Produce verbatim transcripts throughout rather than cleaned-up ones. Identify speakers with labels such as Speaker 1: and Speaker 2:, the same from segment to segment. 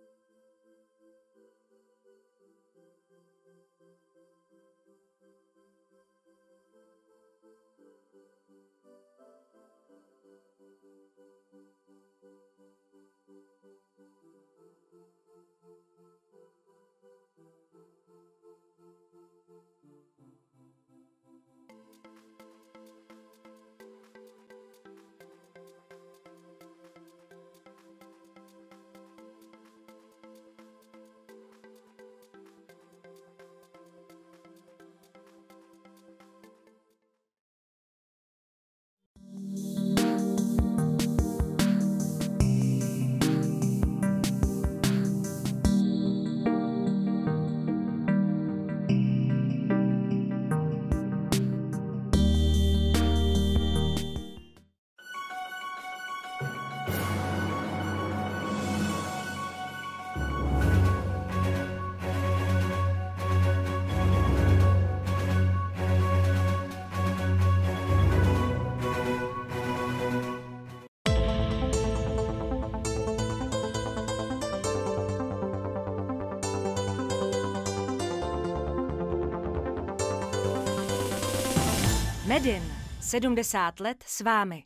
Speaker 1: Medin, sedmdesát let s vámi.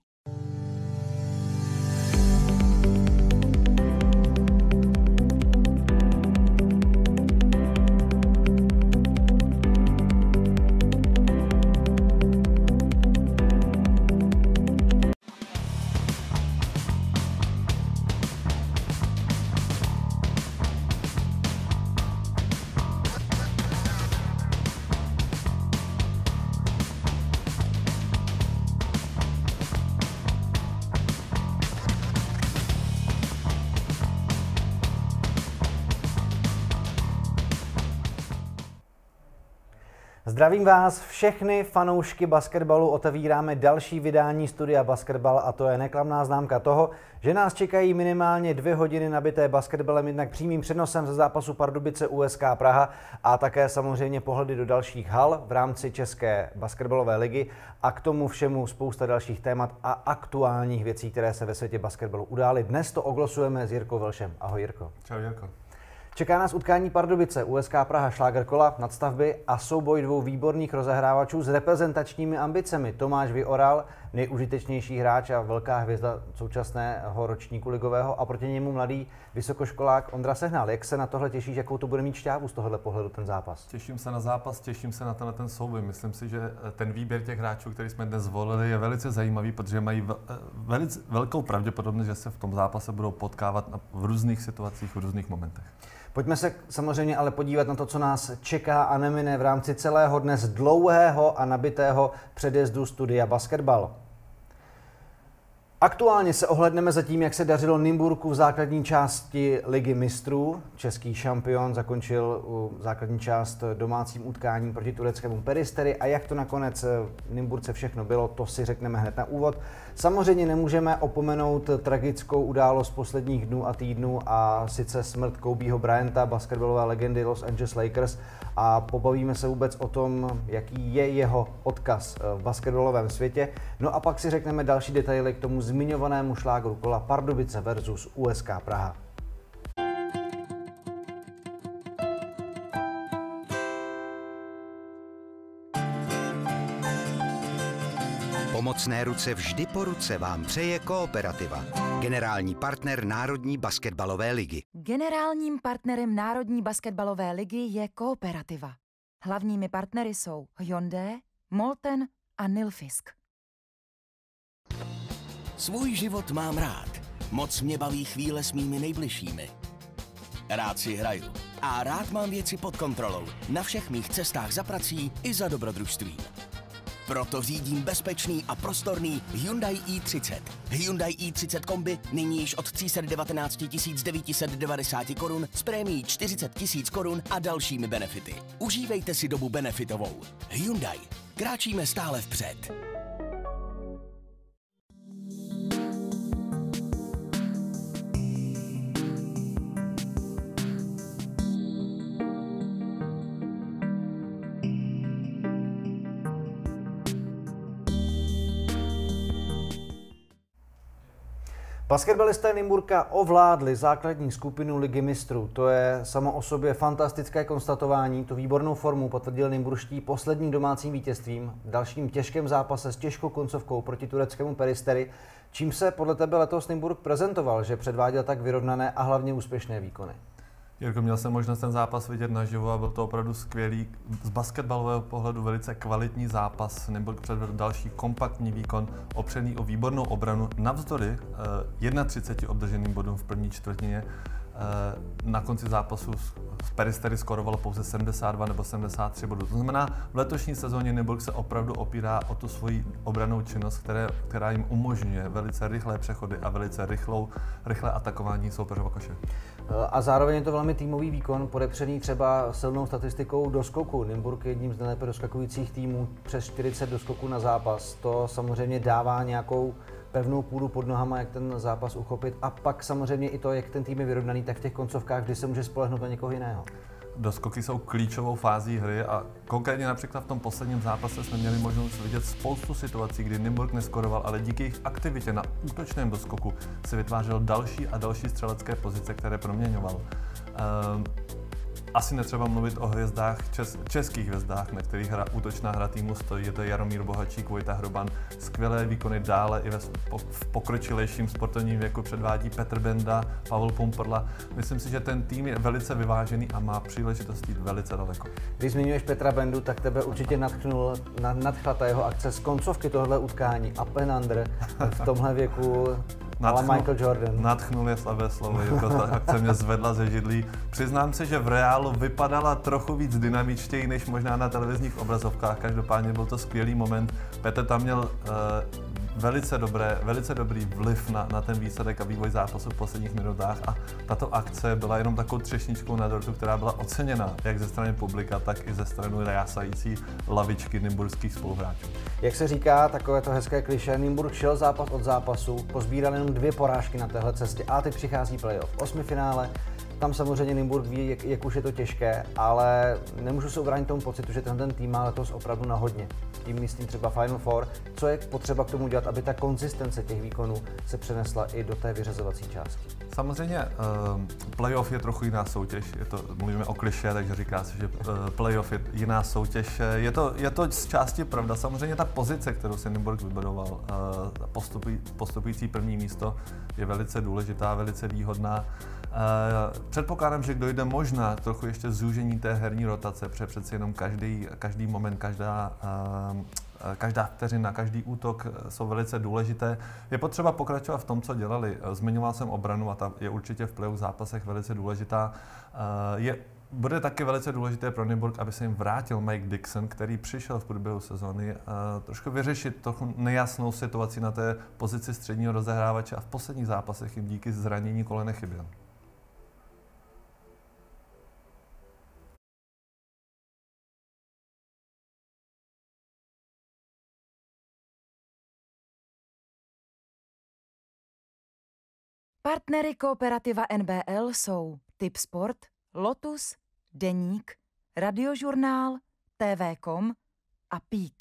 Speaker 2: Zdravím vás všechny fanoušky basketbalu, otevíráme další vydání Studia Basketbal a to je neklamná známka toho, že nás čekají minimálně dvě hodiny nabité basketbalem, jednak přímým přenosem ze zápasu Pardubice U S K Praha a také samozřejmě pohledy do dalších hal v rámci České basketbalové ligy a k tomu všemu spousta dalších témat a aktuálních věcí, které se ve světě basketbalu udály. Dnes to oglosujeme s Jirkou Velšem. Ahoj Jirko.
Speaker 3: Čau Jirko.
Speaker 2: Čeká nás utkání Pardubice, U S K Praha, šláger kola, nadstavby a souboj dvou výborných rozehrávačů s reprezentačními ambicemi. Tomáš Vyoral, nejužitečnější hráč a velká hvězda současného ročníku ligového, a proti němu mladý vysokoškolák Ondra Sehnal. Jak se na tohle těšíš, jakou to bude mít šťávu z tohohle pohledu ten zápas?
Speaker 3: Těším se na zápas, těším se na tenhle ten souboj. Myslím si, že ten výběr těch hráčů, který jsme dnes zvolili, je velice zajímavý, protože mají velice velkou pravděpodobnost, že se v tom zápase budou potkávat v různých situacích, v různých momentech.
Speaker 2: Pojďme se samozřejmě ale podívat na to, co nás čeká a nemine v rámci celého dnes dlouhého a nabitého předjezdu Studia Basketbal. Aktuálně se ohlédneme za tím, jak se dařilo Nymburku v základní části Ligy mistrů. Český šampion zakončil základní část domácím utkáním proti tureckému Peristeri a jak to nakonec v Nymburce všechno bylo, to si řekneme hned na úvod. Samozřejmě nemůžeme opomenout tragickou událost posledních dnů a týdnů a sice smrt Kobeho Bryanta, basketbalové legendy Los Angeles Lakers, a pobavíme se vůbec o tom, jaký je jeho odkaz v basketbalovém světě. No a pak si řekneme další detaily k tomu zmiňovanému šlágru kola Pardubice versus U S K Praha.
Speaker 4: Pomocné ruce vždy po ruce vám přeje Kooperativa, generální partner Národní basketbalové ligy.
Speaker 1: Generálním partnerem Národní basketbalové ligy je Kooperativa. Hlavními partnery jsou Hyundai, Molten a Nilfisk.
Speaker 5: Svůj život mám rád. Moc mě baví chvíle s mými nejbližšími. Rád si hraju. A rád mám věci pod kontrolou. Na všech mých cestách za prací i za dobrodružstvím. Proto řídím bezpečný a prostorný Hyundai i třicet. Hyundai i třicet kombi nyní již od tři sta devatenáct tisíc devět set devadesát korun s prémií čtyřicet tisíc korun a dalšími benefity. Užívejte si dobu benefitovou. Hyundai. Kráčíme stále vpřed.
Speaker 2: Basketbalisté Nymburka ovládli základní skupinu Ligy mistrů. To je samo o sobě fantastické konstatování. Tu výbornou formu potvrdil nymburští posledním domácím vítězstvím v dalším těžkém zápase s těžkou koncovkou proti tureckému Peristeri. Čím se podle tebe letos Nymburk prezentoval, že předváděl tak vyrovnané a hlavně úspěšné výkony?
Speaker 3: Jirko, měl jsem možnost ten zápas vidět naživo a byl to opravdu skvělý, z basketbalového pohledu velice kvalitní zápas. Nymburk předvedl další kompaktní výkon, opřený o výbornou obranu navzdory eh, třiceti jedna obdrženým bodům v první čtvrtině. Eh, na konci zápasu z Peristeri skorovalo pouze sedmdesát dva nebo sedmdesát tři bodů. To znamená, v letošní sezóně Nymburk se opravdu opírá o tu svoji obrannou činnost, které, která jim umožňuje velice rychlé přechody a velice rychlou, rychlé atakování soupeřova koše.
Speaker 2: A zároveň je to velmi týmový výkon, podepřený třeba silnou statistikou doskoku. Nymburk je jedním z nejlépe doskakujících týmů, přes čtyřicet doskoků na zápas. To samozřejmě dává nějakou pevnou půdu pod nohama, jak ten zápas uchopit. A pak samozřejmě i to, jak ten tým je vyrovnaný, tak v těch koncovkách, kdy se může spolehnout na někoho jiného.
Speaker 3: Doskoky jsou klíčovou fází hry a konkrétně například v tom posledním zápase jsme měli možnost vidět spoustu situací, kdy Nymburk neskoroval, ale díky jejich aktivitě na útočném doskoku se vytvářel další a další střelecké pozice, které proměňoval. Um, Asi netřeba mluvit o hvězdách, čes, českých hvězdách, na kterých hra, útočná hra týmu stojí. Je to Jaromír Bohačík, Vojta Hroban. Skvělé výkony dále i ve, po, v pokročilejším sportovním věku předvádí Petr Benda, Pavel Pumperla. Myslím si, že ten tým je velice vyvážený a má příležitost jít velice daleko.
Speaker 2: Když zmiňuješ Petra Bendu, tak tebe určitě nadchnul, nadchla ta jeho akce z koncovky tohohle utkání. Up and under v tomhle věku. Ale Michael Jordan.
Speaker 3: Nadchnul je slavé slovo, Jirko, ta akce mě zvedla ze židlí. Přiznám se, že v reálu vypadala trochu víc dynamičtěji, než možná na televizních obrazovkách. Každopádně byl to skvělý moment. Petr tam měl uh, velice, dobré, velice dobrý vliv na, na ten výsledek a vývoj zápasu v posledních minutách a tato akce byla jenom takovou třešničkou na dortu, která byla oceněna jak ze strany publika, tak i ze strany rásající lavičky nymburských spoluhráčů.
Speaker 2: Jak se říká, takové to hezké klišé, Nymburk šel zápas od zápasu, pozbíral jenom dvě porážky na téhle cestě a teď přichází playoff. Osmifinále, tam samozřejmě Nymburk ví, jak, jak už je to těžké, ale nemůžu se ubránit tomu pocitu, že tenhle tým má letos opravdu na hodně. Tím myslím třeba Final Four. Co je potřeba k tomu dělat, aby ta konzistence těch výkonů se přenesla i do té vyřazovací části?
Speaker 3: Samozřejmě um, playoff je trochu jiná soutěž, je to, mluvíme o klišé, takže říká se, že uh, playoff je jiná soutěž. Je to, je to z části pravda. Samozřejmě ta pozice, kterou se Nymburk vybudoval, uh, postupují, postupující první místo, je velice důležitá, velice výhodná. Uh, předpokládám, že dojde možná trochu ještě zúžení té herní rotace, protože přeci jenom každý, každý moment, každá, uh, každá vteřina, každý útok jsou velice důležité. Je potřeba pokračovat v tom, co dělali. Zmiňoval jsem obranu a ta je určitě v playoff zápasech velice důležitá. Uh, je Bude taky velice důležité pro Nymburk, aby se jim vrátil Mike Dixon, který přišel v průběhu sezóny uh, trošku vyřešit trochu nejasnou situaci na té pozici středního rozehrávače a v posledních zápasech jim díky zranění kolene chyběl.
Speaker 1: Partnery Kooperativa N B L jsou Tip Sport, Lotus, Deník, Radiožurnál, T V tečka com a Pík.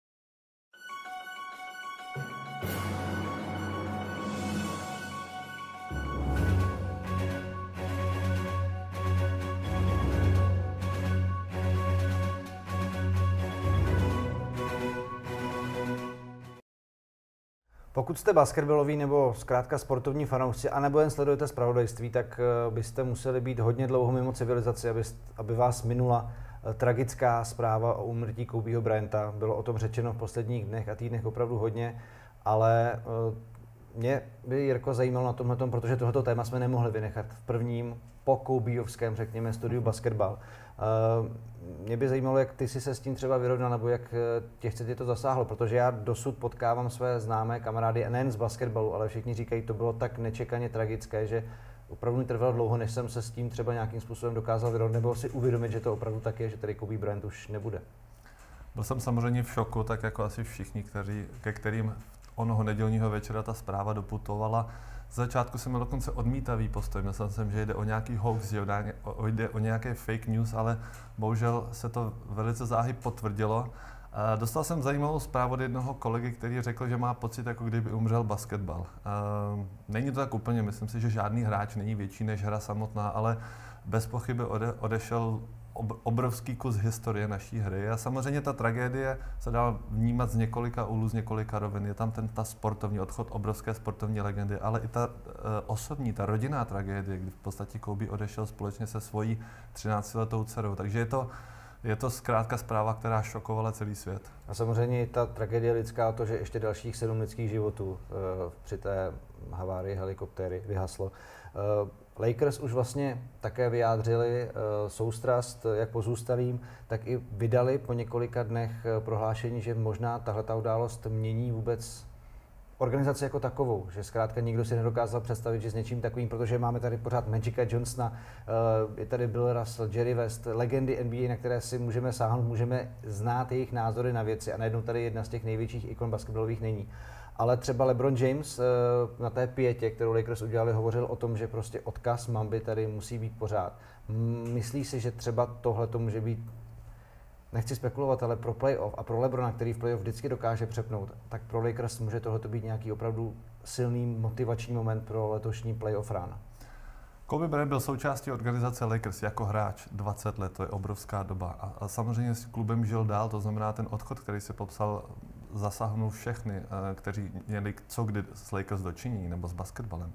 Speaker 2: Pokud jste basketbalový nebo zkrátka sportovní fanoušci, anebo jen sledujete zpravodajství, tak byste museli být hodně dlouho mimo civilizaci, aby, aby vás minula tragická zpráva o úmrtí Kobeho Bryanta. Bylo o tom řečeno v posledních dnech a týdnech opravdu hodně, ale mě by, Jirko, zajímalo na tomhletom, protože tohleto téma jsme nemohli vynechat v prvním po Kobeovském, řekněme, studiu Basketball. Mě by zajímalo, jak ty jsi se s tím třeba vyrovnal, nebo jak tě chce tě to zasáhlo, protože já dosud potkávám své známé kamarády nejen z basketbalu, ale všichni říkají, to bylo tak nečekaně tragické, že opravdu mi trvalo dlouho, než jsem se s tím třeba nějakým způsobem dokázal vyrovnat, nebo si uvědomit, že to opravdu tak je, že tady Kobe Bryant už nebude.
Speaker 3: Byl jsem samozřejmě v šoku, tak jako asi všichni, kteří, ke kterým onoho nedělního večera ta zpráva doputovala. Z začátku jsem měl dokonce odmítavý postoj, myslel jsem, že jde o nějaký hoax, že jde o nějaké fake news, ale bohužel se to velice záhy potvrdilo Dostal jsem zajímavou zprávu od jednoho kolegy, který řekl, že má pocit, jako kdyby umřel basketbal. Není to tak úplně, myslím si, že žádný hráč není větší než hra samotná, ale bez pochyby ode, odešel obrovský kus historie naší hry. A samozřejmě ta tragédie se dá vnímat z několika úhlů, z několika rovin. Je tam ten ta sportovní odchod obrovské sportovní legendy, ale i ta uh, osobní, ta rodinná tragédie, kdy v podstatě Kobe odešel společně se svojí třináctiletou dcerou. Takže je to Je to zkrátka zpráva, která šokovala celý svět.
Speaker 2: A samozřejmě ta tragédie lidská, to, že ještě dalších sedm lidských životů uh, při té havárii helikoptéry vyhaslo. Uh, Lakers už vlastně také vyjádřili uh, soustrast jak pozůstalým, tak i vydali po několika dnech uh, prohlášení, že možná tahleta událost mění vůbec organizaci jako takovou, že zkrátka nikdo si nedokázal představit, že s něčím takovým, protože máme tady pořád Magica Johnsona, je tady Bill Russell, Jerry West, legendy N B A, na které si můžeme sáhnout, můžeme znát jejich názory na věci a najednou tady jedna z těch největších ikon basketbalových není. Ale třeba LeBron James na té pětě, kterou Lakers udělali, hovořil o tom, že prostě odkaz Mamby tady musí být pořád. Myslí si, že třeba tohle to může být, nechci spekulovat, ale pro playoff a pro LeBrona, který v playoff vždycky dokáže přepnout, tak pro Lakers může tohleto být nějaký opravdu silný motivační moment pro letošní playoff run.
Speaker 3: Kobe Bryant byl součástí organizace Lakers jako hráč dvacet let, to je obrovská doba. A, a samozřejmě s klubem žil dál, to znamená ten odchod, který se popsal, zasáhnul všechny, kteří měli co kdy s Lakers dočinění nebo s basketbalem.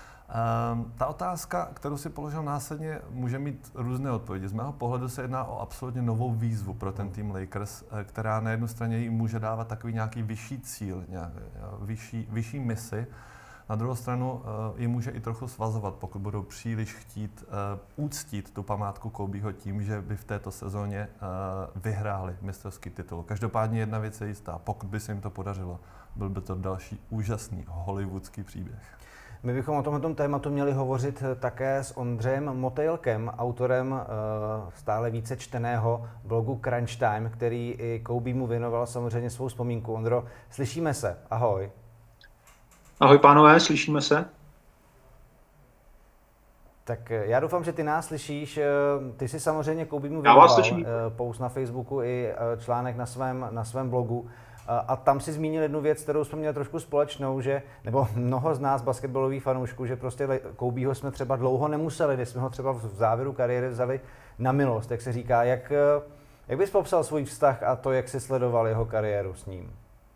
Speaker 3: Um, ta otázka, kterou si položil následně, může mít různé odpovědi. Z mého pohledu se jedná o absolutně novou výzvu pro ten tým Lakers, která na jednu straně jim může dávat takový nějaký vyšší cíl, nějaký, vyšší, vyšší misi. Na druhou stranu uh, jim může i trochu svazovat, pokud budou příliš chtít uh, uctít tu památku Kobeho tím, že by v této sezóně uh, vyhráli mistrovský titul. Každopádně jedna věc je jistá, pokud by se jim to podařilo, byl by to další úžasný hollywoodský příběh.
Speaker 2: My bychom o tomto tématu měli hovořit také s Ondřejem Motejlkem, autorem uh, stále více čteného blogu Crunch Time, který i Kobemu věnoval samozřejmě svou vzpomínku. Ondro, slyšíme se, ahoj.
Speaker 6: Ahoj pánové, slyšíme se.
Speaker 2: Tak já doufám, že ty nás slyšíš. Ty si samozřejmě Kobemu věnoval post na Facebooku i článek na svém, na svém blogu. A tam si zmínil jednu věc, kterou jsme měli trošku společnou, že, nebo mnoho z nás basketbalových fanoušků, že prostě Kobeho jsme třeba dlouho nemuseli, když jsme ho třeba v závěru kariéry vzali na milost, jak se říká. Jak, jak bys popsal svůj vztah a to, jak jsi sledoval jeho kariéru s ním?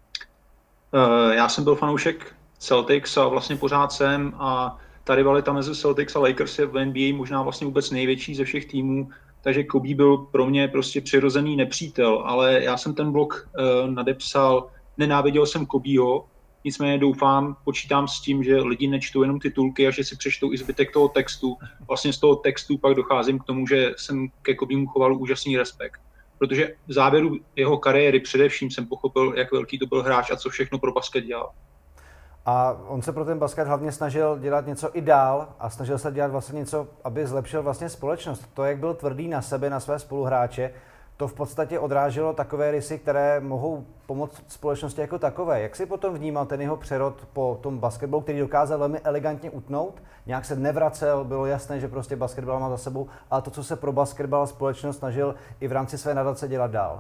Speaker 6: Já jsem byl fanoušek Celtics a vlastně pořád jsem a ta rivalita mezi Celtics a Lakers je v N B A možná vlastně vůbec největší ze všech týmů. Takže Kobe byl pro mě prostě přirozený nepřítel, ale já jsem ten blog uh, nadepsal, nenáviděl jsem Kobeho, nicméně doufám, počítám s tím, že lidi nečtou jenom titulky a že si přečtou i zbytek toho textu. Vlastně z toho textu pak docházím k tomu, že jsem ke Kobemu choval úžasný respekt. Protože v závěru jeho kariéry především jsem pochopil, jak velký to byl hráč a co všechno pro basket dělal.
Speaker 2: A on se pro ten basket hlavně snažil dělat něco i dál a snažil se dělat vlastně něco, aby zlepšil vlastně společnost. To, jak byl tvrdý na sebe, na své spoluhráče, to v podstatě odráželo takové rysy, které mohou pomoct společnosti jako takové. Jak si potom vnímal ten jeho přerod po tom basketbalu, který dokázal velmi elegantně utnout? Nějak se nevracel, bylo jasné, že prostě basketbal má za sebou, ale to, co se pro basketbal a společnost snažil i v rámci své nadace dělat dál.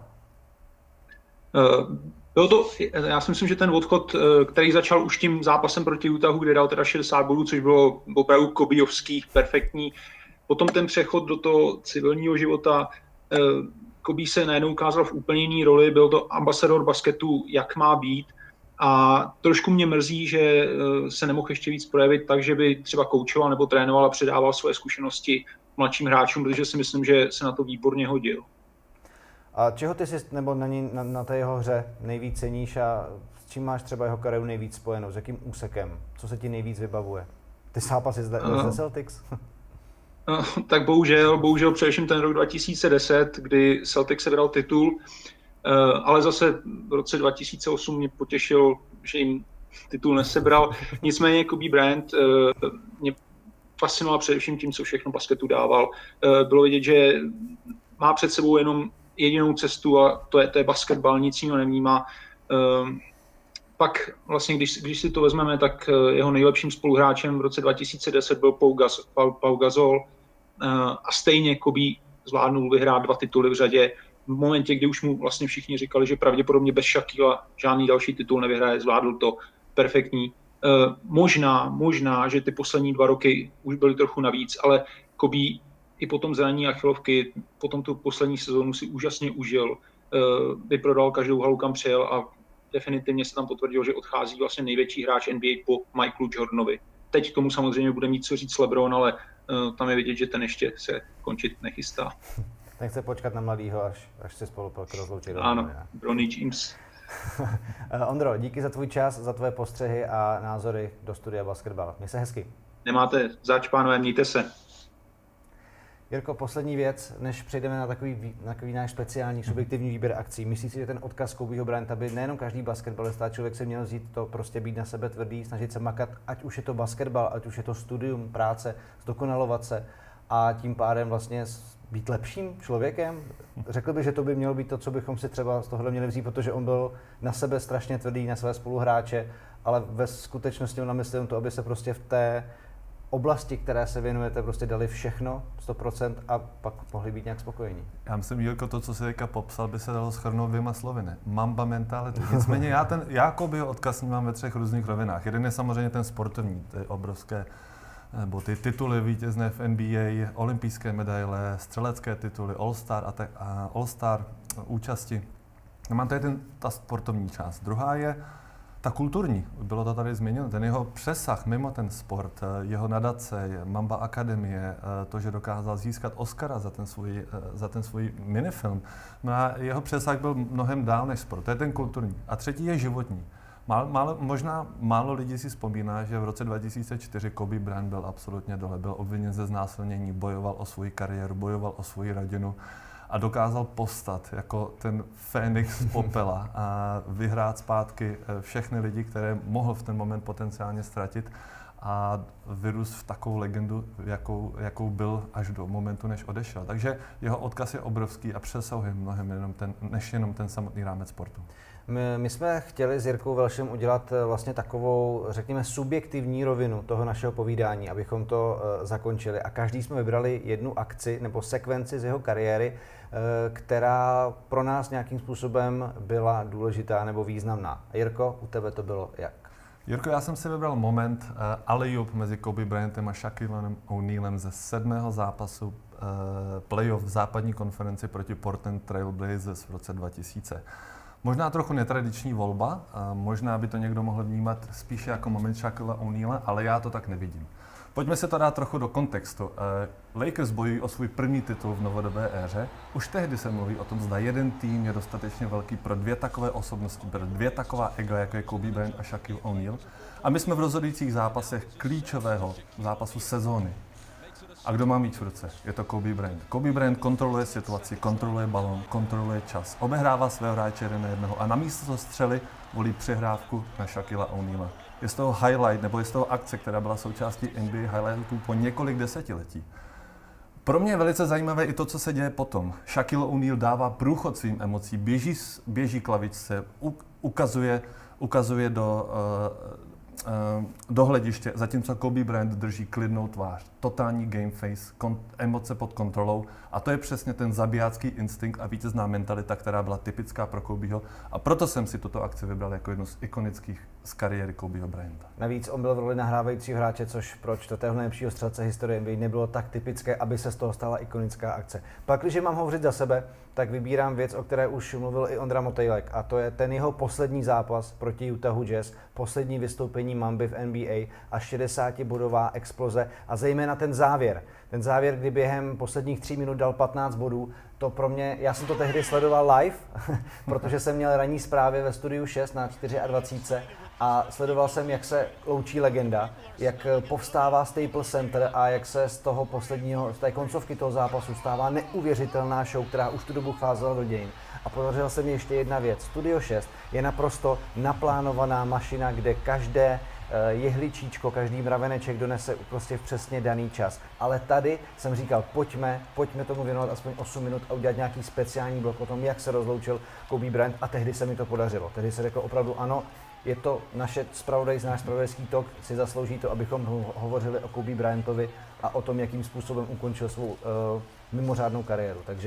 Speaker 6: Uh... Bylo to, já si myslím, že ten odchod, který začal už tím zápasem proti Utahu, kde dal teda šedesát bodů, což bylo opravdu Kobeovský, perfektní. Potom ten přechod do toho civilního života, Kobe se najednou ukázal v úplně jiný roli, byl to ambasador basketu, jak má být. A trošku mě mrzí, že se nemohl ještě víc projevit tak, že by třeba koučoval nebo trénoval a předával svoje zkušenosti mladším hráčům, protože si myslím, že se na to výborně hodil.
Speaker 2: A čeho ty si nebo na, ní, na, na té jeho hře nejvíc ceníš a s čím máš třeba jeho kariéru nejvíc spojenou? S jakým úsekem? Co se ti nejvíc vybavuje? Ty zápasy ze uh, Celtics?
Speaker 6: uh, tak bohužel, bohužel především ten rok dva tisíce deset, kdy Celtics se vydal titul, uh, ale zase v roce dva tisíce osm mě potěšil, že jim titul nesebral. Nicméně Kobe Bryant uh, mě fascinoval především tím, co všechno basketu dával. Uh, bylo vidět, že má před sebou jenom jedinou cestu a to je, to je basketbal, nic jiného nevnímá. Um, pak vlastně, když, když si to vezmeme, tak jeho nejlepším spoluhráčem v roce dva tisíce deset byl Pau, Gas, Pau, Pau Gasol uh, a stejně Kobe zvládnul vyhrát dva tituly v řadě. v momentě, kdy už mu vlastně všichni říkali, že pravděpodobně bez Shaquilla žádný další titul nevyhraje, zvládl to perfektní. Možná, možná, že ty poslední dva roky už byly trochu navíc, ale Kobe i po tom zranění Achilovky, potom tu poslední sezónu si úžasně užil, vyprodal každou halu, kam přijel a definitivně se tam potvrdil, že odchází vlastně největší hráč N B A po Michaelu Jordanovi. Teď k tomu samozřejmě bude mít co říct LeBron, ale tam je vidět, že ten ještě se končit nechystá.
Speaker 2: Ten chce počkat na mladýho, až, až se spolu rozloučí.
Speaker 6: Ano, Bronny James.
Speaker 2: Ondro, díky za tvůj čas, za tvoje postřehy a názory do studia Basketbal. Měj se hezky.
Speaker 6: Nemáte zač, pánové, mějte se.
Speaker 2: Jirko, poslední věc, než přejdeme na takový, na takový náš speciální subjektivní výběr akcí. Myslíš si, že ten odkaz Kobeho Bryanta by nejenom každý basketbalista, člověk se měl vzít to prostě být na sebe tvrdý, snažit se makat, ať už je to basketbal, ať už je to studium, práce, zdokonalovat se a tím pádem vlastně být lepším člověkem? Řekl bych, že to by mělo být to, co bychom si třeba z tohohle měli vzít, protože on byl na sebe strašně tvrdý, na své spoluhráče, ale ve skutečnosti on namyslel to, aby se prostě v té oblasti, které se věnujete, prostě dali všechno, sto procent a pak mohli být nějak spokojení.
Speaker 3: Já myslím, Jirko, to, co se teďka popsal, by se dalo shrnout dvěma slovy, ne? Mamba mentality. Nicméně já ten Jakobyho odkaz mám ve třech různých rovinách. Jeden je samozřejmě ten sportovní, ty obrovské, nebo ty tituly vítězné v N B A, olympijské medaile, střelecké tituly, All-Star a, tak, a All-Star účasti. Mám tady ten, ta sportovní část. Druhá je ta kulturní, bylo to tady změněno, ten jeho přesah mimo ten sport, jeho nadace, Mamba Akademie, to, že dokázal získat Oscara za ten svůj, za ten svůj minifilm, no a jeho přesah byl mnohem dál než sport, to je ten kulturní. A třetí je životní. Málo, málo, možná málo lidí si vzpomíná, že v roce dva tisíce čtyři Kobe Bryant byl absolutně dole, byl obviněn ze znásilnění, bojoval o svou kariéru, bojoval o svou rodinu a dokázal povstat jako ten Fénix z popela a vyhrát zpátky všechny lidi, které mohl v ten moment potenciálně ztratit a vyrůst v takovou legendu, jakou, jakou byl až do momentu, než odešel. Takže jeho odkaz je obrovský a přesahuje mnohem jenom ten, než jenom ten samotný rámec sportu.
Speaker 2: My, my jsme chtěli s Jirkou Velšem udělat vlastně takovou, řekněme, subjektivní rovinu toho našeho povídání, abychom to uh, zakončili. A každý jsme vybrali jednu akci nebo sekvenci z jeho kariéry, uh, která pro nás nějakým způsobem byla důležitá nebo významná. Jirko, u tebe to bylo jak?
Speaker 3: Jirko, já jsem si vybral moment uh, alley-oop mezi Kobe Bryantem a Shaquillem O'Nealem ze sedmého zápasu uh, playoff v západní konferenci proti Portland Trail Blazers v roce dva tisíce. Možná trochu netradiční volba, a možná by to někdo mohl vnímat spíše jako moment Shaquilla O'Neala, ale já to tak nevidím. Pojďme se to dát trochu do kontextu. Lakers bojují o svůj první titul v novodobé éře. Už tehdy se mluví o tom, zda jeden tým je dostatečně velký pro dvě takové osobnosti, pro dvě taková ega, jako je Kobe Bryant a Shaquille O'Neal. A my jsme v rozhodujících zápasech klíčového zápasu sezóny. A kdo má míč v ruce? Je to Kobe Bryant. Kobe Bryant kontroluje situaci, kontroluje balon, kontroluje čas, obehrává svého hráče jeden na jednoho a namísto střely volí přehrávku na Shaquilla O'Neala. Je z toho highlight, nebo je z toho akce, která byla součástí N B A highlightů po několik desetiletí. Pro mě je velice zajímavé i to, co se děje potom. Shaquille O'Neal dává průchod svým emocím, běží, běží k lavičce, ukazuje, ukazuje do uh, do hlediště, zatímco Kobe Bryant drží klidnou tvář, totální game face, kon- emoce pod kontrolou a to je přesně ten zabijácký instinkt a vítězná mentalita, která byla typická pro Kobeho a proto jsem si tuto akci vybral jako jednu z ikonických z kariéry Kobeho Bryanta.
Speaker 2: Navíc on byl v roli nahrávajícího hráče, což pro čtvrtého nejlepšího střelce historie N B A nebylo tak typické, aby se z toho stala ikonická akce. Pak, když mám hovořit za sebe, tak vybírám věc, o které už mluvil i Ondra Motejlek, a to je ten jeho poslední zápas proti Utahu Jazz, poslední vystoupení Mamby v N B A a šedesátibodová exploze a zejména ten závěr. Ten závěr, kdy během posledních tří minut dal patnáct bodů, to pro mě, já jsem to tehdy sledoval live, protože jsem měl ranní zprávy ve studiu šest na dvacet čtyři a sledoval jsem, jak se loučí legenda, jak povstává Staples Center a jak se z toho posledního, z té koncovky toho zápasu stává neuvěřitelná show, která už tu dobu vcházela do dějin. A podařila se mi ještě jedna věc. Studio šest je naprosto naplánovaná mašina, kde každé jehličíčko, každý mraveneček donese prostě v přesně daný čas. Ale tady jsem říkal, pojďme, pojďme tomu věnovat aspoň osm minut a udělat nějaký speciální blok o tom, jak se rozloučil Kobe Bryant a tehdy se mi to podařilo. Tehdy se řekl opravdu ano, je to naše zpravodaj, náš zpravodajský tok, si zaslouží to, abychom hovořili o Kobe Bryantovi a o tom, jakým způsobem ukončil svou uh, mimořádnou kariéru. Takže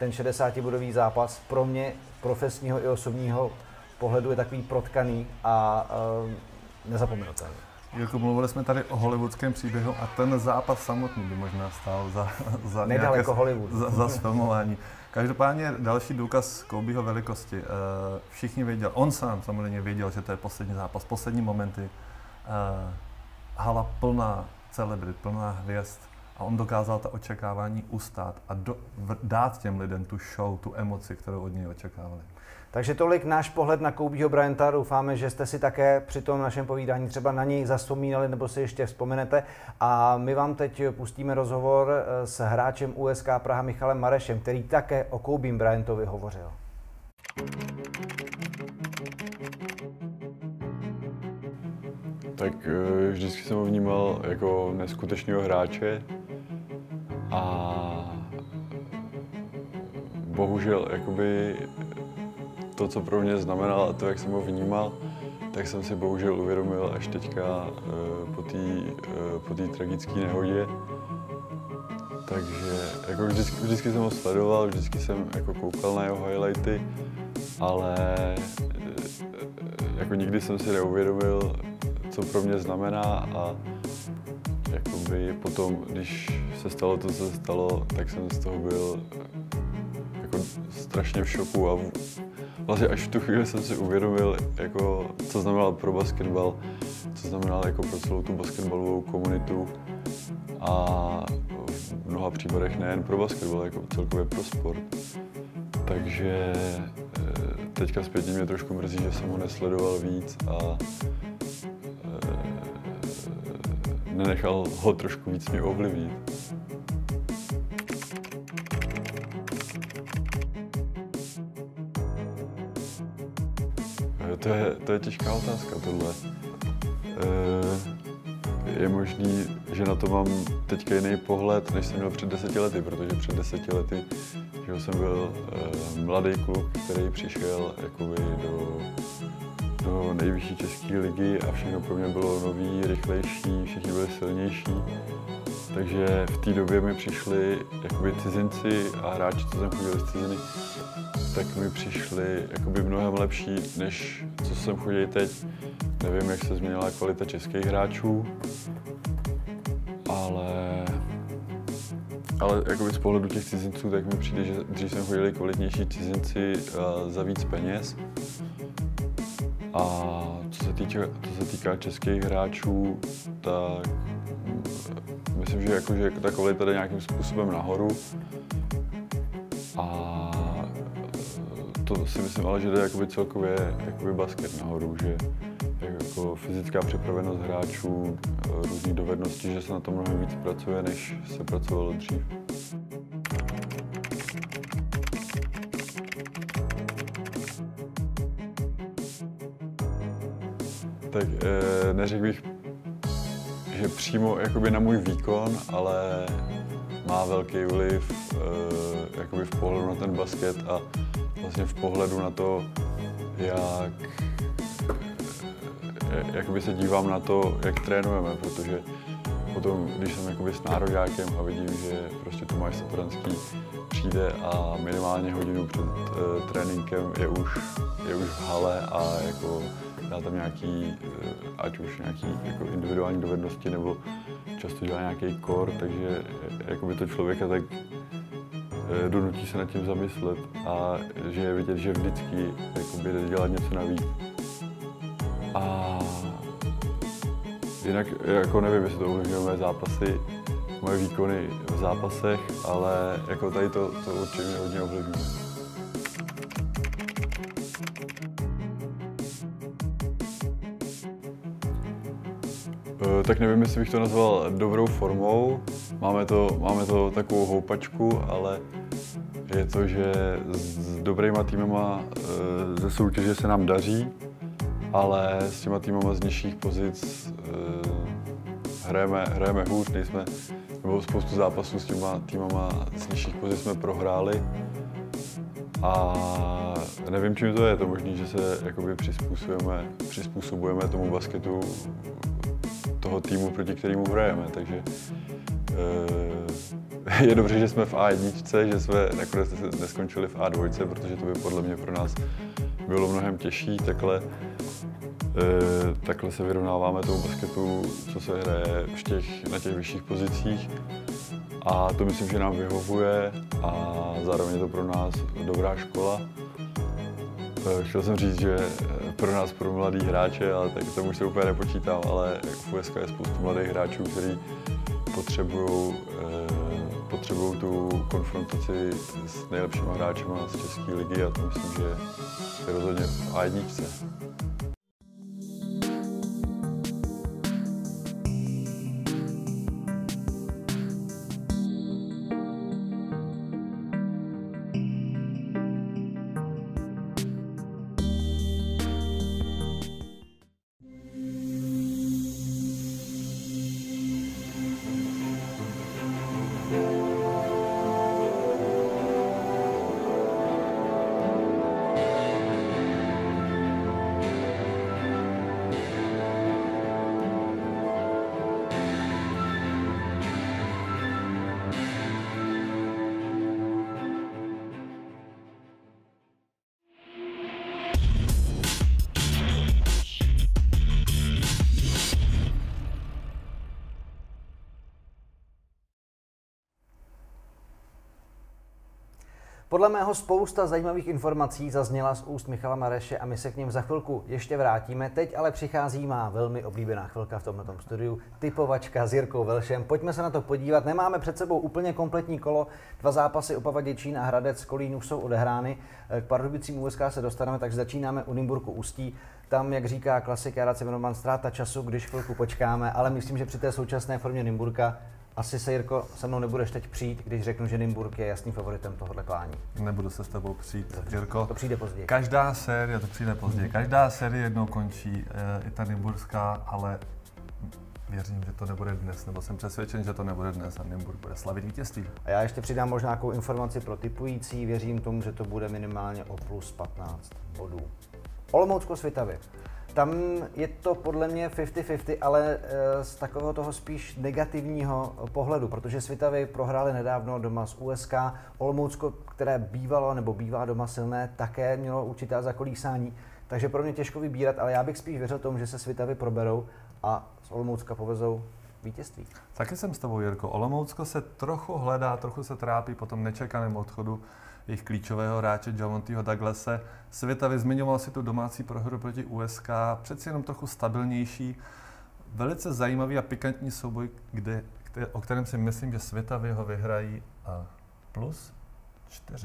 Speaker 2: ten šedesátibodový zápas pro mě profesního i osobního pohledu je takový protkaný a uh, nezapomenutelný.
Speaker 3: Jirko, mluvili jsme tady o hollywoodském příběhu a ten zápas samotný by možná stál za, za,
Speaker 2: Nedaleko Hollywood.
Speaker 3: za, za sfilmování. Každopádně další důkaz Kobeho velikosti. Všichni věděli, on sám samozřejmě věděl, že to je poslední zápas, poslední momenty. Hala plná celebrit, plná hvězd a on dokázal ta očekávání ustát a do, dát těm lidem tu show, tu emoci, kterou od něj očekávali.
Speaker 2: Takže tolik náš pohled na Kobeho Bryanta. Doufáme, že jste si také při tom našem povídání třeba na něj zavzpomínali nebo si ještě vzpomenete. A my vám teď pustíme rozhovor s hráčem U S K Praha Michalem Marešem, který také o Kobem Bryantovi hovořil.
Speaker 7: Tak vždycky jsem ho vnímal jako neskutečného hráče a bohužel jakoby to, co pro mě znamenalo a to, jak jsem ho vnímal, tak jsem si bohužel uvědomil až teďka po té po té tragické nehodě. Takže jako vždycky, vždycky jsem ho sledoval, vždycky jsem jako koukal na jeho highlighty, ale jako nikdy jsem si neuvědomil, co pro mě znamená a jakoby potom, když se stalo to, co se stalo, tak jsem z toho byl jako strašně v šoku a vlastně až v tu chvíli jsem si uvědomil, jako, co znamenal pro basketbal, co znamenal jako pro celou tu basketbalovou komunitu a v mnoha případech nejen pro basketbal, jako celkově pro sport. Takže teďka zpětně mě trošku mrzí, že jsem ho nesledoval víc a nenechal ho trošku víc mě ovlivnit. To je, to je těžká otázka, tohle. Je možný, že na to mám teďka jiný pohled, než jsem měl před deseti lety, protože před deseti lety že jsem byl mladý kluk, který přišel jakoby do, do nejvyšší české ligy a všechno pro mě bylo nový, rychlejší, všichni byli silnější. Takže v té době mi přišli jakoby cizinci a hráči, co jsem chodil z ciziny, tak mi přišli jakoby mnohem lepší, než co jsem chodil teď. Nevím, jak se změnila kvalita českých hráčů, ale, ale jakoby z pohledu těch cizinců, tak mi přijde, že dřív jsem chodili kvalitnější cizinci za víc peněz. A co se týká, co se týká českých hráčů, tak myslím, že, jako, že ta kvalita jde nějakým způsobem nahoru. A to si myslím ale, že jde jakoby celkově jakoby basket nahoru, že jako fyzická připravenost hráčů, různé dovednosti, že se na tom mnohem víc pracuje, než se pracovalo dřív. Tak e, neřekl bych, že přímo jakoby na můj výkon, ale má velký vliv e, jakoby v pohledu na ten basket a vlastně v pohledu na to, jak e, jakoby se dívám na to, jak trénujeme, protože potom, když jsem jakoby s nároďákem a vidím, že prostě Tomáš Satoranský přijde a minimálně hodinu před e, tréninkem je už, je už v hale a jako dá tam nějaký, ať už nějaký jako individuální dovednosti, nebo často dělá nějaký core, takže jakoby to člověka tak donutí se nad tím zamyslet a že je vidět, že vždycky jakoby jde dělat něco navíc. A jinak jako nevím, jestli to ovlivňuje moje zápasy, moje výkony v zápasech, ale jako tady to, to určitě mě hodně ovlivňuje. Tak nevím, jestli bych to nazval dobrou formou. Máme to, máme to takovou houpačku, ale je to, že s dobrýma týmama ze soutěže se nám daří, ale s těma týmama z nižších pozic hrajeme, hrajeme hůř, nejsme, nebo spoustu zápasů s těma týmama z nižších pozic jsme prohráli. A nevím, čím to je, to možný, že se jakoby přizpůsobujeme, přizpůsobujeme tomu basketu toho týmu, proti kterému hrajeme, takže e, je dobře, že jsme v A jedna, že jsme nakonec neskončili v A dva, protože to by podle mě pro nás bylo mnohem těžší. Takhle, e, takhle se vyrovnáváme tomu basketu, co se hraje v těch, na těch vyšších pozicích. A to myslím, že nám vyhovuje a zároveň je to pro nás dobrá škola. Chtěl jsem říct, že pro nás, pro mladý hráče, ale tak tomu už se úplně nepočítám, ale v U S K je spoustu mladých hráčů, kteří potřebují potřebují tu konfrontaci s nejlepšími hráči z České ligy a to myslím, že je rozhodně v A jedna.
Speaker 2: Podle mého spousta zajímavých informací zazněla z úst Michala Mareše a my se k nim za chvilku ještě vrátíme. Teď ale přichází má velmi oblíbená chvilka v tomto studiu, typovačka s Jirkou Velšem. Pojďme se na to podívat. Nemáme před sebou úplně kompletní kolo. Dva zápasy Opava Děčín a Hradec Kolín už jsou odehrány. K Pardubicím U S K se dostaneme, takže začínáme u Nymburku Ústí. Tam, jak říká klasik Jara Cimrman, ztráta času, když chvilku počkáme, ale myslím, že při té současné formě Nymburka asi se, Jirko, se mnou nebudeš teď přijít, když řeknu, že Nymburk je jasným favoritem tohohle klání.
Speaker 3: Nebudu se s tebou přijít, Jirko.
Speaker 2: To přijde později.
Speaker 3: Každá série, to přijde později, každá série jednou končí, e, i ta nymburská, ale věřím, že to nebude dnes, nebo jsem přesvědčen, že to nebude dnes a Nymburk bude slavit vítězství.
Speaker 2: A já ještě přidám možná nějakou informaci pro tipující, věřím tomu, že to bude minimálně o plus patnáct bodů. Olomoucko Svitavy. Tam je to podle mě padesát na padesát, ale z takového toho spíš negativního pohledu, protože Svitavy prohrály nedávno doma s U S K. Olomoucko, které bývalo nebo bývá doma silné, také mělo určitá zakolísání, takže pro mě těžko vybírat, ale já bych spíš věřil tomu, že se Svitavy proberou a z Olomoucka povezou vítězství.
Speaker 3: Taky jsem s tebou, Jirko. Olomoucko se trochu hledá, trochu se trápí po tom nečekaném odchodu jejich klíčového hráče Javontyho Douglase. Svitavy zmiňoval si tu domácí prohru proti U S K, přeci jenom trochu stabilnější. Velice zajímavý a pikantní souboj, kde, kde, o kterém si myslím, že Svitavy ho vyhrají a plus čtyři.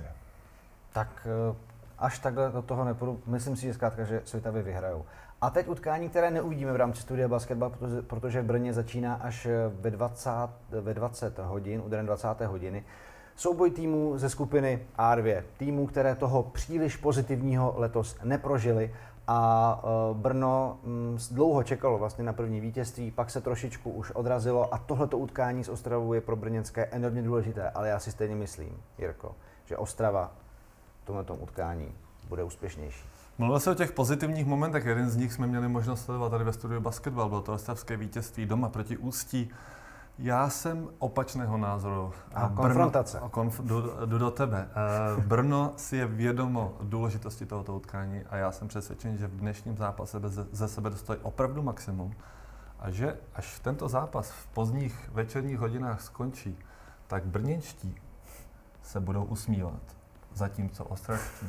Speaker 2: Tak až takhle do toho nepůjdu, myslím si, že zkrátka, že Svitavy vyhrajou. A teď utkání, které neuvidíme v rámci studia Basketball, protože, protože v Brně začíná až ve dvacet, ve dvacet hodin, úderem dvacáté hodiny. Souboj týmů ze skupiny A dva, týmů, které toho příliš pozitivního letos neprožili a Brno dlouho čekalo vlastně na první vítězství, pak se trošičku už odrazilo a tohleto utkání s Ostravou je pro brněnské enormně důležité, ale já si stejně myslím, Jirko, že Ostrava v tomto utkání bude úspěšnější.
Speaker 3: Mluvil se o těch pozitivních momentech, jeden z nich jsme měli možnost sledovat tady ve studiu Basketball, bylo to ostravské vítězství doma proti Ústí. Já jsem opačného názoru.
Speaker 2: A Brno, konfrontace.
Speaker 3: Konf, jdu, jdu do tebe. Brno si je vědomo důležitosti tohoto utkání a já jsem přesvědčen, že v dnešním zápase ze sebe dostají opravdu maximum a že až tento zápas v pozdních večerních hodinách skončí, tak brněnští se budou usmívat, zatímco ostravští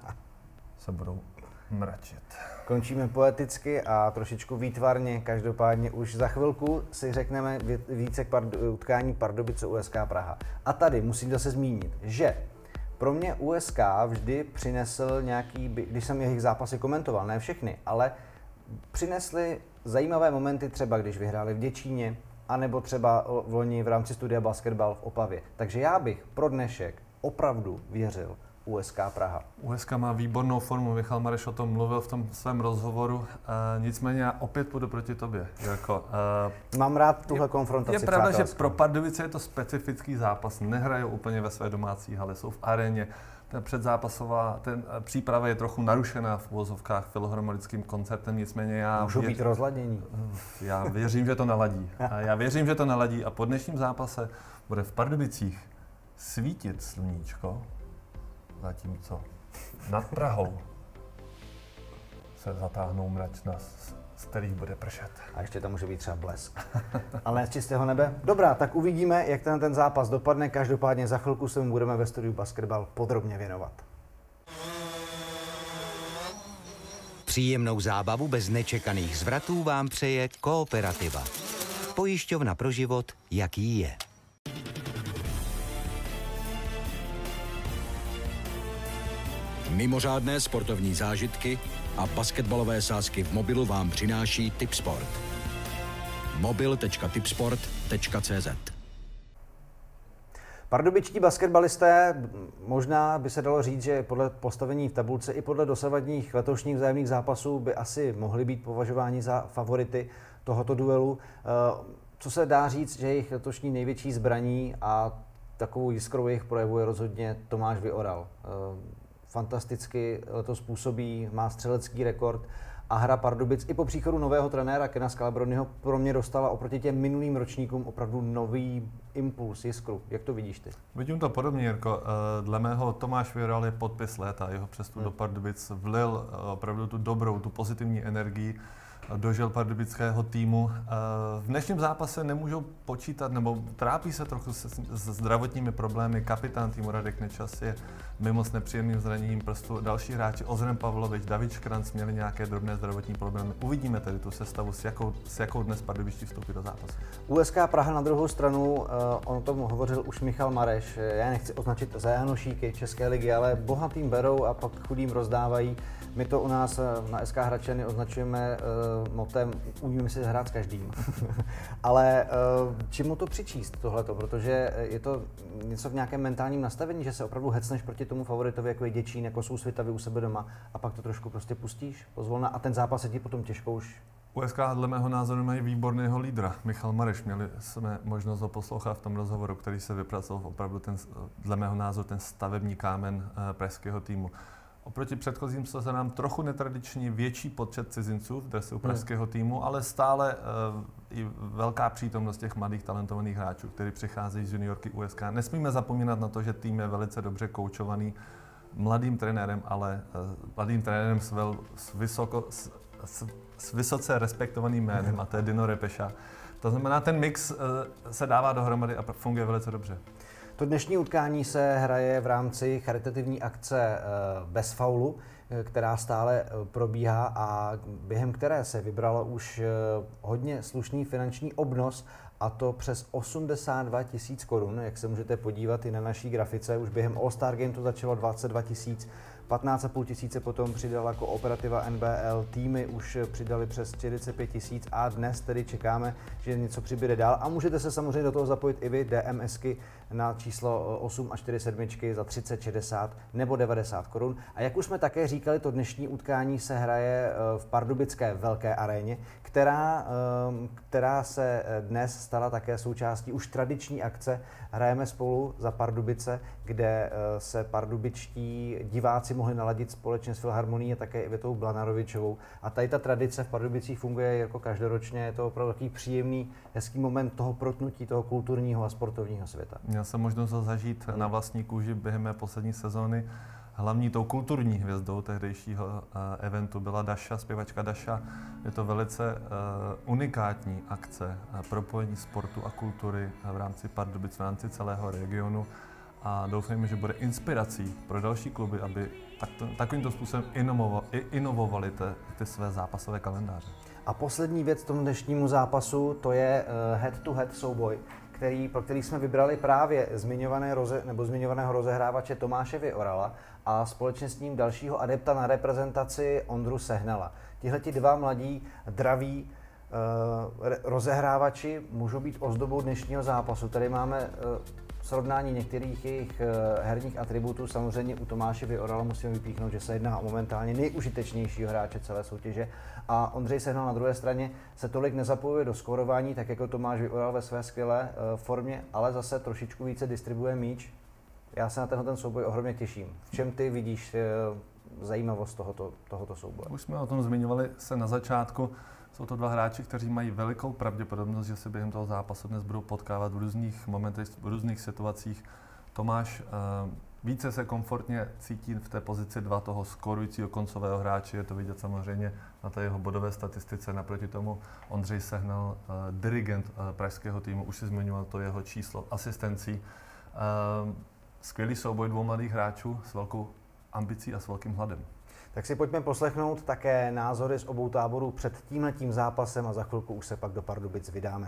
Speaker 3: se budou mračit.
Speaker 2: Končíme poeticky a trošičku výtvarně, každopádně už za chvilku si řekneme více k pardu, utkání Pardubice U S K Praha. A tady musím zase zmínit, že pro mě U S K vždy přinesl nějaký, když jsem jejich zápasy komentoval, ne všechny, ale přinesli zajímavé momenty, třeba když vyhráli v Děčíně, anebo třeba v loni v rámci studia Basketball v Opavě. Takže já bych pro dnešek opravdu věřil U S K Praha.
Speaker 3: U S K má výbornou formu, Michal Mareš o tom mluvil v tom svém rozhovoru, uh, nicméně já opět půjdu proti tobě. Jako,
Speaker 2: uh, Mám rád tuhle konfrontaci.
Speaker 3: Je pravda, že pro Pardubice je to specifický zápas, nehrajou úplně ve své domácí hale, jsou v aréně, ta předzápasová ten, příprava je trochu narušená v uvozovkách filharmonickým koncertem, nicméně já...
Speaker 2: Můžou být rozladění.
Speaker 3: Já věřím, že to naladí. A já věřím, že to naladí a po dnešním zápase bude v Pardubicích svítit sluníčko, zatímco nad Prahou se zatáhnou mračna, z kterých bude pršet.
Speaker 2: A ještě tam může být třeba blesk. Ale ne z čistého nebe. Dobrá, tak uvidíme, jak ten, ten zápas dopadne. Každopádně za chvilku se mu budeme ve studiu Basketball podrobně věnovat.
Speaker 4: Příjemnou zábavu bez nečekaných zvratů vám přeje Kooperativa. Pojišťovna pro život, jaký je.
Speaker 5: Mimořádné sportovní zážitky a basketbalové sázky v mobilu vám přináší Tipsport. mobil tečka tipsport tečka cé zet.
Speaker 2: Pardubičtí basketbalisté, možná by se dalo říct, že podle postavení v tabulce i podle dosavadních letošních vzájemných zápasů by asi mohli být považováni za favority tohoto duelu. Co se dá říct, že jejich letošní největší zbraní a takovou jiskrou jejich projevu je rozhodně Tomáš Vyoral. Fantasticky letos působí, má střelecký rekord a hra Pardubic i po příchodu nového trenéra Kena Scalabroniho pro mě dostala oproti těm minulým ročníkům opravdu nový impuls, jiskru. Jak to vidíš ty?
Speaker 3: Vidím to podobně, Jirko. Dle mého Tomáš Vyoral je podpis léta. Jeho přestup hmm. do Pardubic vlil opravdu tu dobrou, tu pozitivní energii dožil pardubického týmu. V dnešním zápase nemůžou počítat, nebo trápí se trochu se, se zdravotními problémy. Kapitán týmu Radek Nečas je mimo s nepříjemným zraněním prstu. Další hráči Ozrem Pavlovič, David Škranc měli nějaké drobné zdravotní problémy. Uvidíme tedy tu sestavu, s jakou, s jakou dnes pardubičtí vstoupí do zápasu.
Speaker 2: U S K Praha na druhou stranu, uh, on o tom hovořil už Michal Mareš. Já nechci označit za Janošíky České ligy, ale bohatým berou a pak chudým rozdávají. My to u nás na S K Hradčany označujeme uh, motem umíme si hrát s každým. Ale uh, čemu to přičíst tohleto? Protože je to něco v nějakém mentálním nastavení, že se opravdu hecneš proti tomu favoritovi, jako je Děčín, jako jsou Svitavy u sebe doma a pak to trošku prostě pustíš pozvolna a ten zápas se ti potom těžko už.
Speaker 3: U S K dle mého názoru mají výborného lídra, Michal Mareš. Měli jsme možnost ho poslouchat v tom rozhovoru, který se vypracoval opravdu ten, dle mého názoru ten stavební kámen uh, pražského týmu. Oproti předchozím se nám trochu netradiční větší počet cizinců v dresu pražského týmu, ale stále uh, i velká přítomnost těch mladých talentovaných hráčů, kteří přicházejí z juniorky U S K. Nesmíme zapomínat na to, že tým je velice dobře koučovaný mladým trenérem, ale uh, mladým trenérem s, vel, s, vysoko, s, s, s vysoce respektovaným jménem, a to je Dino Repeša. To znamená, ten mix uh, se dává dohromady a funguje velice dobře.
Speaker 2: To dnešní utkání se hraje v rámci charitativní akce Bez faulu, která stále probíhá a během které se vybralo už hodně slušný finanční obnos, a to přes osmdesát dva tisíc korun, jak se můžete podívat i na naší grafice. Už během All-Star Game to začalo dvacet dva tisíc, patnáct a půl tisíce potom přidala Kooperativa N B L, týmy už přidali přes čtyřicet pět tisíc a dnes tedy čekáme, že něco přibude dál a můžete se samozřejmě do toho zapojit i vy, DMSky na číslo osm a čtyři sedm za třicet, šedesát nebo devadesát korun. A jak už jsme také říkali, to dnešní utkání se hraje v pardubické velké aréně, která, která se dnes stala také součástí už tradiční akce Hrajeme spolu za Pardubice, kde se pardubičtí diváci mohli naladit společně s Filharmonií a také Ivetou Blanarovičovou. A tady ta tradice v Pardubicích funguje jako každoročně, je to opravdu takový příjemný, hezký moment toho protnutí, toho kulturního a sportovního světa.
Speaker 3: Měl jsem možnost ho zažít na vlastní kůži během mé poslední sezóny. Hlavní tou kulturní hvězdou tehdejšího uh, eventu byla Daša, zpěvačka Daša. Je to velice uh, unikátní akce uh, propojení sportu a kultury uh, v rámci Pardubic, v rámci celého regionu. A doufejme, že bude inspirací pro další kluby, aby takto, takovýmto způsobem inovovali, inovovali ty, ty své zápasové kalendáře.
Speaker 2: A poslední věc tomu dnešnímu zápasu, to je uh, head-to-head souboj, který, pro který jsme vybrali právě zmiňované roze, nebo zmiňovaného rozehrávače Tomáše Vyorala a společně s ním dalšího adepta na reprezentaci Ondru Sehnala. Tihleti dva mladí, draví uh, rozehrávači můžou být ozdobou dnešního zápasu. Tady máme uh, srovnání některých jejich uh, herních atributů. Samozřejmě u Tomáše Vyorala musíme vypíchnout, že se jedná o momentálně nejužitečnějšího hráče celé soutěže. A Ondřej Sehnal na druhé straně se tolik nezapojuje do skórování, tak jako Tomáš Vyoral ve své skvělé uh, formě, ale zase trošičku více distribuje míč. Já se na tenhle ten souboj ohromně těším. V čem ty vidíš zajímavost tohoto, tohoto souboje?
Speaker 3: Už jsme o tom zmiňovali se na začátku. Jsou to dva hráči, kteří mají velikou pravděpodobnost, že se během toho zápasu dnes budou potkávat v různých momentech, v různých situacích. Tomáš uh, více se komfortně cítí v té pozici dva toho skorujícího koncového hráče. Je to vidět samozřejmě na té jeho bodové statistice. Naproti tomu Ondřej Sehnal, uh, dirigent uh, pražského týmu, už si zmiňoval to jeho číslo asistencí. Uh, skvělý souboj dvou mladých hráčů s velkou ambicí a s velkým hladem.
Speaker 2: Tak si pojďme poslechnout také názory z obou táborů před tímhletím zápasem a za chvilku už se pak do Pardubic vydáme.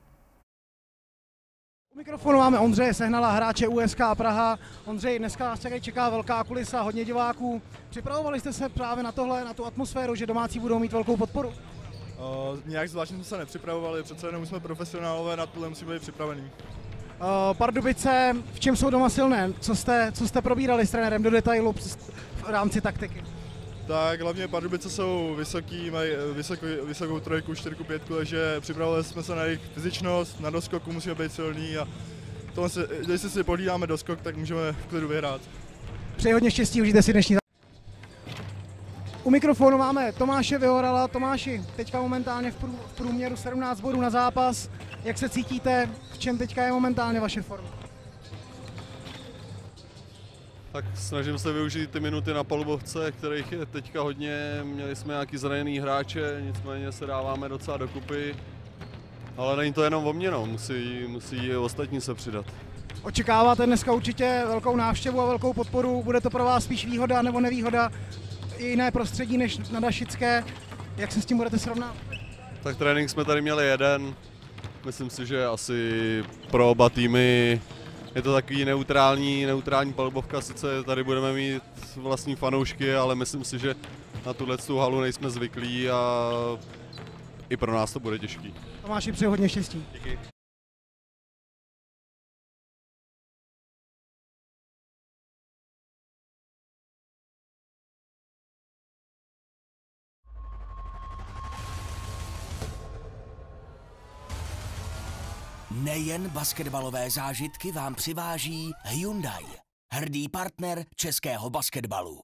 Speaker 8: U mikrofonu máme Ondřeje Sehnala, hráče U S K Praha. Ondřej, dneska nás čeká velká kulisa, hodně diváků. Připravovali jste se právě na tohle, na tu atmosféru, že domácí budou mít velkou podporu?
Speaker 9: Uh, nějak zvláštně jsme se nepřipravovali, přece jenom jsme profesionálové, na tohle musíme být připravení.
Speaker 8: Uh, Pardubice, v čem jsou doma silné? Co jste, co jste probírali s trenérem do detailu v rámci taktiky?
Speaker 9: Tak hlavně Pardubice jsou vysoký, mají vysokou, vysokou trojku, čtyřku, pětku, takže připravovali jsme se na jejich fyzičnost, na doskoku musíme být silní a tohle se, když si pohlídáme doskok, tak můžeme v klidu vyhrát.
Speaker 8: Přeji hodně štěstí, užijte si dnešní zápas. U mikrofonu máme Tomáše Vyhorala. Tomáši, teďka momentálně v, prů, v průměru sedmnáct bodů na zápas. Jak se cítíte, v čem teďka je momentálně vaše forma?
Speaker 7: Tak snažím se využít ty minuty na palubovce, kterých je teďka hodně. Měli jsme nějaký zraněný hráče, nicméně se dáváme docela dokupy. Ale není to jenom o mně, no. musí, musí i ostatní se přidat.
Speaker 8: Očekáváte dneska určitě velkou návštěvu a velkou podporu. Bude to pro vás spíš výhoda nebo nevýhoda? I jiné prostředí než na Dašické. Jak se s tím budete srovnávat?
Speaker 7: Tak trénink jsme tady měli jeden. Myslím si, že asi pro oba týmy je to takový neutrální, neutrální palubovka. Sice tady budeme mít vlastní fanoušky, ale myslím si, že na tuhle halu nejsme zvyklí a i pro nás to bude těžký.
Speaker 8: Tomáši, přeji hodně štěstí.
Speaker 7: Díky.
Speaker 5: Nejen basketbalové zážitky vám přiváží Hyundai, hrdý partner českého basketbalu.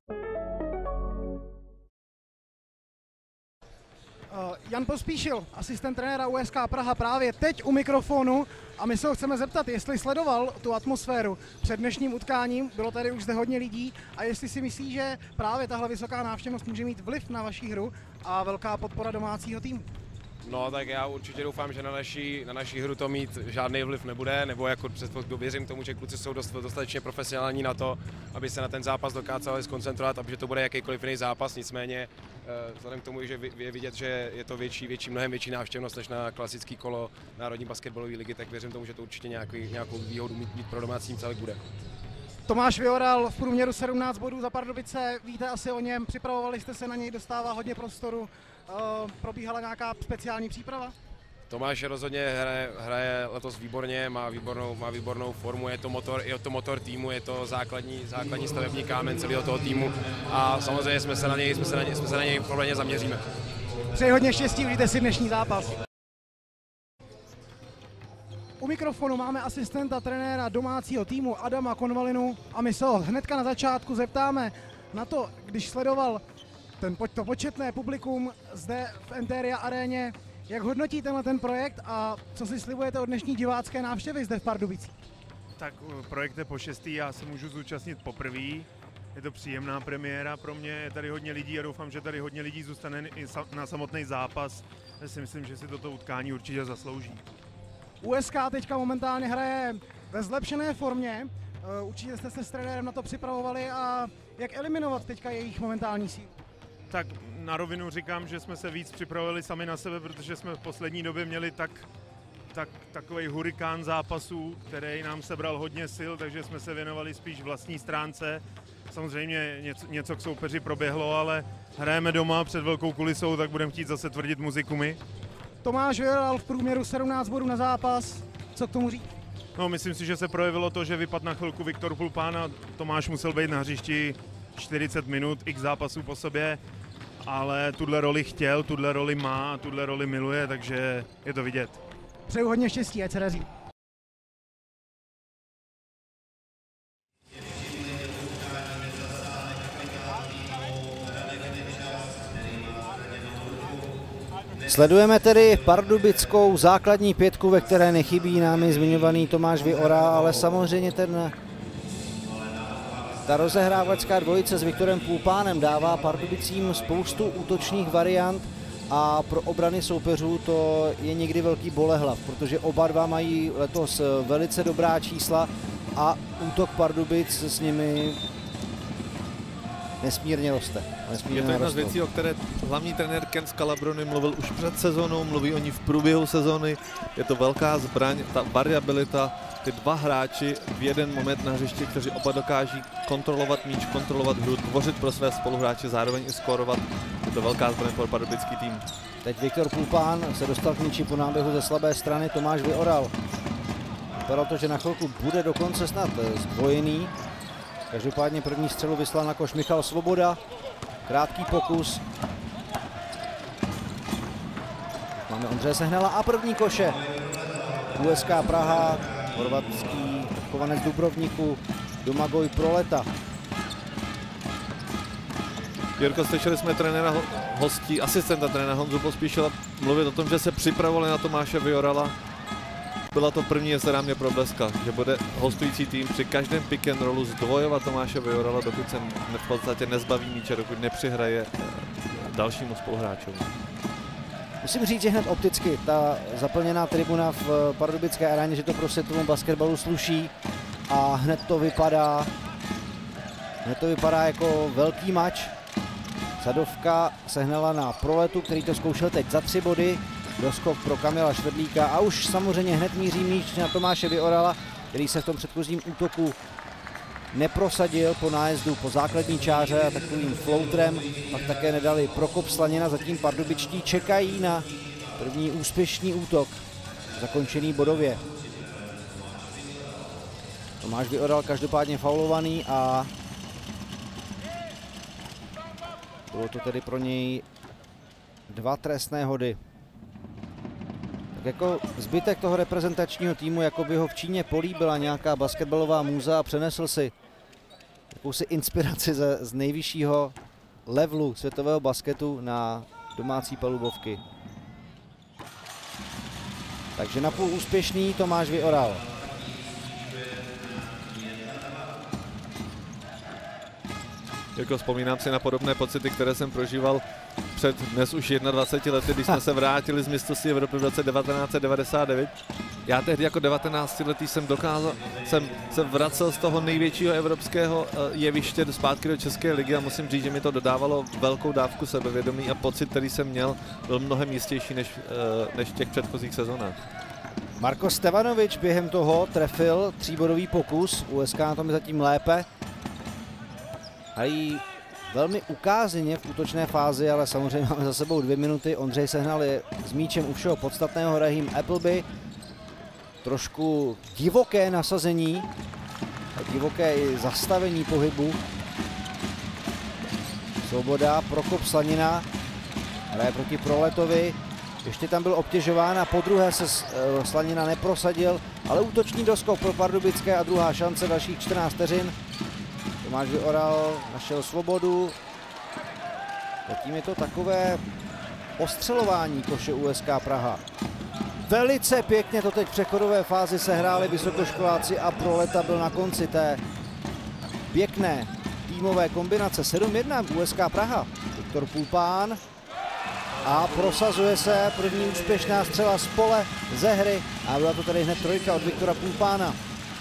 Speaker 8: Jan Pospíšil, asistent trenéra U S K Praha, právě teď u mikrofonu a my se ho chceme zeptat, jestli sledoval tu atmosféru před dnešním utkáním, bylo tady už zde hodně lidí a jestli si myslí, že právě tahle vysoká návštěvnost může mít vliv na vaši hru a velká podpora domácího týmu.
Speaker 10: No, tak já určitě doufám, že na naší, na naší hru to mít žádný vliv nebude, nebo jako předpoklad věřím tomu, že kluci jsou dost, dostatečně profesionální na to, aby se na ten zápas dokázali zkoncentrovat, aby to bude jakýkoliv jiný zápas, nicméně vzhledem k tomu, že je vidět, že je to větší, větší, mnohem větší návštěvnost než na klasický kolo Národní basketbalové ligy, tak věřím tomu, že to určitě nějaký, nějakou výhodu mít, mít pro domácí celek bude.
Speaker 8: Tomáš Vyhoral v průměru sedmnáct bodů za Pardubice, víte asi o něm, připravovali jste se na něj, dostává hodně prostoru. Uh, probíhala nějaká speciální příprava?
Speaker 10: Tomáš rozhodně hraje, hraje letos výborně, má výbornou, má výbornou formu, je to motor, je to motor týmu, je to základní, základní stavební kámen celého toho týmu a samozřejmě jsme se na něj, jsme se na něj, jsme se na něj problémně zaměříme.
Speaker 8: Přeji hodně štěstí, užijte si dnešní zápas. U mikrofonu máme asistenta trenéra domácího týmu Adama Konvalinu a my se ho hnedka na začátku zeptáme na to, když sledoval ten, to početné publikum zde v Enteria aréně, jak hodnotí tenhle ten projekt a co si slibujete od dnešní divácké návštěvy zde v Pardubicích?
Speaker 11: Tak projekt je po šestý, já se můžu zúčastnit poprvé. Je to příjemná premiéra pro mě, je tady hodně lidí a doufám, že tady hodně lidí zůstane i na samotný zápas. Já si myslím, že si toto utkání určitě zaslouží.
Speaker 8: U S K teďka momentálně hraje ve zlepšené formě. Určitě jste se s trenérem na to připravovali a jak eliminovat teďka jejich momentální sílu?
Speaker 11: Tak na rovinu říkám, že jsme se víc připravili sami na sebe, protože jsme v poslední době měli tak, tak, takový hurikán zápasů, který nám sebral hodně sil, takže jsme se věnovali spíš vlastní stránce. Samozřejmě něco, něco k soupeři proběhlo, ale hrajeme doma před velkou kulisou, tak budeme chtít zase tvrdit muziku my.
Speaker 8: Tomáš Vyhoral v průměru sedmnáct bodů na zápas, co k tomu říct?
Speaker 11: No, myslím si, že se projevilo to, že vypadl na chvilku Viktor Pulpán a Tomáš musel být na hřišti čtyřicet minut, x zápasů po sobě, ale tuhle roli chtěl, tuhle roli má a tuhle roli miluje, takže je to vidět.
Speaker 8: Přeju hodně štěstí, ať se daří.
Speaker 2: Sledujeme tedy pardubickou základní pětku, ve které nechybí námi zmiňovaný Tomáš Vyora, ale samozřejmě ten, ta rozehrávačská dvojice s Viktorem Pulpánem dává Pardubicím spoustu útočných variant a pro obrany soupeřů to je někdy velký bolehlav, protože oba dva mají letos velice dobrá čísla a útok Pardubic s nimi nesmírně roste. Nesmírně
Speaker 12: je to jedna
Speaker 2: rostou.
Speaker 12: z věcí, o které hlavní trenér Ken Scalabroni mluvil už před sezónou, mluví o ní v průběhu sezóny. Je to velká zbraň, ta variabilita, ty dva hráči v jeden moment na hřišti, kteří oba dokáží kontrolovat míč, kontrolovat hru, tvořit pro své spoluhráče, zároveň i skórovat. Je to velká zbraň pro pardubický tým.
Speaker 2: Teď Viktor Pulpán se dostal k míči po náběhu ze slabé strany, Tomáš Vyoral. Vypadalo to, že na chvilku bude dokonce snad zdvojený. Každopádně první střelu vyslal na koš Michal Svoboda. Krátký pokus. Máme Ondřeje Sehnala a první koše. U S K Praha, chorvatský kovanec Dubrovníku, Domagoj Proleta.
Speaker 12: Jirko, slyšeli jsme trenéra hostí, asistenta trenéra Honzu Pospíšila mluvit o tom, že se připravovali na Tomáše Vyorala. Byla to první, jestli nám mě probleska, že bude hostující tým při každém pick and rollu zdvojovat Tomáše Vyorala, dokud se v podstatě nezbaví míče, dokud nepřihraje dalšímu spoluhráčovi.
Speaker 2: Musím říct, že hned opticky ta zaplněná tribuna v pardubické aréně, že to prostě tomu basketbalu sluší a hned to vypadá, hned to vypadá jako velký mač. Sadovka Sehnala na Proletu, který to zkoušel teď za tři body. Doskok pro Kamila Švedlíka a už samozřejmě hned míří míč na Tomáše Vyorala, který se v tom předchozím útoku neprosadil po nájezdu po základní čáře a takovým floatrem. Pak také nedali Prokop Slanina, zatím pardubičtí čekají na první úspěšný útok, zakončený bodově. Tomáš Vyoral každopádně faulovaný a bylo to tedy pro něj dva trestné hody. Tak jako zbytek toho reprezentačního týmu, jako by ho v Číně políbila nějaká basketbalová můza a přenesl si jakousi inspiraci ze, z nejvyššího levelu světového basketu na domácí palubovky. Takže napůl úspěšný Tomáš Vyoral.
Speaker 12: Jako vzpomínám si na podobné pocity, které jsem prožíval před dnes už dvaceti jedna lety, když jsme se vrátili z mistrovství Evropy v roce devatenáct set devadesát devět. Já tehdy jako devatenáctiletý jsem dokázal, jsem se vracel z toho největšího evropského jeviště zpátky do České ligy a musím říct, že mi to dodávalo velkou dávku sebevědomí a pocit, který jsem měl, byl mnohem jistější než, než v těch předchozích sezónách.
Speaker 2: Marko Stevanovič během toho trefil tříbodový pokus, U S K na tom je zatím lépe. Hrají velmi ukázeně v útočné fázi, ale samozřejmě máme za sebou dvě minuty. Ondřej Sehnal je s míčem u všeho podstatného, Raheem Appleby. Trošku divoké nasazení, divoké i zastavení pohybu. Svoboda, Prokop Slanina, hraje proti Proletovi. Ještě tam byl obtěžován a podruhé se Slanina neprosadil, ale útočný doskok pro pardubické a druhá šance, dalších čtrnáct vteřin. Tomáš Vyoral našel Svobodu. Zatím je to takové ostřelování koše U S K Praha. Velice pěkně to teď v přechodové fázi sehráli vysokoškoláci a Proleta byl na konci té pěkné týmové kombinace. sedm jedna U S K Praha. Viktor Pulpán a prosazuje se první úspěšná střela z pole ze hry a byla to tady hned trojka od Viktora Pulpána.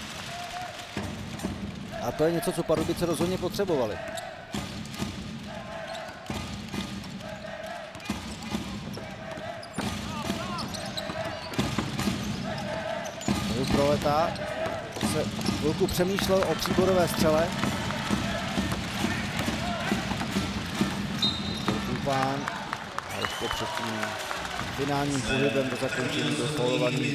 Speaker 2: A to je něco, co Pardubice rozhodně potřebovali. Proleta se chvilku přemýšlel o tříbodové střele. Pulpán a ještě před tím finálním pohybem do zakončení byl faulovaný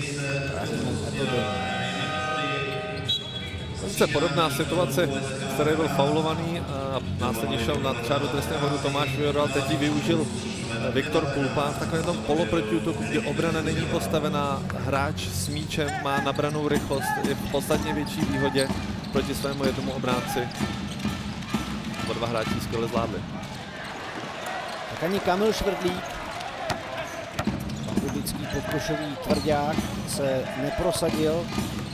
Speaker 12: Zase podobná situace, z které byl faulovaný a následně šel na čáru trestného bodu Tomáš Vyoral, teď ji využil Viktor Pulpán v takovém tom poloprotiútoku, kde obrana není postavená, hráč s míčem má nabranou rychlost, je v podstatně větší výhodě proti svému jednomu obránci. Oba dva hráči skvěle zvládli.
Speaker 2: Tak ani Kamil Švedlík
Speaker 13: podkošový tvrdák se neprosadil.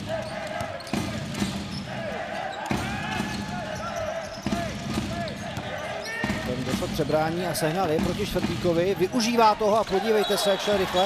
Speaker 13: Ten došlo k přebrání a sehnal je proti Štvrdíkovi. Využívá toho a podívejte se, jak šel rychle.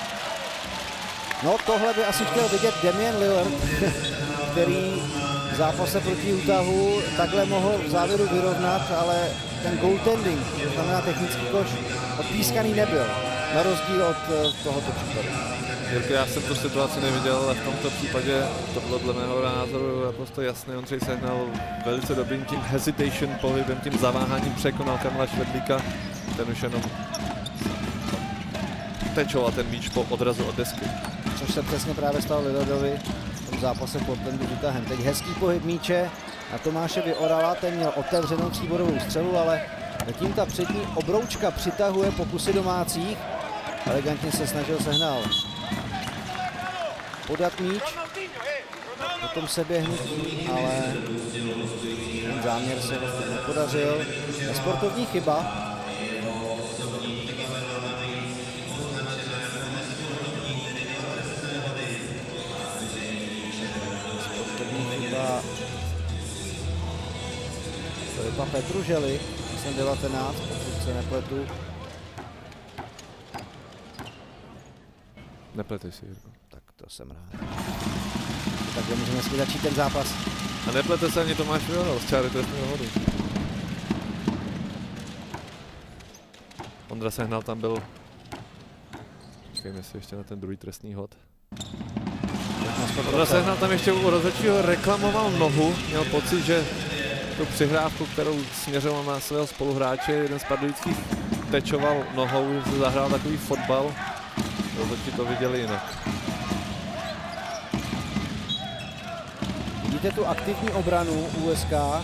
Speaker 13: No tohle by asi chtěl vidět Damian Lillard, který v zápase proti Utahu takhle mohl v závěru vyrovnat, ale ten goaltending, to znamená technický koš, odpískaný nebyl, na rozdíl od tohoto případu.
Speaker 12: Jirko, já jsem tu situaci neviděl, ale v tomto případě to bylo dle mého názoru naprosto jasné. Ondřej Sehnal velice dobrým tím hesitation pohybem, tím zaváháním překonal Kamila Švedlíka. Ten už jenom tečoval ten míč po odrazu od desky.
Speaker 13: Což se přesně právě stalo Lillardovi v tom zápase Portlandu s Utahem. Teď hezký pohyb míče na Tomáše Vyorala, ten měl otevřenou tříbodovou střelu, ale zatím ta přední obroučka přitahuje pokusy domácích. Elegantně se snažil Sehnal podat míč, potom seběhnutí, ale ten záměr se nepodařil. Nesportovní chyba. Filipa Petružely, jsem devatenáct, pokud se nepletu.
Speaker 12: Nepleteš si, Jirko.
Speaker 13: Tak to jsem rád. Takhle můžeme si začít ten zápas.
Speaker 12: A neplete se ani Tomáš Vyoral z čáry trestného hodu. Ondra Sehnal tam byl. Počkejme si ještě na ten druhý trestný hod. Ondra Sehnal tam ještě u rozhodčího reklamoval nohu. Měl pocit, že tu přihrávku, kterou směřoval na svého spoluhráče, jeden z Pardubických tečoval nohou, že se zahrál takový fotbal. Rozhodčí to viděli jinak.
Speaker 13: Vidíte tu aktivní obranu U S K.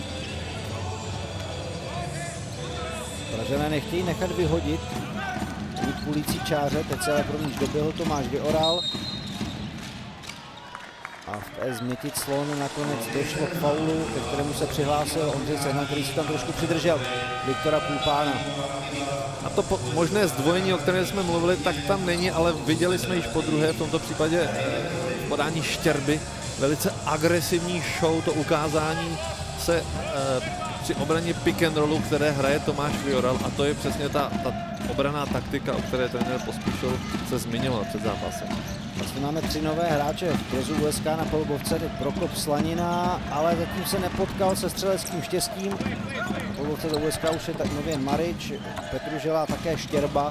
Speaker 13: Pražané nechtějí nechat vyhodit k půlící čáře, teď se ale pro níž doběhl Tomáš Vyoral. A v té změtit slon nakonec došlo k faulu, ke kterému se přihlásil Ondřej Sehnal, který si tam trošku přidržel Viktora Půpána.
Speaker 12: A to po, možné zdvojení, o kterém jsme mluvili, tak tam není, ale viděli jsme již po druhé, v tomto případě v podání Štěrby. Velice agresivní show, to ukázání se eh, při obraně pick and rollu, které hraje Tomáš Vyoral, a to je přesně ta, ta obranná taktika, o které trenér Pospíšil se zmiňoval před zápasem.
Speaker 13: Vlastně máme tři nové hráče v dresu U S K na polubovce, Prokop Slanina, ale zatím se nepotkal se střeleckým štěstím. Na polubovce do U S K už je tak nově Marič, Petružela a také Štěrba.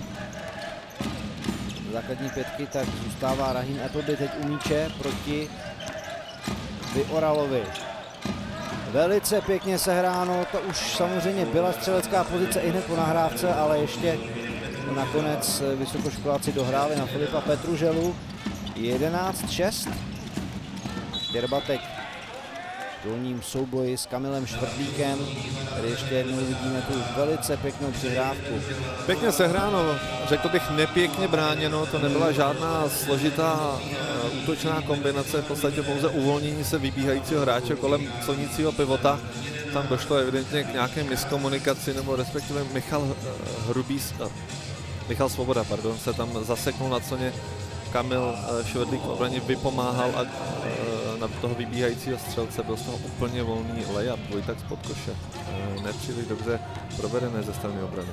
Speaker 13: Z základní pětky tak zůstává Rahim Appleby teď u míče proti Vyoralovi. Velice pěkně sehráno, to už samozřejmě byla střelecká pozice i hned po nahrávce, ale ještě nakonec vysokoškoláci dohráli na Filipa Petruželu. jedenáct šest. Štěrba teď v dolním souboji s Kamilem Štvrdíkem. Tady ještě jednou vidíme tu velice pěknou přihrávku.
Speaker 12: Pěkně sehráno, řekl bych nepěkně bráněno, to nebyla žádná složitá uh, útočná kombinace, v podstatě pouze uvolnění se vybíhajícího hráče kolem slonícího pivota. Tam došlo evidentně k nějaké miskomunikaci, nebo respektive Michal uh, Hrubý, uh, Michal Svoboda, pardon, se tam zaseknul na coně. Kamil Švedlík v obraně vypomáhal a na toho vybíhajícího střelce byl z toho úplně volný layup, dvojtak spod koše. Nepříliš dobře provedené ze strany obrany.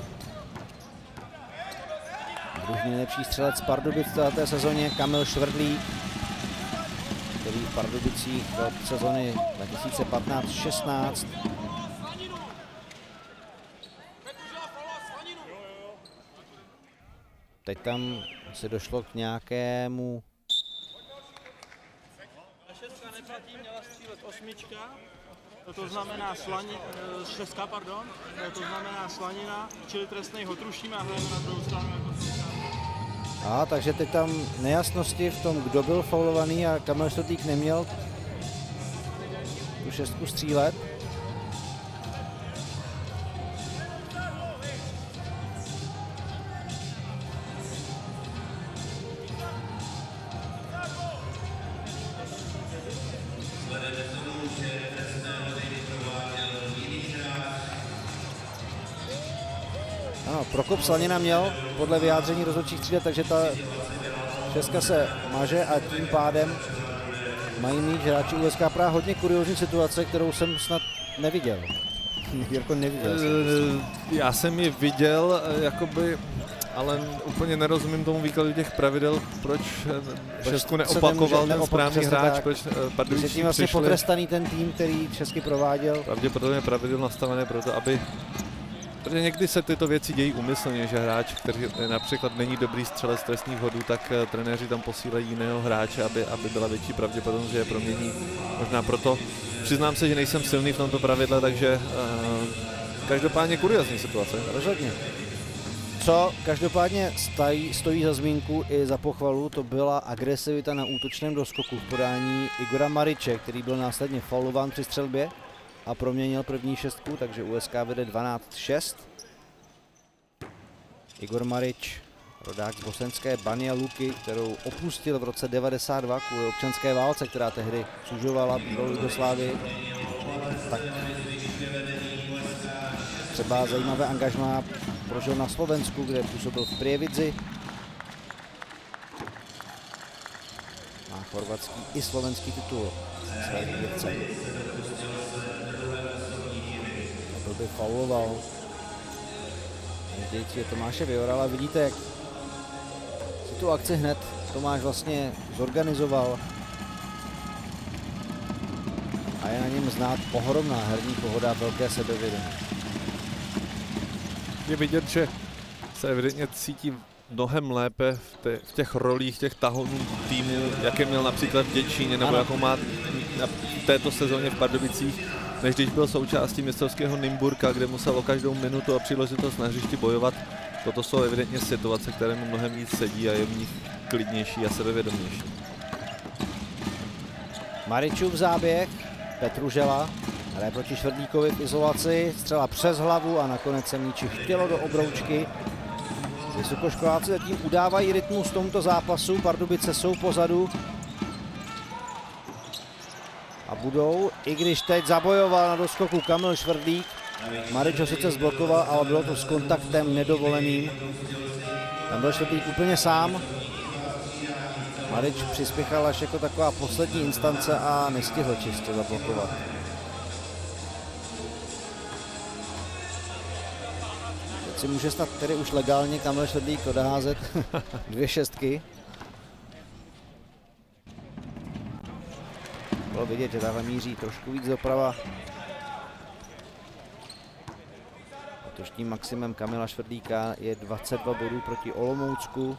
Speaker 13: Druhý nejlepší střelec Pardubic v této sezóně Kamil Švedlík, který v Pardubicích od sezóny dva tisíce patnáct šestnáct teď tam se došlo k nějakému...
Speaker 14: Šestka neplatí, měla střílet osmička, to znamená slani, šestka, pardon, to znamená slanina, čili trestného trušíme a hrajeme na druhou stranu.
Speaker 13: A takže teď tam nejasnosti v tom, kdo byl faulovaný, a Kamil Štvrdík neměl tu šestku střílet. Ano, Prokop Slanina měl podle vyjádření rozhodčích střílet, takže ta Šestka se maže a tím pádem mají mít hráči U S K Praha hodně kuriózní situace, kterou jsem snad neviděl. Jirko, neviděl jsem.
Speaker 12: Já jsem ji viděl, jakoby, ale úplně nerozumím tomu výkladu těch pravidel, proč šestku neopakoval ten správný hráč, tak, proč Pardubičtí
Speaker 13: tím vlastně
Speaker 12: přišli.
Speaker 13: potrestaný ten tým, který česky prováděl.
Speaker 12: Pravděpodobně pravidel nastavené proto, aby... Protože někdy se tyto věci dějí úmyslně, že hráč, který například není dobrý střelec z trestních hodů, tak trenéři tam posílají jiného hráče, aby, aby byla větší pravděpodobnost, že je promění. Možná proto přiznám se, že nejsem silný v tomto pravidle, takže uh, každopádně kuriózní situace.
Speaker 13: Rozhodně. Co každopádně stojí, stojí za zmínku i za pochvalu, to byla agresivita na útočném doskoku v podání Igora Mariče, který byl následně faulován při střelbě a proměnil první šestku, takže U S K vede dvanáct šest. Igor Marič, rodák z bosenské Banja Luky, kterou opustil v roce devadesát dva kvůli občanské válce, která tehdy sužovala bývalou Jugoslávii. Tak třeba zajímavé angažmá prožil na Slovensku, kde působil v Prievidzi. Má chorvatský i slovenský titul své výběrce. To by fauloval. Neždějící je Tomáše Viorala. Vidíte, jak si tu akci hned Tomáš vlastně zorganizoval. A je na něm znát ohromná herní pohoda, velké sebevědomí.
Speaker 12: Je vidět, že se evidentně cítí mnohem lépe v, te, v těch rolích, těch tahonů týmu, jaké měl například v Děčíně, nebo ano. Jakou má na této sezóně v Pardubicích, než když byl součástí mistrovského Nymburka, kde musel o každou minutu a příležitost na hřišti bojovat. Toto jsou evidentně situace, které mu mnohem víc sedí a je v nich klidnější a sebevědomější.
Speaker 13: Maričův záběh, Petružela, hraje proti Švrdíkovi v izolaci, střela přes hlavu a nakonec se míči chtělo do obroučky. Vysokoškoláci zatím udávají rytmus tomuto zápasu, Pardubice jsou pozadu. A budou, i když teď zabojoval na doskoku Kamil Švrdík. Marič ho sice zblokoval, ale bylo to s kontaktem nedovoleným. Tam byl Švrdík úplně sám. Marič přispěchal až jako taková poslední instance a nestihl čistě zablokovat. Teď si může snad tedy už legálně Kamil Švrdík odházet dvě šestky. Bylo vidět, že tahle míří trošku víc doprava. Letošním maximem Kamila Švrdíka je dvacet dva bodů proti Olomoucku.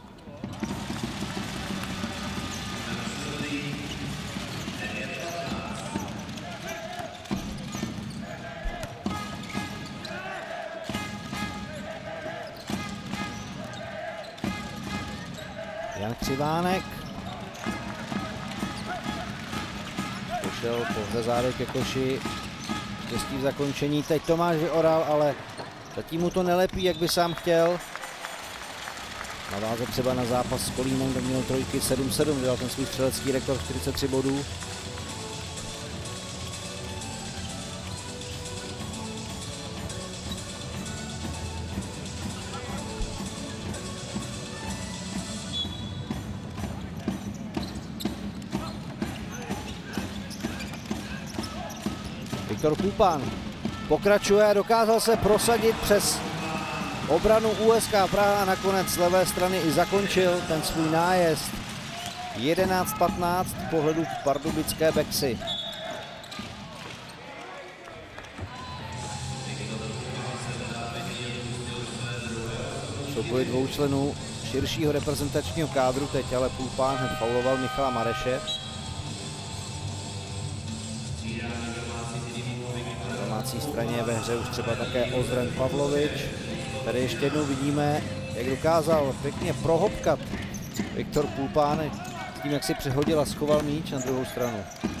Speaker 13: Jan Křivánek pošel po zádech ke koši, štěstí v zakončení, teď Tomáš vyoral, ale zatím mu to nelepí, jak by sám chtěl. Navázat třeba na zápas s Kolínem, kde měl trojky sedm sedm, dělal ten svůj střelecký rekord čtyřicet tři bodů. Viktor Půpán pokračuje, dokázal se prosadit přes obranu U S K Praha a nakonec z levé strany i zakončil ten svůj nájezd. jedenáct patnáct v pohledu pardubické Bexy. Souboj dvou členů širšího reprezentačního kádru, teď ale Půpán hned fauloval Michala Mareše. Na domácí straně ve hře už třeba také Ozren Pavlovič. Tady ještě jednou vidíme, jak dokázal pěkně prohopkat Viktor Půpán tím, jak si přehodil a schoval míč na druhou stranu.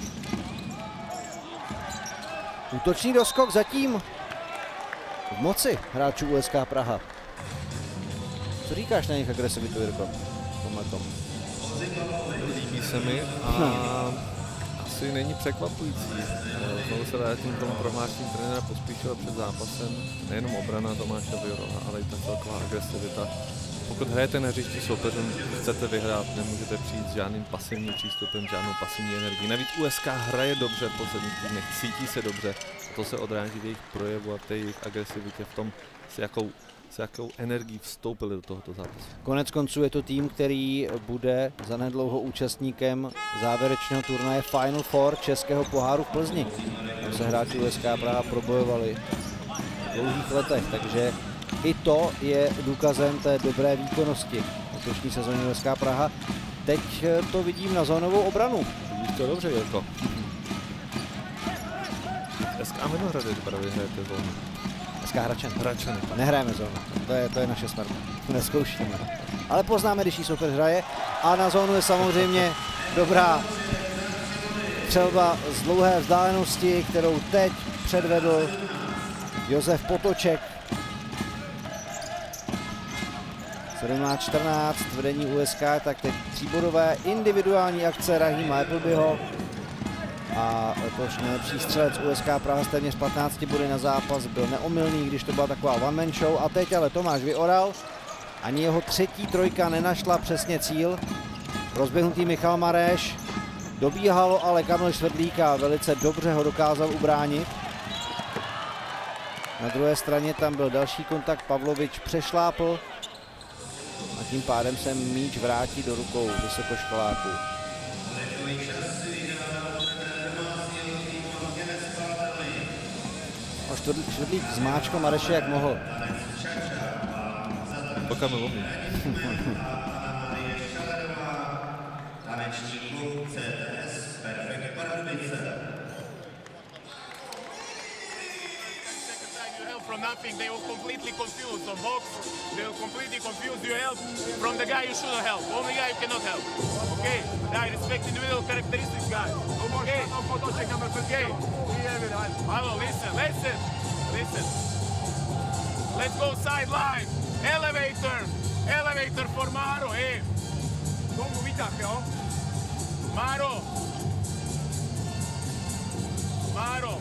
Speaker 13: Útočný doskok zatím v moci hráčů U S K Praha. Co říkáš na jejich agresivitu, Jirko?
Speaker 12: Líbí se mi a hmm. asi není překvapující. Znovu se vrátím k tomu prohlášení trenéra Pospíšila před zápasem. Nejenom obrana Tomáše Viorala, ale i ta celková agresivita pokud hrajete na hřišti soupeřům, chcete vyhrát, nemůžete přijít s žádným pasivním přístupem, žádnou pasivní energií. Navíc U S K hraje dobře v posledních týdnech, cítí se dobře. To se odráží v jejich projevu a v té jejich agresivitě, v tom, s jakou, s jakou energií vstoupili do tohoto zápasu.
Speaker 13: Konec konců je to tým, který bude zanedlouho účastníkem závěrečného turnaje Final Four Českého poháru v Plzni. Tam se hráči U S K Praha probojovali v dlouhých letech, takže i to je důkazem té dobré výkonnosti v letošní sezóně U S K Praha. Teď to vidím na zónovou obranu.
Speaker 12: Vidíš to dobře, Jirko. S K Vinohrady právě hrajete zónu.
Speaker 13: S K Hračany.
Speaker 12: Hračany.
Speaker 13: Nehrajeme zónu, to je, to je naše smrt. Neskoušíme. Ale poznáme, když jí soupeř hraje. A na zónu je samozřejmě dobrá střelba z dlouhé vzdálenosti, kterou teď předvedl Josef Potoček. sedmnáct čtrnáct vedení U S K, tak teď tříbodové individuální akce Rahima Applebyho. A letoš nejlepší střelec U S K Praha s téměř patnácti body na zápas byl neomylný, když to byla taková one-man show. A teď ale Tomáš Vyoral, ani jeho třetí trojka nenašla přesně cíl. Rozběhnutý Michal Mareš, dobíhalo ale Kamil Švedlík a velice dobře ho dokázal ubránit. Na druhé straně tam byl další kontakt, Pavlovič přešlápl a tím pádem se míč vrátí do rukou vysokoškoláků. Švedlík zmáčkl Mareše jak mohl.
Speaker 12: To Kamil umí.
Speaker 15: From nothing, they were completely confused on box. They were completely confused. You help from the guy you should help. Only guy you cannot help. Okay, I respect individual characteristics, guys. Okay, okay. Hello, listen, listen, listen. Let's go sideline. Elevator, elevator for Maro. Hey, tomu výtah, jo? Maro, Maro.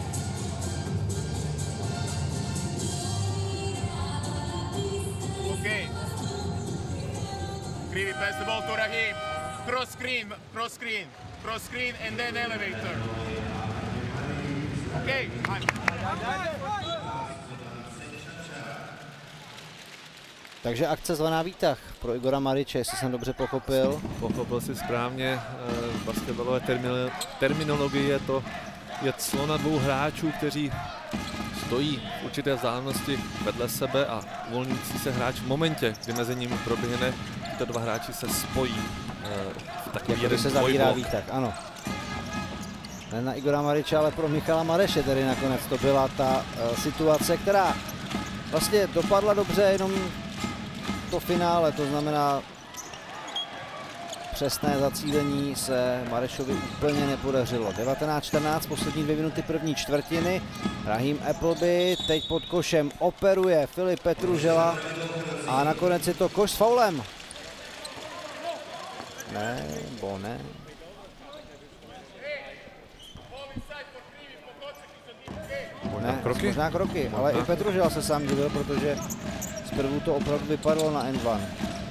Speaker 15: Okay. Krivi pass the ball to Rahim. Cross screen, cross screen, cross screen, and then elevator. Okay.
Speaker 13: Takže akce zvaná výtah pro Igora Mariče, jestli jsem dobře pochopil.
Speaker 12: Pochopil si správně, v basketbalové terminologii je to je clo na dvou hráčů, kteří stojí v určité vzdálenosti vedle sebe a uvolňující se hráč v momentě, kdy mezi nimi proběhne, tyto dva hráči se spojí v takový jeden
Speaker 13: se zavírá výtah, ano. Ne na Igora Mariče, ale pro Michala Mareše tedy nakonec to byla ta uh, situace, která vlastně dopadla dobře, jenom to finále, to znamená přesné zacílení se Marešovi úplně nepodařilo. devatenáct čtrnáct, poslední dvě minuty první čtvrtiny. Rahim Appleby teď pod košem operuje Filip Petružela a nakonec je to koš s faulem. Ne, bo ne. Ne, kroky? Možná kroky, ale možná. I Petružela se sám divil, protože zprvu to opravdu vypadalo na end one.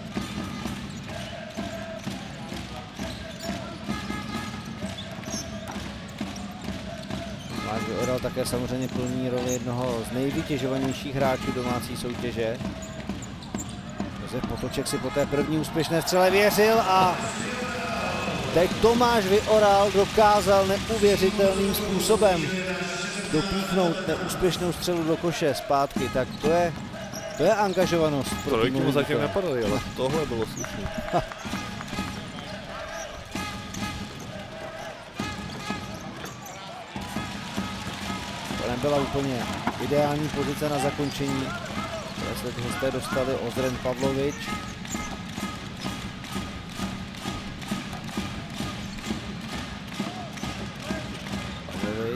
Speaker 13: Tomáš Vyoral také samozřejmě plní roli jednoho z nejvytěžovanějších hráčů domácí soutěže. Josef Potoček si po té první úspěšné střele věřil a teď Tomáš Vyoral dokázal neuvěřitelným způsobem dopíchnout neúspěšnou střelu do koše zpátky, tak to je, to je angažovanost.
Speaker 12: Trojky mu zatím nepadaly, ale tohle bylo slušný.
Speaker 13: To nebyla úplně ideální pozice na zakončení, které se teď hosté dostali. Ozren Pavlovič. Pavlovič.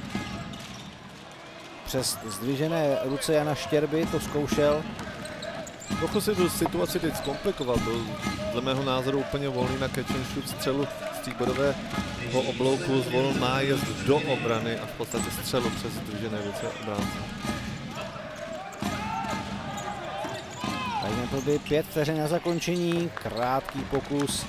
Speaker 13: Přes zdvižené ruce Jana Štěrby to zkoušel.
Speaker 12: Trochu si tu situaci teď zkomplikoval, byl dle mého názoru úplně volný na catch and shoot střelu z tříbodového oblouku, zvolil nájezd do obrany a v podstatě střelu přes zdvižené ruce obránce.
Speaker 13: Tady to by pět vteřin na zakončení, krátký pokus.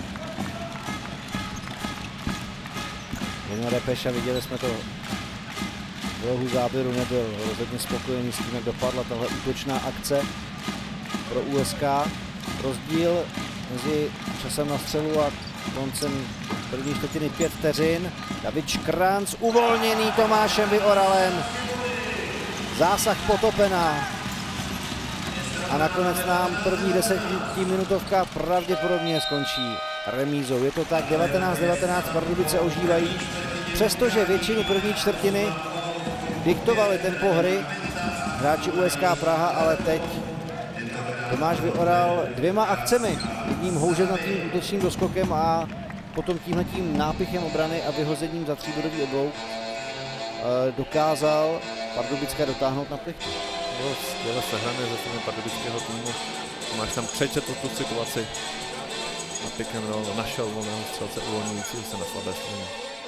Speaker 13: Jen Repeša, viděli jsme to v rohu záběru, nebyl rozhodně spokojený s tím, jak dopadla tahle útočná akce pro U S K. Rozdíl mezi časem na střelu a koncem první čtvrtiny pět vteřin. David Škranc uvolněný Tomášem Vyoralem. Zásah Potopená. A nakonec nám první desetiminutovka pravděpodobně skončí remízou. Je to tak, devatenáct devatenáct Pardubice ožívají. Přestože většinu první čtvrtiny diktovali tempo hry hráči U S K Praha, ale teď Tomáš Vyoral dvěma akcemi, jedním houževnatým útočným doskokem a potom tímhletím nápichem obrany a vyhozením za tříbodový oblouk dokázal Pardubické dotáhnout na plichtu.
Speaker 12: Bylo skvěle sehrané ze strany pardubického týmu. Tomáš tam přečetl tu situaci na pick and roll, našel volného střelce uvolňujícího se na slabé straně.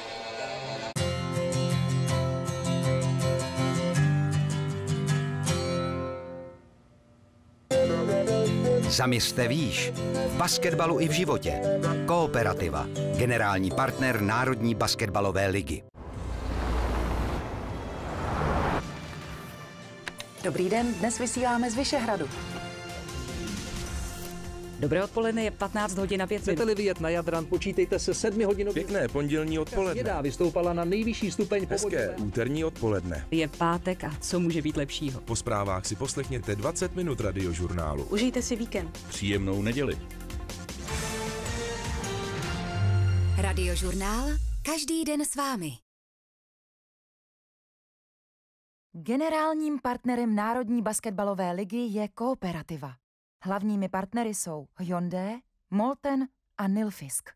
Speaker 4: Zamiste výš. V basketbalu i v životě. Kooperativa. Generální partner Národní basketbalové ligy.
Speaker 16: Dobrý den, dnes vysíláme z Vyšehradu. Dobré odpoledne, je patnáct hodin a pět minut.
Speaker 17: Chcete-li vyjet na Jadran, počítejte se sedmi hodinovým...
Speaker 18: Pěkné pondělní odpoledne.
Speaker 17: Snědá vystoupala na nejvyšší stupeň
Speaker 18: Hezké úterní odpoledne.
Speaker 16: Je pátek a co může být lepšího?
Speaker 18: Po zprávách si poslechněte dvacet minut radiožurnálu.
Speaker 16: Užijte si víkend.
Speaker 18: Příjemnou neděli.
Speaker 19: Radiožurnál každý den s vámi.
Speaker 1: Generálním partnerem Národní basketbalové ligy je Kooperativa. Hlavními partnery jsou Hyundai, Molten a Nilfisk.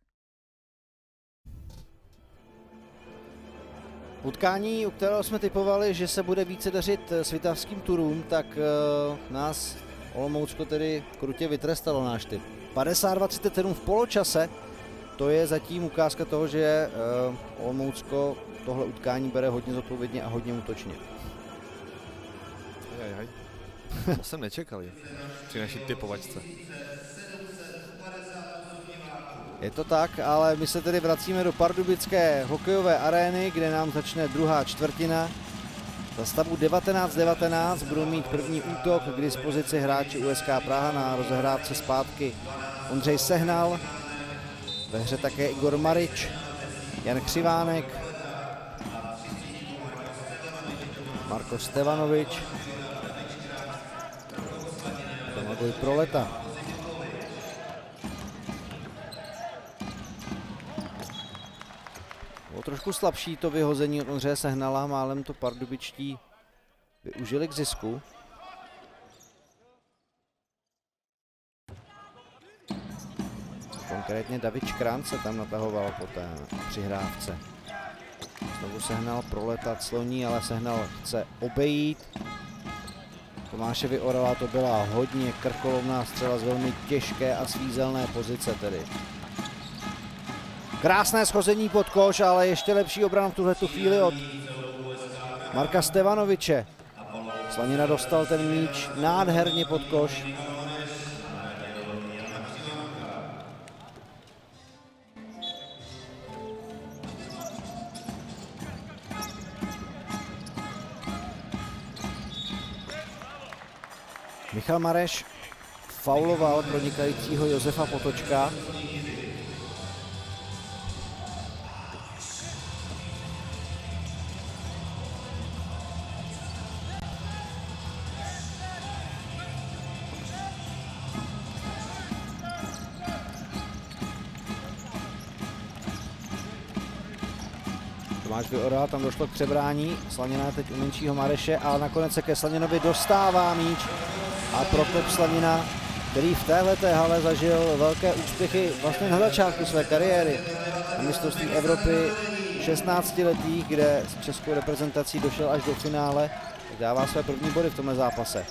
Speaker 13: Utkání, u kterého jsme typovali, že se bude více dařit svitavským turům, tak uh, nás Olomoucko tedy krutě vytrestalo náš typ. padesát dva třicet sedm v poločase, to je zatím ukázka toho, že uh, Olomoucko tohle utkání bere hodně zodpovědně a hodně útočně.
Speaker 12: Ajajaj. To jsem nečekal při naší typovačce.
Speaker 13: Je to tak, ale my se tedy vracíme do pardubické hokejové arény, kde nám začne druhá čtvrtina. Za stavu devatenáct devatenáct budou mít první útok k dispozici hráči U S K Praha, na rozehrávce zpátky Ondřej Sehnal, ve hře také Igor Marič, Jan Křivánek, Marko Stevanovič, Domagoj Proleta. Bylo trošku slabší to vyhození od Ondřeje Sehnala, málem to pardubičtí využili k zisku. Konkrétně David Škranc se tam natahoval po té přihrávce. Znovu Sehnal proletat sloní, ale Sehnal chce obejít. Tomáše Vyorala to byla hodně krkolomná střela z velmi těžké a svízelné pozice tedy. Krásné schození pod koš, ale ještě lepší obrana v tuhletu chvíli od Marka Stevanoviče. Slanina dostal ten míč nádherně pod koš. Michal Mareš fauloval pronikajícího Josefa Potočka. Tomáš Vyoral, tam došlo k přebrání, Slanina teď u menšího Mareše, ale nakonec se ke Slaninovi dostává míč a Prokop Slanina, který v téhleté hale zažil velké úspěchy vlastně na začátku své kariéry na mistrovství Evropy šestnáctiletých, kde s českou reprezentací došel až do finále, dává své první body v tomhle zápase.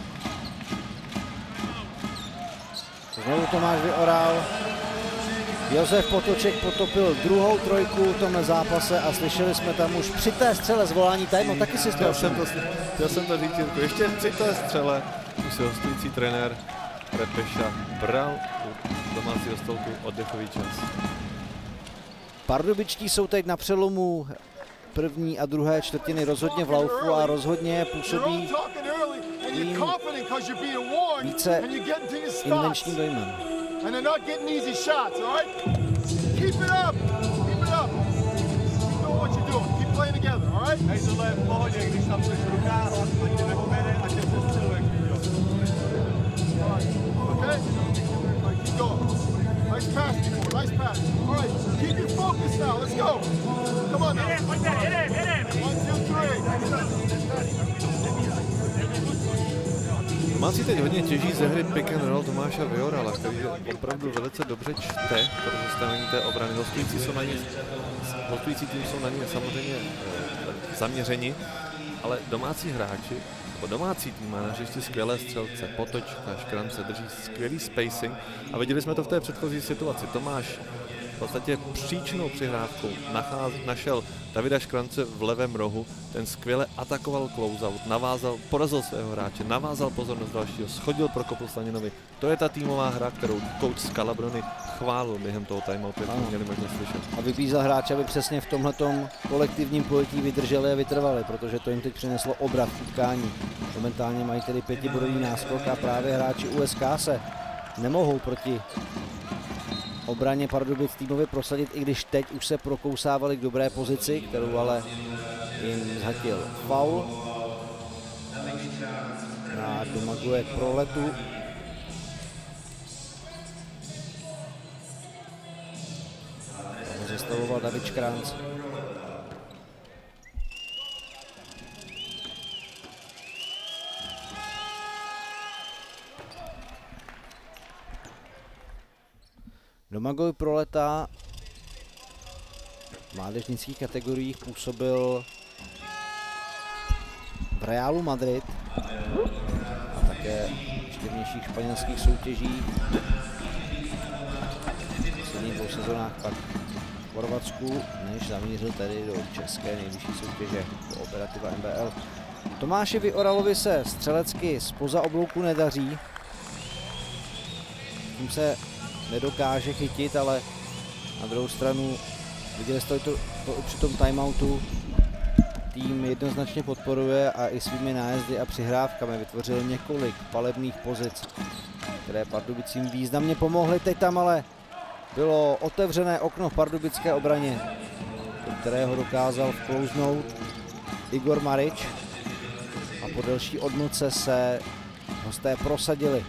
Speaker 13: Znovu Tomáš Vyoral. Josef Potoček potopil druhou trojku v tomhle zápase a slyšeli jsme tam už při té střele zvolání timeout, taky si
Speaker 12: chtěl jsem to, chtěl jsem to říct, Jirko. Ještě při té střele už se hostující trenér Repeša bral u domácího stolku oddechový čas.
Speaker 13: Pardubičtí jsou teď na přelomu první a druhé čtvrtiny rozhodně v laufu a rozhodně působí tím více invenčním dojmem.
Speaker 20: And they're not getting easy shots, all right? Keep it up, keep it up. Keep doing what you're doing, keep playing together, all right? Hej, tohle je v pohodě, když tam seš ruká, hlavně tě nepomene a tě přestřeluje, jo. Okay? All right, keep going. Nice pass before, nice pass. All right, keep your focus now, let's go. Come on now. Hit him, hit him, hit him. One, two, three.
Speaker 12: Domácí teď hodně těží ze hry pick and roll Tomáše Viorala, který opravdu velice dobře čte pro zastavení té obrany. Hostující, jsou na ně, hostující tým jsou na ně samozřejmě zaměřeni, ale domácí hráči, nebo domácí tým má na hřišti skvělé střelce, Potočka, Škrance, drží skvělý spacing a viděli jsme to v té předchozí situaci. Tomáš v podstatě příčnou přihrávkou nacház, našel Davida Škrance v levém rohu, ten skvěle atakoval closeout, navázal, porazil svého hráče, navázal pozornost dalšího, schodil Prokopil Slaninovi. To je ta týmová hra, kterou coach Scalabroni chválil během toho timeoutu, jak jsme měli možnost slyšet.
Speaker 13: A vybízel hráče, aby přesně v tomhletom kolektivním pojetí vydrželi a vytrvali, protože to jim teď přineslo obrat v utkání. Momentálně mají tedy pětibodový náskok a právě hráči U S K se nemohou proti obraně Pardubic týmově prosadit, i když teď už se prokousávali k dobré pozici, kterou ale jim zhatil faul. A domaguje pro letu. Zastavoval David Škránc. Domagoj Proleta v mládežnických kategoriích působil v Realu Madrid a také ještě v nižších španělských soutěžích. V posledních dvou sezónách pak v Chorvatsku, než zamířil tedy do české nejvyšší soutěže Kooperativa N B L. Tomáši Vioralovi se střelecky zpoza oblouku nedaří. Tím se nedokáže chytit, ale na druhou stranu viděli jste to, to při tom timeoutu. Tým jednoznačně podporuje a i svými nájezdy a přihrávkami vytvořil několik palebných pozic, které Pardubicím významně pomohly. Teď tam ale bylo otevřené okno v pardubické obraně, do kterého dokázal vklouznout Igor Marič a po delší odmlce se hosté prosadili.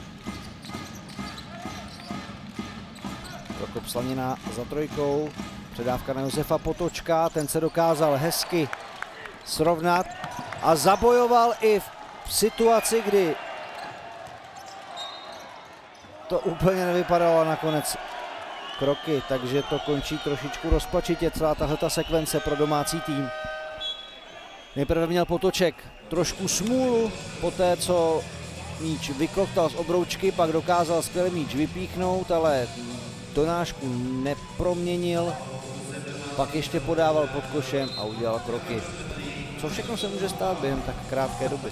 Speaker 13: Prokop Slanina za trojkou, předávka na Josefa Potočka, ten se dokázal hezky srovnat a zabojoval i v situaci, kdy to úplně nevypadalo nakonec kroky, takže to končí trošičku rozpačitě celá tahleta sekvence pro domácí tým. Nejprve měl Potoček trošku smůlu, poté co míč vykloktal z obroučky, pak dokázal skvěle míč vypíchnout, ale donášku neproměnil, pak ještě podával pod košem a udělal kroky. Co všechno se může stát během tak krátké doby?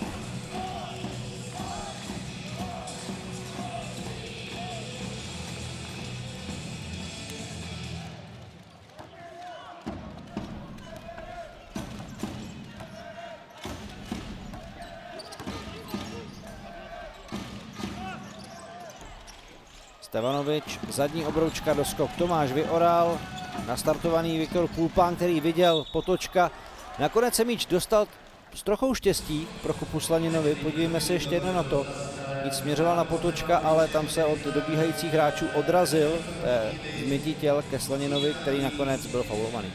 Speaker 13: Stevanovič, zadní obroučka, doskok Tomáš Vyoral, nastartovaný Viktor Pulpán, který viděl Potočka. Nakonec se míč dostal s trochou štěstí pro Prokopu Slaninovi, podívejme se ještě jedno na to. Míč směřoval na Potočka, ale tam se od dobíhajících hráčů odrazil změtí těl ke Slaninovi, který nakonec byl faulovaný.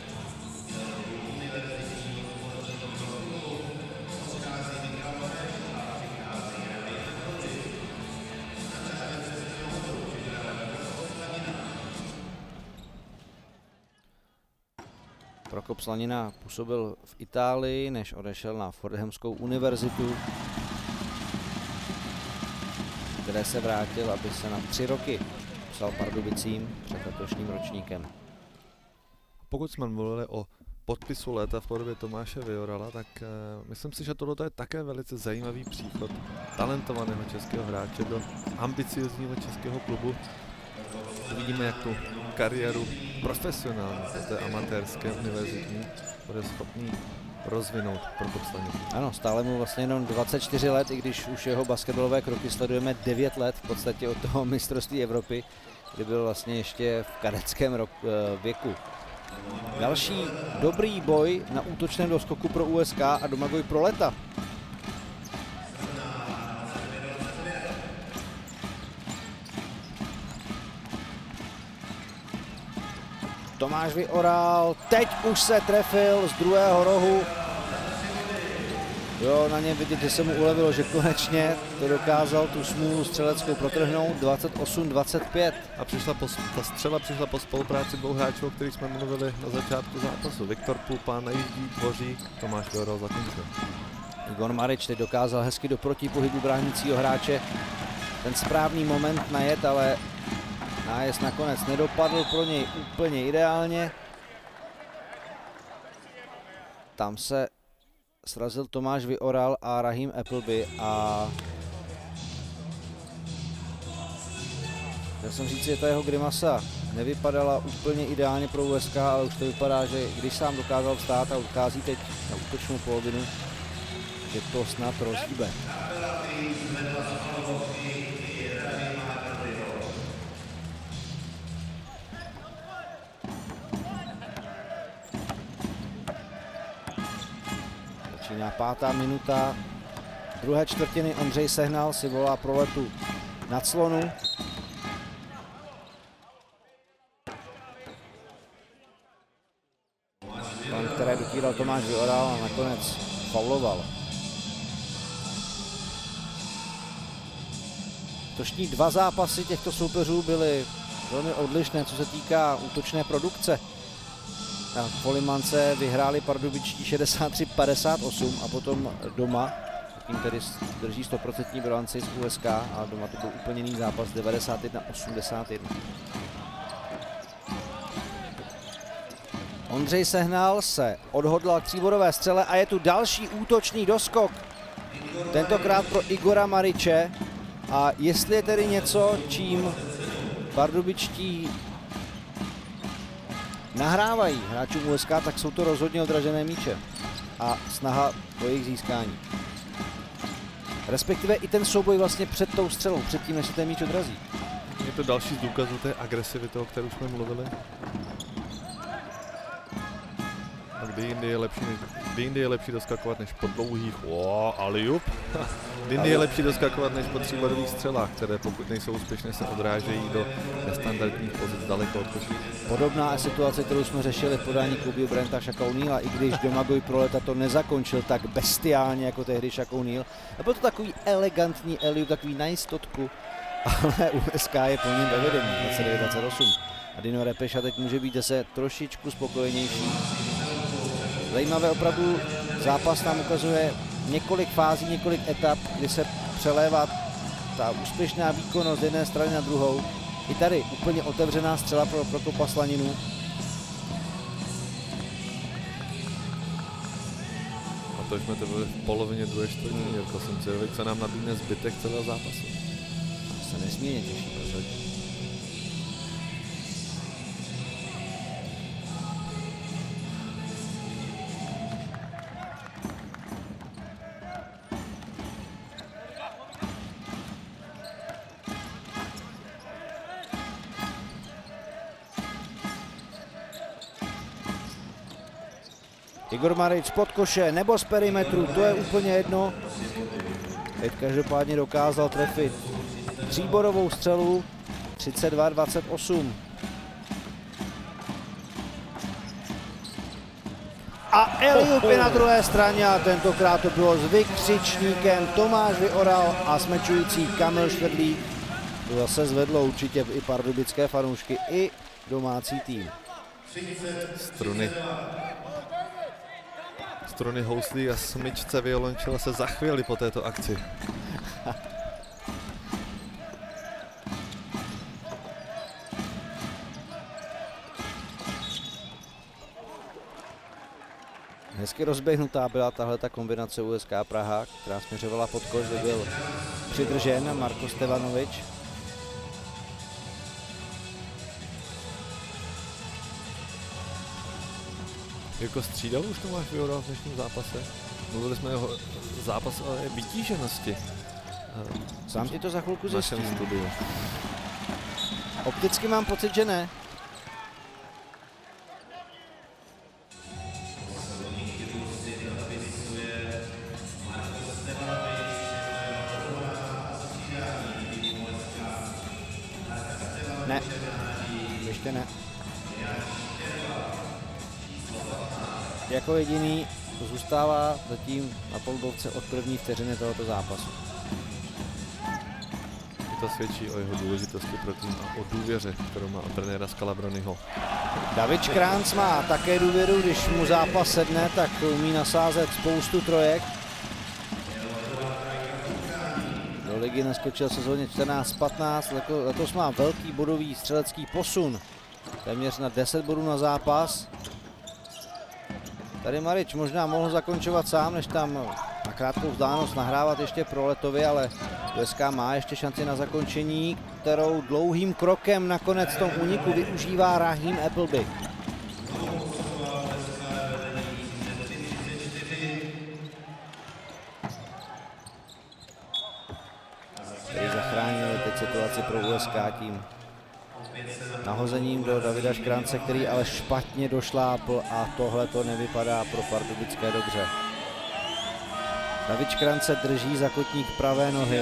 Speaker 13: Prokop Slanina působil v Itálii, než odešel na Fordhamskou univerzitu, které se vrátil, aby se na tři roky psal Pardubicím před letošním ročníkem.
Speaker 12: Pokud jsme mluvili o podpisu léta v podobě Tomáše Vyorala, tak uh, myslím si, že tohle je také velice zajímavý příchod talentovaného českého hráče do ambiciozního českého klubu. Uvidíme, jak tu kariéru profesionální, té amatérské, univerzitní, bude schopný rozvinout pro Podslaně.
Speaker 13: Ano, stále mu vlastně jenom dvacet čtyři let, i když už jeho basketbalové kroky sledujeme devět let v podstatě od toho mistrovství Evropy, kdy byl vlastně ještě v kadeckém rok, věku. Další dobrý boj na útočném doskoku pro U S K a Domagoj Proleta. Tomáš Vyoral, teď už se trefil z druhého rohu. Jo, na něm vidět, že se mu ulevilo, že konečně to dokázal tu smůlu střeleckou protrhnout. dvacet osm dvacet pět.
Speaker 12: A přišla po, ta střela přišla po spolupráci dvou hráčů, o kterých jsme mluvili na začátku zápasu. Viktor Pupa najíždí, tvoří, Tomáš Vyoral zakončil.
Speaker 13: Igor Marič teď dokázal hezky do protipohybu bránícího hráče ten správný moment najet, ale nájezd nakonec nedopadl pro něj úplně ideálně. Tam se srazil Tomáš Vyoral a Rahim Appleby a chtěl jsem říct, že ta jeho grimasa nevypadala úplně ideálně pro U S K, ale už to vypadá, že když sám dokázal vstát a odchází teď na útočnou polovinu, že to snad rozhýbe. Začíná pátá minuta druhé čtvrtiny. Ondřej Sehnal si volá Proletu na clonu. Pan, které dotíral Tomáš Vyoral a nakonec fauloval. Tošní dva zápasy těchto soupeřů byly velmi odlišné, co se týká útočné produkce. Na Polimance vyhráli pardubičtí šedesát tři padesát osm a potom doma, tím tedy drží sto procent bilanci z U S K, a doma to byl úplně jiný zápas, devadesát jedna osmdesát jedna. Ondřej Sehnal se odhodlal k tříbodové střele a je tu další útočný doskok. Tentokrát pro Igora Mariče. A jestli je tedy něco, čím pardubičtí nahrávají hráčům U S K, tak jsou to rozhodně odražené míče a snaha o jejich získání. Respektive i ten souboj vlastně před tou střelou, před tím, než se ten míč odrazí.
Speaker 12: Je to další z důkazů té agresivity, o které už jsme mluvili. A kdy jindy je lepší, kdy jindy je lepší doskakovat než po dlouhých oh, aliup. Kdy jindy je lepší doskakovat než po tříbodových střelách, které pokud nejsou úspěšné, se odrážejí do nestandardních pozic daleko od koší.
Speaker 13: Podobná je situace, kterou jsme řešili v podání Kobe Bryanta a Shaq O'Neala, i když Domagoj Proleta to nezakončil tak bestiálně jako tehdy Shaq O'Neal. A byl to takový elegantní aliup, takový na jistotku, ale U S K je po něm ve vedení dvacet devět dvacet osm. A Dino Repeša teď může být zase trošičku spokojenější. Zajímavé opravdu, zápas nám ukazuje několik fází, několik etap, kdy se přelévá ta úspěšná výkonnost z jedné strany na druhou. I tady úplně otevřená střela pro Prokopa Slaninu.
Speaker 12: A to jsme to byli v polovině druhé čtvrtiny, Jirko, jsem zvědavý, co nám nabídne zbytek celého zápasu.
Speaker 13: Se nesmírně těší. Rozhodně. Igor Marič pod koše nebo z perimetru, to je úplně jedno. Teď každopádně dokázal trefit tříbodovou střelu, třicet dva dvacet osm. A Eliup na druhé straně a tentokrát to bylo s vykřičníkem Tomáš Vyoral a smečující Kamil Švedlík. To zase zvedlo určitě i pardubické fanoušky, i domácí tým.
Speaker 12: Struny. Struny houslí a smyčce violončela se zachvěly po této akci.
Speaker 13: Hezky rozběhnutá byla tahle ta kombinace U S K Praha, která směřovala pod koš, kde byl přidržen Marko Stevanovič.
Speaker 12: Jako střídal už Tomáš Vyoral v dnešním zápase? Mluvili jsme o zápas o vytíženosti.
Speaker 13: Sám ti to za chvilku zjistím.
Speaker 12: V studiu.
Speaker 13: Opticky mám pocit, že ne. Ne, ještě ne. Jako jediný zůstává zatím na polbovce od první vteřiny tohoto zápasu.
Speaker 12: To svědčí o jeho důležitosti pro tým a o důvěře, kterou má od trenéra Scalabroniho.
Speaker 13: David Škránc má také důvěru, když mu zápas sedne, tak umí nasázet spoustu trojek. Do ligy naskočil sezóně čtrnáct patnáct, letos má velký bodový střelecký posun. Téměř na deset bodů na zápas. Tady Marič možná mohl zakončovat sám, než tam na krátkou vzdálenost nahrávat ještě pro Letovi, ale U S K má ještě šanci na zakončení, kterou dlouhým krokem nakonec v tom úniku využívá Rahim Appleby. Který zachránili teď situaci pro U S K tím nahozením do Davida Škrance, který ale špatně došlápl a tohle to nevypadá pro Pardubické dobře. David Škrance drží za kotník pravé nohy.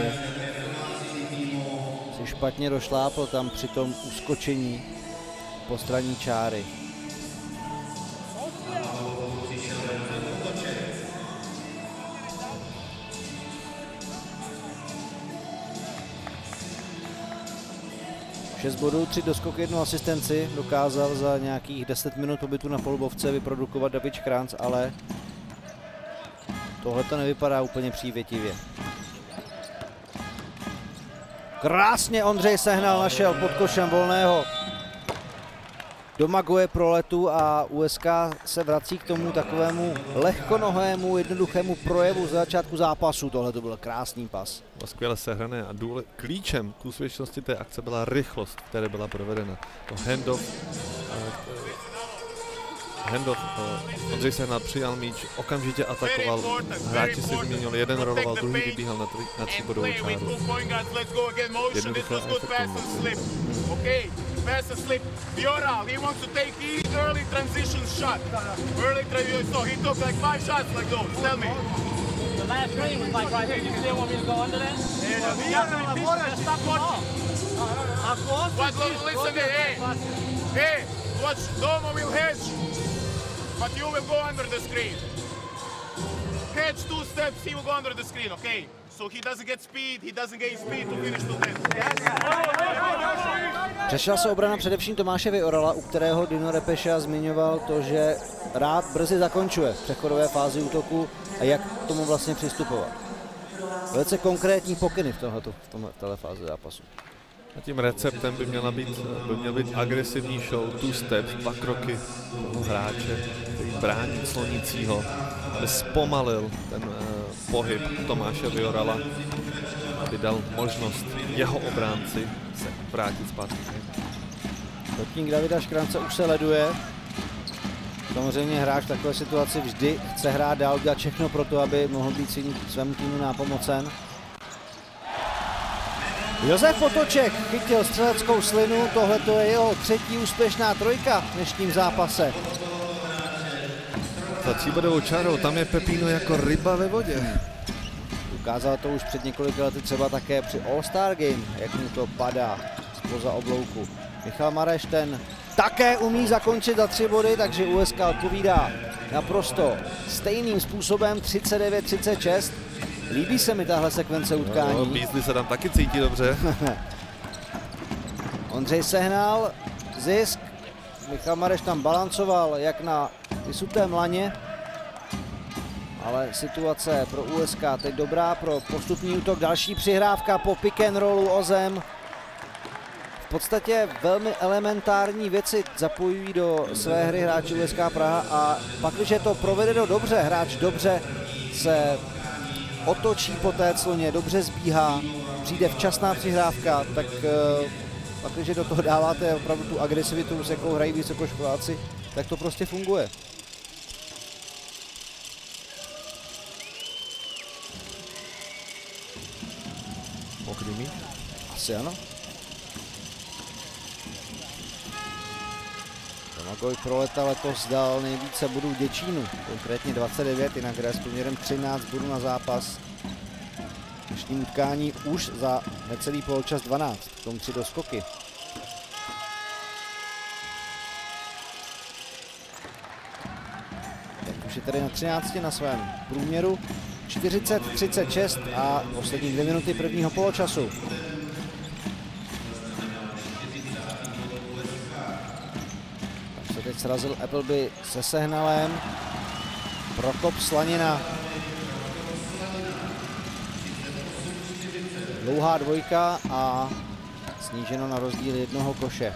Speaker 13: Si špatně došlápl tam při tom uskočení po straní čáry. šest bodů, tři doskoky, jednu asistenci dokázal za nějakých deset minut pobytu na polubovce vyprodukovat David Škránc, ale tohle to nevypadá úplně přívětivě. Krásně Ondřej Sehnal našel pod košem volného. Domaguje pro Letu a U S K se vrací k tomu takovému lehkonohému, jednoduchému projevu za začátku zápasu. Tohle to byl krásný pas.
Speaker 12: Bylo skvěle sehrané a důle, klíčem k úspěšnosti té akce byla rychlost, která byla provedena. To handoff, uh, handoff, uh, Ondřej Sehnal přijal míč, okamžitě atakoval, hráči se vyměnili, jeden roloval, druhý vybíhal na, tři, na tříbodovou čáru. Jednoduché a efektivní.
Speaker 15: Pass and slip. Vyoral, he wants to take early transition shot. Early transition, so he took like five shots like those. Tell me.
Speaker 14: The last three was like right here. You still want me to go under that?
Speaker 15: Yeah, yeah, stop watching.
Speaker 14: Of course.
Speaker 15: But listen, hey, hey, watch. Domo will hedge, but you will go under the screen. Hedge two steps, he will go under the screen. Okay. So he doesn't get speed, he doesn't gain speed to finish to this.
Speaker 13: Přešla se obrana především Tomáše Vyorala, u kterého Dino Repeša zmiňoval to, že rád brzy zakončuje v přechodové fázi útoku a jak k tomu vlastně přistupovat. Velice konkrétní pokyny v tomto, v tomto fázi zápasu.
Speaker 12: A tím receptem by měla být, by měl být agresivní show, two steps, dva kroky toho hráče, který brání clonícího, aby zpomalil ten uh, pohyb Tomáše Vyorala, aby dal možnost jeho obránci se vrátit zpátky.
Speaker 13: Kotník Davida Škrance už se leduje. Samozřejmě hráč v takové situaci vždy chce hrát dál, dělat všechno pro to, aby mohl být svému týmu nápomocen. Josef Otoček chytil střeleckou slinu, tohle to je jeho třetí úspěšná trojka v dnešním zápase.
Speaker 12: Za tříbodovou čárou, tam je Pepino jako ryba ve vodě.
Speaker 13: Ukázal to už před několika lety třeba také při All-Star Game, jak mu to padá spoza oblouku. Michal Mareš ten také umí zakončit za tři body, takže U S K odpovídá naprosto stejným způsobem třicet devět třicet šest. Líbí se mi tahle sekvence utkání.
Speaker 12: No, Beasley se tam taky cítí dobře.
Speaker 13: Ondřej Sehnal, zisk. Michal Mareš tam balancoval jak na vysutém laně. Ale situace pro U S K teď dobrá pro postupný útok. Další přihrávka po pick and rollu o zem. V podstatě velmi elementární věci zapojují do své hry hráči U S K Praha a pak, když je to provedeno dobře, hráč dobře se otočí po té cloně, dobře zbíhá, přijde včasná přihrávka, tak pak, když do toho dáváte opravdu tu agresivitu, s jakou hrají vysokoškoláci, tak to prostě funguje.
Speaker 12: Mokrý míč?
Speaker 13: Asi ano. Domagoj pro leta letos dal nejvíce bodů Děčínu, konkrétně dvacet devět, jinak hraje s průměrem třináct bodů na zápas. V dnešním utkání už za necelý poločas dvanáct, k tomu tři doskoky. Teď už je tady na třinácti na svém průměru. čtyřicet třicet šest a poslední dvě minuty prvního poločasu. Tam se teď srazil Appleby se Sehnalem. Prokop Slanina. Dlouhá dvojka a sníženo na rozdíl jednoho koše.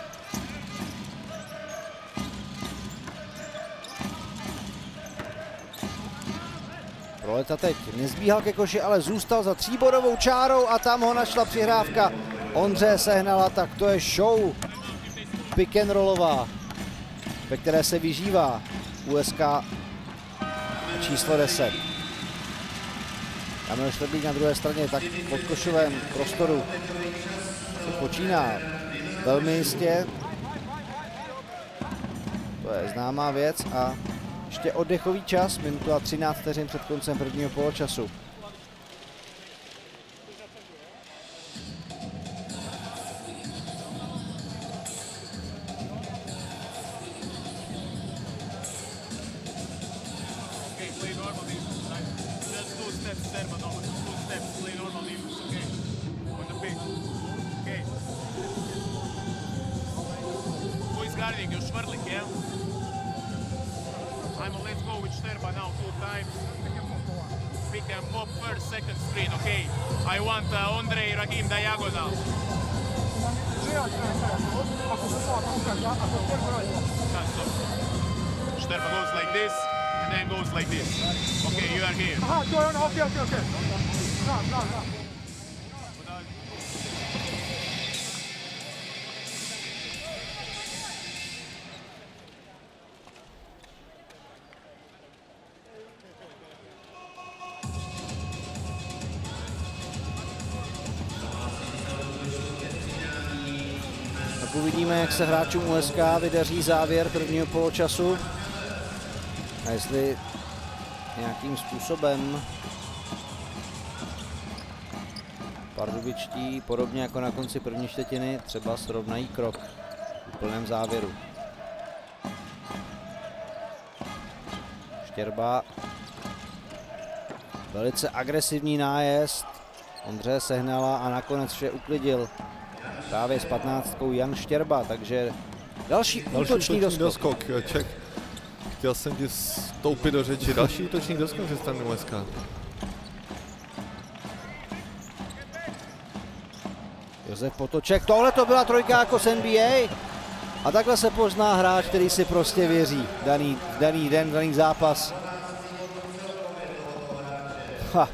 Speaker 13: Proleta teď nezbíhal ke koši, ale zůstal za tříbodovou čárou a tam ho našla přihrávka Ondřeje Sehnala, tak to je show pick and rollová, ve které se vyžívá U S K číslo deset. Kamil Šveblík na druhé straně, tak v podkošovém prostoru se počíná velmi jistě. To je známá věc a ještě oddechový čas, minutu a třináct vteřin před koncem prvního poločasu.
Speaker 15: Šterba goes like this and then goes like this. Okay, you are here.
Speaker 20: Aha, to no, okay, okay, okay. No, no, no.
Speaker 13: Uvidíme, jak se hráčům U S K vydaří závěr prvního poločasu a jestli nějakým způsobem pardubičtí, podobně jako na konci první čtvrtiny, třeba srovnají krok v plném závěru. Štěrba, velice agresivní nájezd Ondřeje Sehnala a nakonec vše uklidil právě s patnáctkou Jan Štěrba, takže další, další útočný doskok.
Speaker 12: doskok. Ček. Chtěl jsem ti vstoupit do řeči. Další útočný doskok ze strany U S K.
Speaker 13: Josef Potoček, tohle to byla trojka jako z N B A. A takhle se pozná hráč, který si prostě věří. Daný, daný den, daný zápas. Ha.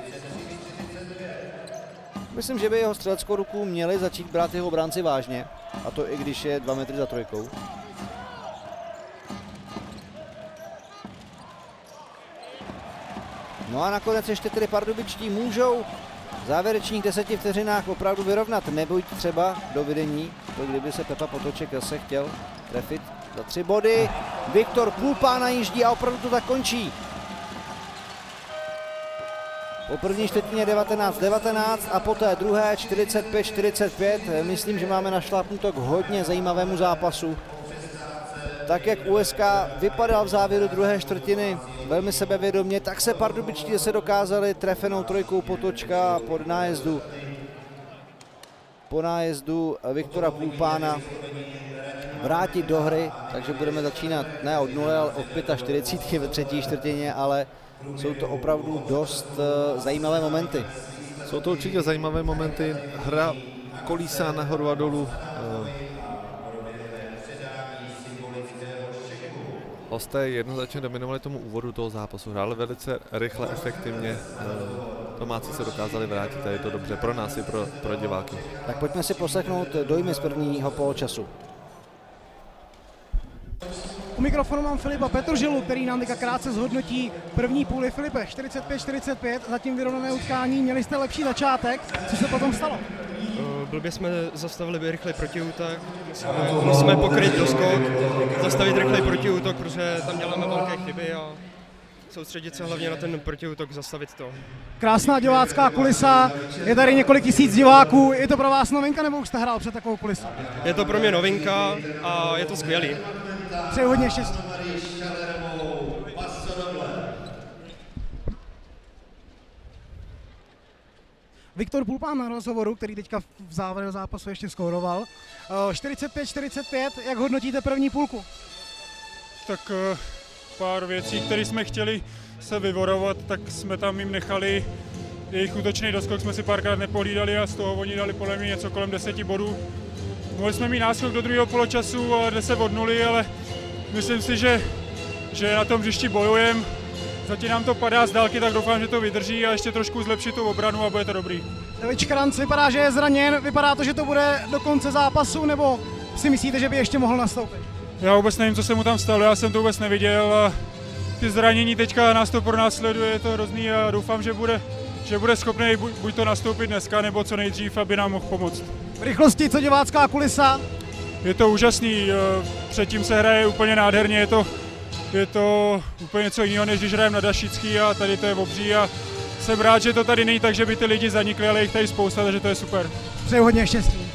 Speaker 13: Myslím, že by jeho střeleckou ruku měli začít brát jeho obránci vážně. A to i když je dva metry za trojkou. No a nakonec ještě tedy pardubičtí můžou v závěrečných deseti vteřinách opravdu vyrovnat. Nebojt třeba do vedení, to kdyby se Pepa Potoček zase chtěl trefit za tři body. Viktor Kulpán najíždí a opravdu to tak končí. Po první čtvrtině devatenáct devatenáct a poté druhé čtyřicet pět čtyřicet pět. Myslím, že máme našlápnuto k hodně zajímavému zápasu. Tak jak U S K vypadal v závěru druhé čtvrtiny velmi sebevědomě, tak se pardubičtí se dokázali trefenou trojkou Potočka pod nájezdu po nájezdu Viktora Kulpána vrátit do hry, takže budeme začínat ne od nuly, ale od čtyřicet pět ve třetí čtvrtině, ale jsou to opravdu dost uh, zajímavé momenty.
Speaker 12: Jsou to určitě zajímavé momenty. Hra kolísá nahoru a dolů. Hosté jednoznačně dominovali tomu úvodu toho zápasu, hráli velice rychle, efektivně. Domácí se dokázali vrátit a je to dobře pro nás i pro, pro diváky.
Speaker 13: Tak pojďme si poslechnout dojmy z prvního poločasu.
Speaker 8: U mikrofonu mám Filipa Petružilu, který nám teďka krátce zhodnotí první půli. Filipe, čtyřicet pět čtyřicet pět, zatím vyrovnané utkání, měli jste lepší začátek, co se potom stalo?
Speaker 21: Blbě jsme zastavili rychlej protiútok, musíme, musíme pokryt doskok, zastavit rychlej protiútok, protože tam děláme velké chyby a soustředit se hlavně na ten protiútok, zastavit to.
Speaker 8: Krásná divácká kulisa, je tady několik tisíc diváků, je to pro vás novinka nebo už jste hrál před takovou kulisu?
Speaker 21: Je to pro mě novinka a je to skvělý.
Speaker 8: Přeji hodně štěstí. Viktor Pulpán na rozhovoru, který teďka v závěru zápasu ještě skóroval. čtyřicet pět čtyřicet pět, jak hodnotíte první půlku?
Speaker 22: Tak pár věcí, které jsme chtěli se vyvorovat, tak jsme tam jim nechali. Jejich útočný doskok jsme si párkrát nepohlídali a z toho oni dali podle mě něco kolem deseti bodů. Mohli jsme mít náskok do druhého poločasu a deset od nuly, ale myslím si, že, že na tom hřišti bojujeme. Zatím nám to padá z dálky, tak doufám, že to vydrží a ještě trošku zlepšit tu obranu a bude to dobrý.
Speaker 8: David Škranc vypadá, že je zraněn, vypadá to, že to bude do konce zápasu, nebo si myslíte, že by ještě mohl nastoupit?
Speaker 22: Já vůbec nevím, co se mu tam stalo, já jsem to vůbec neviděl a ty zranění teďka nás to pronásleduje, je to hrozný a doufám, že bude, že bude schopný buď, buď to nastoupit dneska, nebo co nejdřív, aby nám mohl pomoct.
Speaker 8: V rychlosti, co divácká kulisa?
Speaker 22: Je to úžasný, předtím se hraje úplně nádherně, je to, je to úplně něco jiného, než když hrajeme na Dašický a tady to je obří a jsem rád, že to tady není tak, že by ty lidi zanikli, ale jich tady spousta, takže to je super.
Speaker 8: Přeju hodně štěstí.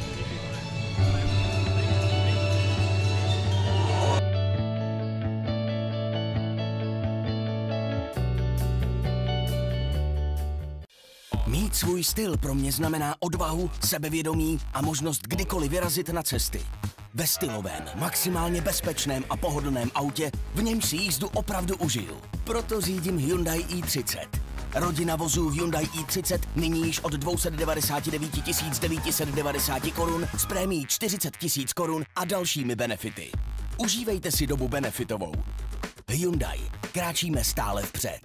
Speaker 5: Mít svůj styl pro mě znamená odvahu, sebevědomí a možnost kdykoliv vyrazit na cesty. Ve stylovém, maximálně bezpečném a pohodlném autě, v němž si jízdu opravdu užiju. Proto řídím Hyundai i třicet. Rodina vozů v Hyundai i třicet nyní již od dvě stě devadesát devět tisíc devět set devadesát korun s prémií čtyřicet tisíc korun a dalšími benefity. Užívejte si dobu benefitovou. Hyundai. Kráčíme stále vpřed.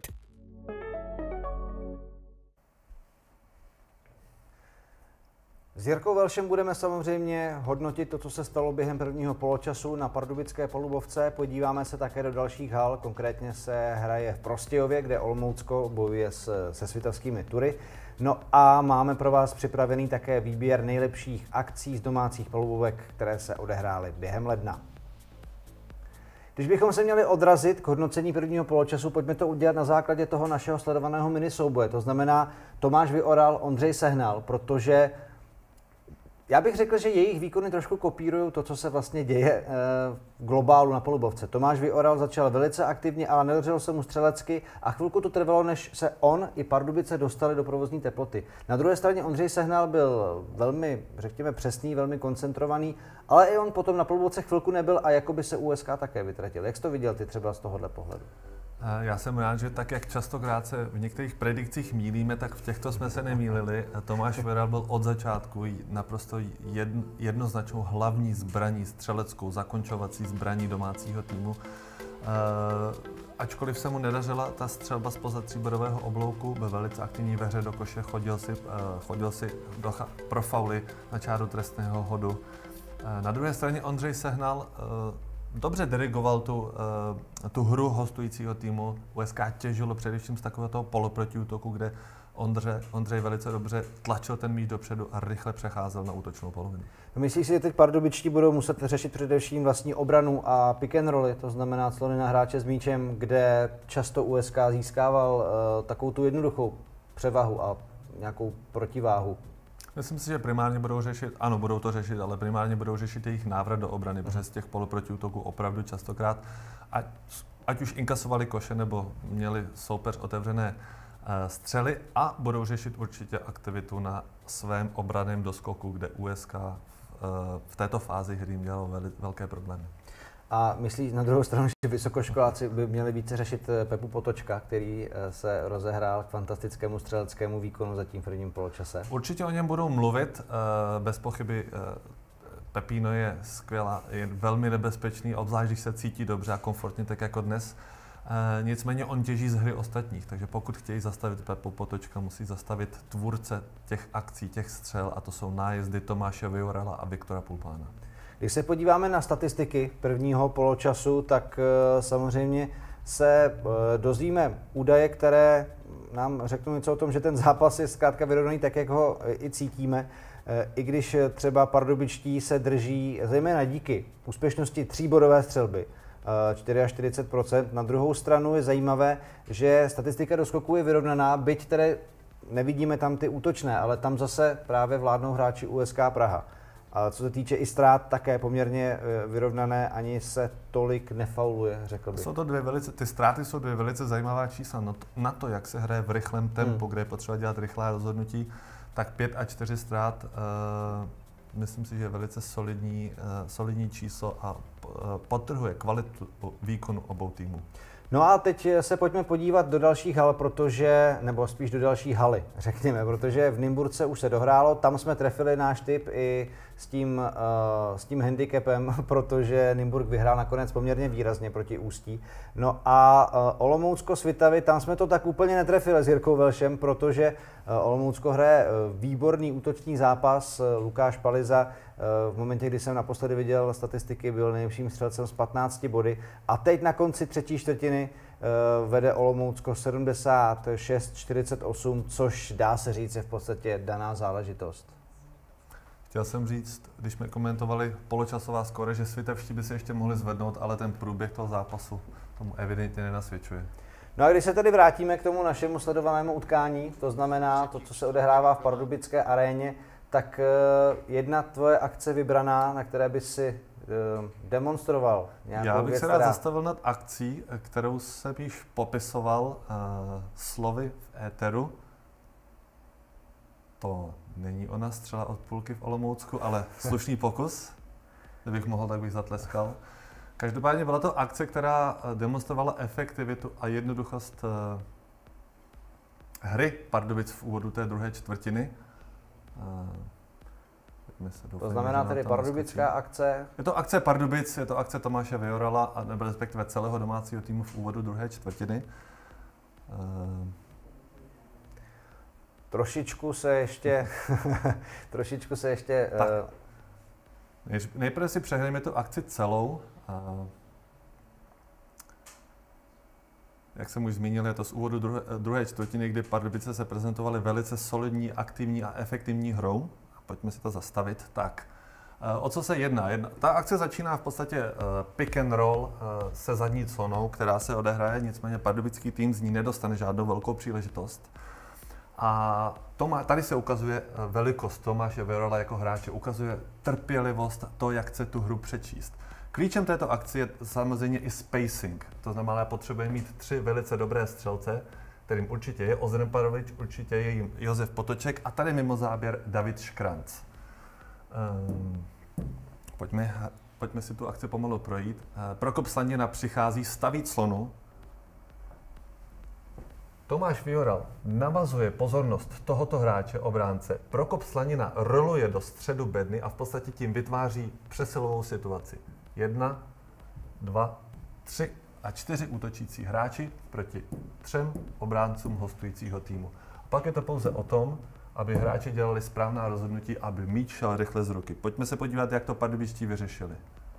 Speaker 2: S Jirkou Velšem budeme samozřejmě hodnotit to, co se stalo během prvního poločasu na pardubické Polubovce. Podíváme se také do dalších hal, konkrétně se hraje v Prostějově, kde Olomoucko bojuje s, se svitavskými tury. No a máme pro vás připravený také výběr nejlepších akcí z domácích polubovek, které se odehrály během ledna. Když bychom se měli odrazit k hodnocení prvního poločasu, pojďme to udělat na základě toho našeho sledovaného minisouboje. To znamená Tomáš Vyoral, Ondřej Sehnal, protože já bych řekl, že jejich výkony trošku kopírují to, co se vlastně děje v globálu na Polubovce. Tomáš Vyoral začal velice aktivně, ale nedařilo se mu střelecky a chvilku to trvalo, než se on i Pardubice dostali do provozní teploty. Na druhé straně Ondřej Sehnal byl velmi, řekněme, přesný, velmi koncentrovaný, ale i on potom na Polubovce chvilku nebyl a jako by se U S K také vytratil. Jak jsi to viděl ty třeba z tohohle pohledu?
Speaker 3: Já jsem rád, že tak, jak častokrát se v některých predikcích mýlíme, tak v těchto jsme se nemýlili. Tomáš Vyoral byl od začátku naprosto jedno, jednoznačnou hlavní zbraní, střeleckou, zakončovací zbraní domácího týmu. Ačkoliv se mu nedařila ta střelba zpoza tříbodového oblouku, byl velice aktivní ve hře do koše, chodil si, chodil si do, pro fauly na čáru trestného hodu. Na druhé straně Ondřej Sehnal dobře dirigoval tu, tu hru hostujícího týmu. U S K těžilo především z takového toho poloprotiútoku, kde Ondře, Ondřej velice dobře tlačil ten míč dopředu a rychle přecházel na útočnou polovinu.
Speaker 2: Myslíš si, že teď pardubičtí budou muset řešit především vlastní obranu a pick and rolly, to znamená clony na hráče s míčem, kde často U S K získával uh, takovou tu jednoduchou převahu a nějakou protiváhu?
Speaker 3: Myslím si, že primárně budou řešit, ano, budou to řešit, ale primárně budou řešit jejich návrat do obrany, protože z těch poloprotiútoků opravdu častokrát, ať, ať už inkasovali koše, nebo měli soupeř otevřené uh, střely a budou řešit určitě aktivitu na svém obranném doskoku, kde U S K uh, v této fázi hry mělo veli, velké problémy.
Speaker 2: A myslí na druhou stranu, že vysokoškoláci by měli více řešit Pepu Potočka, který se rozehrál k fantastickému střeleckému výkonu zatím v prvním poločase?
Speaker 3: Určitě o něm budou mluvit, bez pochyby. Pepino je skvělá, je velmi nebezpečný, obzvlášť když se cítí dobře a komfortně, tak jako dnes. E, nicméně on těží z hry ostatních, takže pokud chtějí zastavit Pepu Potočka, musí zastavit tvůrce těch akcí, těch střel, a to jsou nájezdy Tomáše Vijorela a Viktora Pulpána.
Speaker 2: Když se podíváme na statistiky prvního poločasu, tak e, samozřejmě se e, dozvíme údaje, které nám řeknou něco o tom, že ten zápas je zkrátka vyrovnaný tak, jak ho i cítíme. I když třeba pardubičtí se drží, zejména díky úspěšnosti tříbodové střelby, čtyřicet čtyři procent. Na druhou stranu je zajímavé, že statistika do skoku je vyrovnaná, byť tedy nevidíme tam ty útočné, ale tam zase právě vládnou hráči U S K Praha. A co se týče i ztrát, také poměrně vyrovnané, ani se tolik nefauluje, řekl bych.
Speaker 3: Jsou to dvě velice, ty ztráty jsou dvě velice zajímavá čísla na to, jak se hraje v rychlém tempu, hmm. kde je potřeba dělat rychlá rozhodnutí. Tak pět a čtyři ztrát, uh, myslím si, že je velice solidní, uh, solidní číslo a uh, podtrhuje kvalitu výkonu obou týmů.
Speaker 2: No a teď se pojďme podívat do dalších hal, protože, nebo spíš do další haly, řekněme, protože v Nymburce už se dohrálo, tam jsme trefili náš tip i s tím, uh, s tím handicapem, protože Nymburk vyhrál nakonec poměrně výrazně proti Ústí. No a uh, Olomoucko Svitavy, tam jsme to tak úplně netrefili s Jirkou Velšem, protože uh, Olomoucko hraje uh, výborný útočný zápas. Uh, Lukáš Paliza uh, v momentě, kdy jsem naposledy viděl statistiky, byl nejlepším střelcem s patnácti body. A teď na konci třetí čtvrtiny uh, vede Olomoucko sedmdesát šest čtyřicet osm, což dá se říct je v podstatě daná záležitost.
Speaker 3: Chtěl jsem říct, když jsme komentovali poločasová skóre, že Svitavští by se ještě mohli zvednout, ale ten průběh toho zápasu tomu evidentně nenasvědčuje.
Speaker 2: No a když se tedy vrátíme k tomu našemu sledovanému utkání, to znamená to, co se odehrává v Pardubické aréně, tak uh, jedna tvoje akce vybraná, na které by si uh, demonstroval nějakou
Speaker 3: Já bych
Speaker 2: věc,
Speaker 3: se rád
Speaker 2: která...
Speaker 3: zastavil nad akcí, kterou jsem již popisoval uh, slovy v éteru. To není ona střela od půlky v Olomoucku, ale slušný pokus. Kdybych mohl, tak bych zatleskal. Každopádně byla to akce, která demonstrovala efektivitu a jednoduchost hry Pardubic v úvodu té druhé čtvrtiny. Se, doufám,
Speaker 2: to znamená tedy pardubická akce?
Speaker 3: Je to akce Pardubic, je to akce Tomáše Vijorela, a nebo respektive celého domácího týmu v úvodu druhé čtvrtiny.
Speaker 2: Trošičku se ještě, trošičku se ještě...
Speaker 3: Tak. Nejprve si přehrajeme tu akci celou. Jak jsem už zmínil, je to z úvodu druhé, druhé čtvrtiny, kdy Pardubice se prezentovaly velice solidní, aktivní a efektivní hrou. Pojďme si to zastavit. Tak, o co se jedná? Jedna, ta akce začíná v podstatě pick and roll se zadní clonou, která se odehraje, nicméně pardubický tým z ní nedostane žádnou velkou příležitost. A Toma, tady se ukazuje velikost Tomáše Vijorela jako hráče, ukazuje trpělivost, to, jak chce tu hru přečíst. Klíčem této akce je samozřejmě i spacing, to znamená, že potřebuje mít tři velice dobré střelce, kterým určitě je Ozren Parovič, určitě je jim Josef Potoček a tady mimo záběr David Škranc. Um, pojďme, pojďme si tu akci pomalu projít. Uh, Prokop Slanina přichází, staví clonu. Tomáš Vijorel navazuje pozornost tohoto hráče obránce. Prokop Slanina roluje do středu bedny a v podstatě tím vytváří přesilovou situaci. Jedna, dva, tři a čtyři útočící hráči proti třem obráncům hostujícího týmu. A pak je to pouze o tom, aby hráči dělali správná rozhodnutí, aby míč šel rychle z ruky. Pojďme se podívat, jak to pardubičtí vyřešili.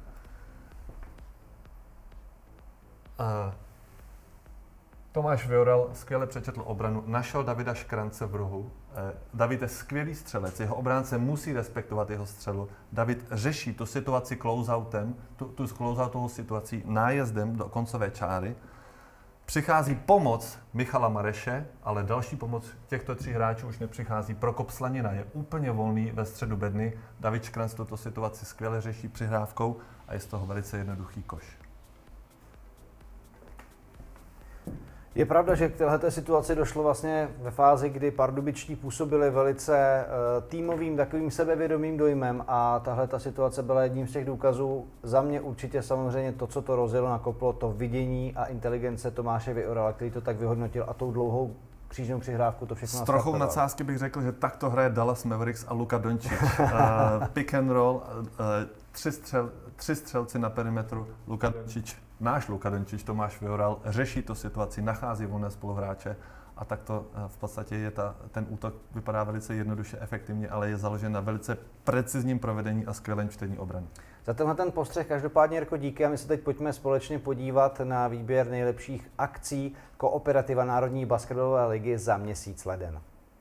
Speaker 3: Uh, Tomáš Vijorel skvěle přečetl obranu, našel Davida Škrance v rohu. Eh, David je skvělý střelec, jeho obránce musí respektovat jeho střelu. David řeší tu situaci closeoutem, tu, tu closeoutovou situaci nájezdem do koncové čáry. Přichází pomoc Michala Mareše, ale další pomoc těchto tří hráčů už nepřichází. Prokop Slanina je úplně volný ve středu bedny. David Škranc tuto situaci skvěle řeší přihrávkou a je z toho velice jednoduchý koš.
Speaker 2: Je pravda, že k této situaci došlo vlastně ve fázi, kdy pardubičtí působili velice uh, týmovým, takovým sebevědomým dojmem a tahle ta situace byla jedním z těch důkazů. Za mě určitě samozřejmě to, co to rozjelo na koplo, to vidění a inteligence Tomáše Vyorala, který to tak vyhodnotil a tou dlouhou křížnou přihrávku to všechno
Speaker 3: S trochou nadsázky bych řekl, že takto hraje Dallas Mavericks a Luka Dončić. uh, pick and roll, uh, tři, střel, tři střelci na perimetru, Luka Dončić, náš Luka Dončić, Tomáš Vyoral, řeší tu situaci, nachází volné spoluhráče a tak to uh, v podstatě je ta, ten útok vypadá velice jednoduše, efektivně, ale je založen na velice precizním provedení a skvělém čtení obrany.
Speaker 2: Za tenhle ten postřeh každopádně, Jirko, díky a my se teď pojďme společně podívat na výběr nejlepších akcí Kooperativa Národní basketbalové ligy za měsíc leden.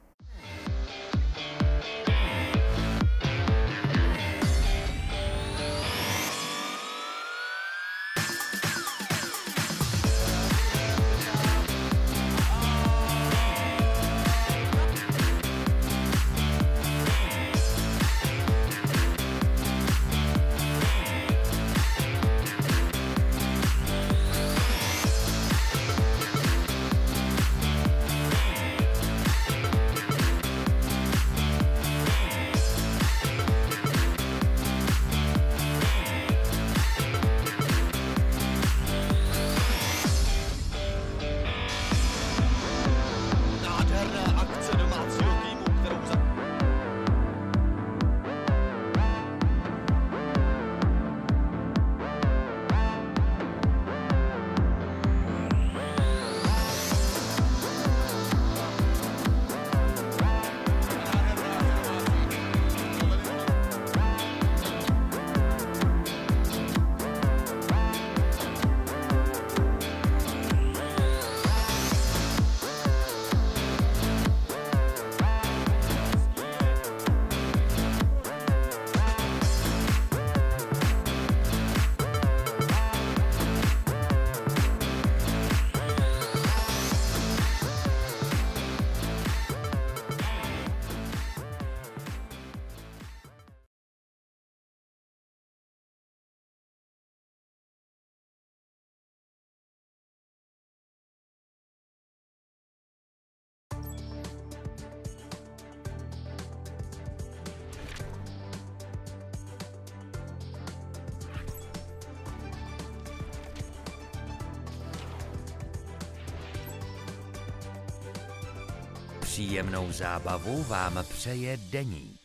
Speaker 4: Příjemnou zábavu vám přeje Deník.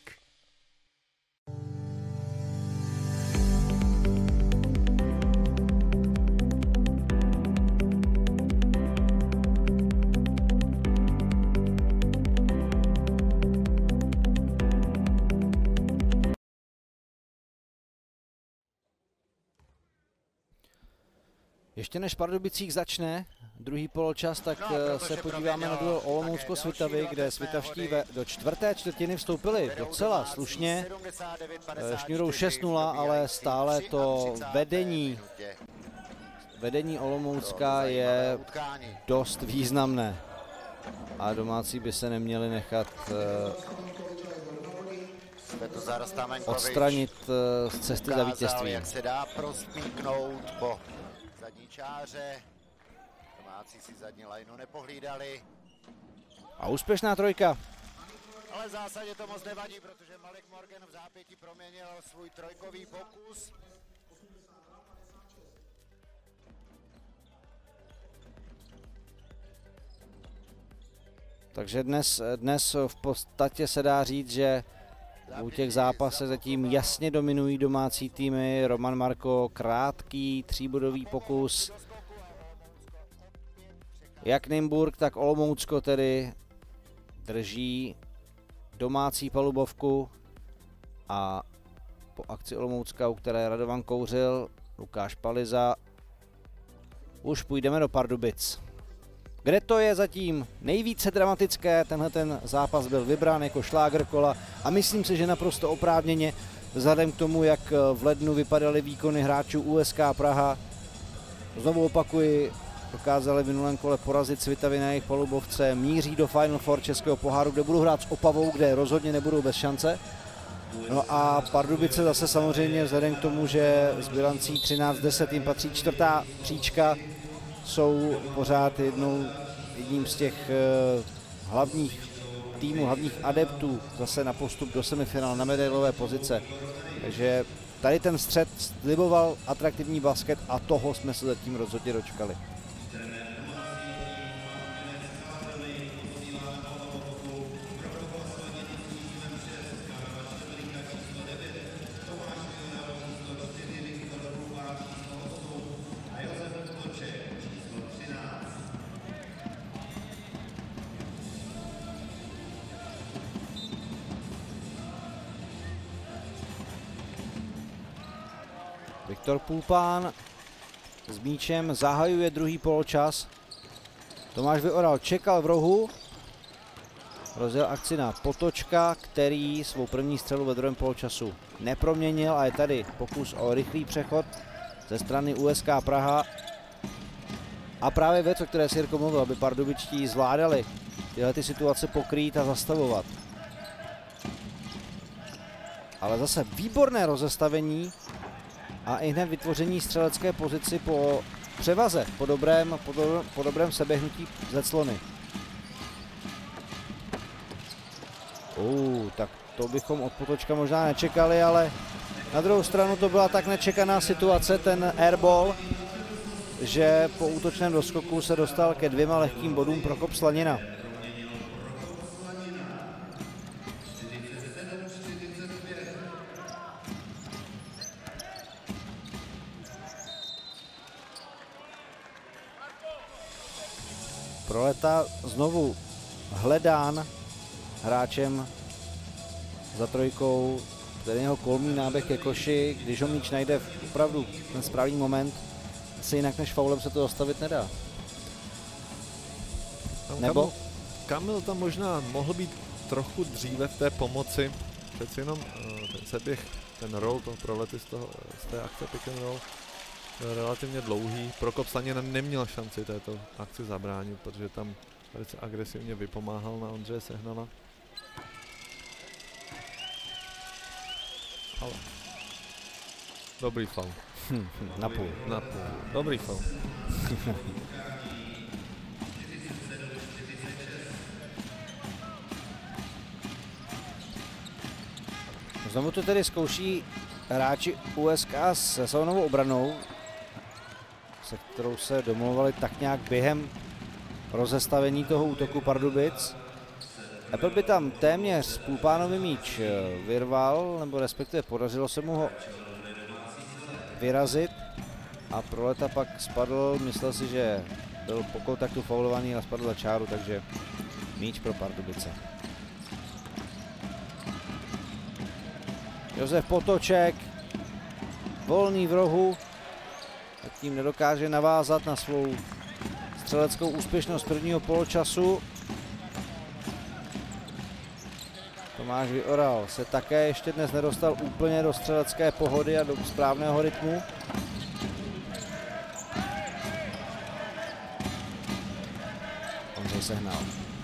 Speaker 13: Ještě než Pardubicích začne druhý poločas, tak se podíváme na duel Olomoucko-Svitavy, kde svitavští do čtvrté čtvrtiny vstoupili docela slušně. Šňůrou šest nula, ale stále to vedení, vedení Olomoucka je dost významné. A domácí by se neměli nechat odstranit z cesty za vítězství.
Speaker 6: Jak se dá prosmíknout po zadní čáře. Domácí si zadní lajnu nepohlídali.
Speaker 13: A úspěšná trojka.
Speaker 6: Ale v zásadě to moc nevadí, protože Malik Morgan v zápětí proměnil svůj trojkový pokus.
Speaker 13: Takže dnes, dnes v podstatě se dá říct, že u těch zápasech zatím jasně dominují domácí týmy. Roman Marko, krátký tříbodový pokus. Jak Nymburk, tak Olomoucko tedy drží domácí palubovku a po akci Olomoucka, u které Radovan kouřil, Lukáš Paliza, už půjdeme do Pardubic, kde to je zatím nejvíce dramatické. Tenhle ten zápas byl vybrán jako šlágr kola a myslím si, že naprosto oprávněně vzhledem k tomu, jak v lednu vypadaly výkony hráčů U S K Praha. Znovu opakuji, dokázali v minulém kole porazit Svitavy na jejich palubovce, míří do Final Four Českého poháru, kde budou hrát s Opavou, kde rozhodně nebudou bez šance. No a Pardubice zase samozřejmě vzhledem k tomu, že s bilancí třináct deset jim patří čtvrtá příčka, jsou pořád jednou, jedním z těch uh, hlavních týmů, hlavních adeptů zase na postup do semifinále, na medailové pozice. Takže tady ten střed sliboval atraktivní basket a toho jsme se zatím rozhodně dočkali. Viktor Pulpán s míčem zahajuje druhý poločas. Tomáš Vyoral čekal v rohu. Rozjel akci na Potočka, který svou první střelu ve druhém poločasu neproměnil a je tady pokus o rychlý přechod ze strany U S K Praha. A právě věc, o které si Jirko mluvil, aby pardubičtí zvládali tyhle ty situace pokrýt a zastavovat. Ale zase výborné rozestavení a i hned vytvoření střelecké pozici po převaze, po dobrém, po, do, po dobrém sebehnutí ze clony. Uh, tak to bychom od Potočka možná nečekali, ale na druhou stranu to byla tak nečekaná situace, ten airball, že po útočném doskoku se dostal ke dvěma lehkým bodům Prokop Slanina. Proleta znovu hledán hráčem za trojkou, který ho kolmí náběh ke koši, když ho míč najde v opravdu ten správný moment, asi jinak než faulem se to zastavit nedá. Nebo?
Speaker 12: Kamil, Kamil tam možná mohl být trochu dříve v té pomoci, přeci jenom ten seběh, ten roll toho Prolety z, toho, z té akce pick and roll, relativně dlouhý. Prokop Slanina neměl šanci této akci zabránit, protože tam velice agresivně vypomáhal na Ondřeje Sehnala. Ale dobrý faul.
Speaker 13: Hm, na půl.
Speaker 12: Na půl. Dobrý faul.
Speaker 13: Znovu to tedy zkouší hráči U S K se sezónovou obranou, se kterou se domluvali tak nějak během rozestavení toho útoku Pardubic. Apple by tam téměř Pulpánový míč vyrval, nebo respektive podařilo se mu ho vyrazit a Proleta pak spadl, myslel si, že byl po kontaktu faulovaný a spadl za čáru, takže míč pro Pardubice. Josef Potoček, volný v rohu, a tím nedokáže navázat na svou střeleckou úspěšnost prvního poločasu. Tomáš Vyoral se také ještě dnes nedostal úplně do střelecké pohody a do správného rytmu. Ondřej Sehnal.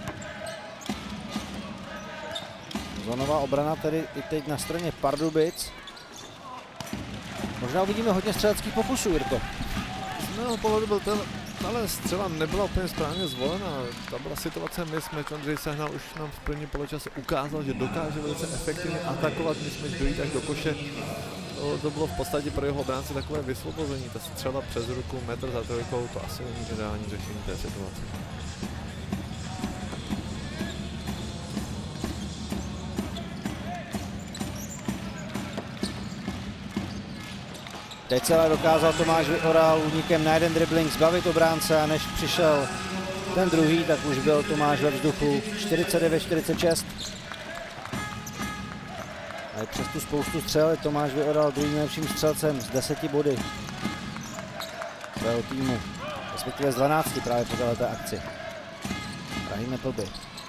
Speaker 13: Zónová obrana tedy i teď na straně Pardubic. Možná uvidíme hodně střeleckých pokusů, Jirko.
Speaker 12: Z mého pohledu byl ten, ale střela nebyla úplně správně zvolená. Ta byla situace mismatch. Ondřej Sehnal už nám v první poločase ukázal, že dokáže velice efektivně atakovat mismatch, dojít až do koše. To, to bylo v podstatě pro jeho obránce takové vysvobození. Ta střela přes ruku, metr za trojkou, to asi není ideální řešení té situace.
Speaker 13: Teď se ale dokázal Tomáš Vyoral únikem na jeden dribbling zbavit obránce a než přišel ten druhý, tak už byl Tomáš ve vzduchu. čtyřicet devět čtyřicet šest. A přes tu spoustu střel je Tomáš Vyoral druhým nejlepším střelcem z deseti body svého týmu, respektive z dvanácti právě po této akci. Rahim Neplby.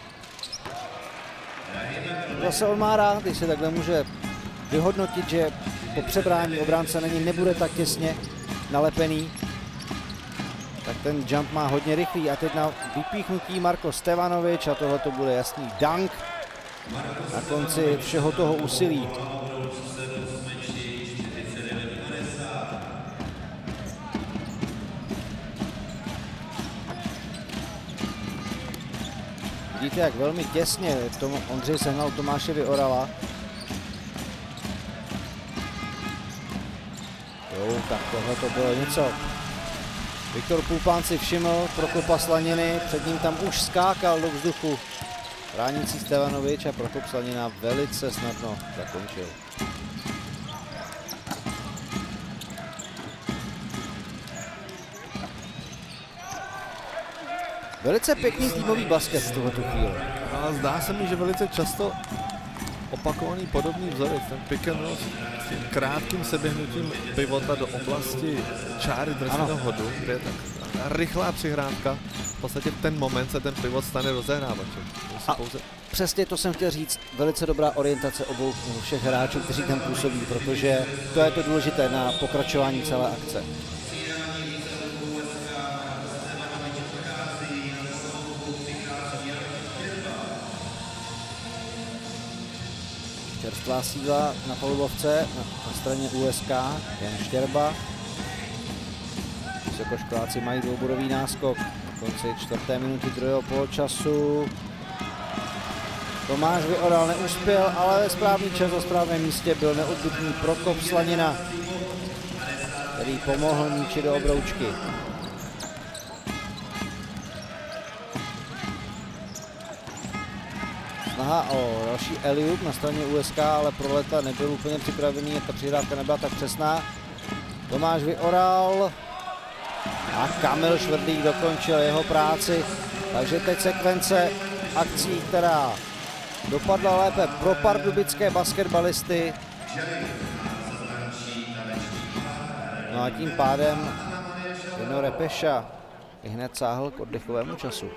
Speaker 13: Zase on má rád, když se takhle může vyhodnotit, že po přebrání obránce na něj nebude tak těsně nalepený, tak ten jump má hodně rychlý a teď na vypíchnutí Marko Stevanovič a tohle to bude jasný dunk na konci všeho toho úsilí. Vidíte, jak velmi těsně tomu Ondřej sehnal Tomášovi Orala. Jo, tak tohle to bylo něco. Viktor Pulpán si všiml Prokopa Slaniny, před ním tam už skákal do vzduchu bránící Stevanovič a Prokop Slanina velice snadno zakončil. Velice pěkný týmový basket v tuhletu chvíli.
Speaker 12: A zdá se mi, že velice často opakovaný podobný vzorec, ten pick and roll s tím krátkým seběhnutím pivota do oblasti čáry drsného hodu, kde je tak rychlá přihrávka. V podstatě v ten moment se ten pivot stane rozehrávačem.
Speaker 13: A pouze... přesně to jsem chtěl říct, velice dobrá orientace obou všech hráčů, kteří tam působí, protože to je to důležité na pokračování celé akce. Čerstvá síla na palubovce na straně U S K, Jan Štěrba. Vysokoškoláci mají dvoubodový náskok na konci čtvrté minuty druhého poločasu. Tomáš Vyoral neuspěl, ale ve správný čas na správném místě byl neodbytný Prokop Slanina, který pomohl míči do obroučky. Snaha o další alley-oop na straně U S K, ale Proleta nebyl úplně připravený a ta přihrávka nebyla tak přesná. Tomáš Vyoral a Kamil Švrdlík dokončil jeho práci, takže teď sekvence akcí, která dopadla lépe pro pardubické basketbalisty. No a tím pádem Dino Repeša i hned sáhl k oddechovému času.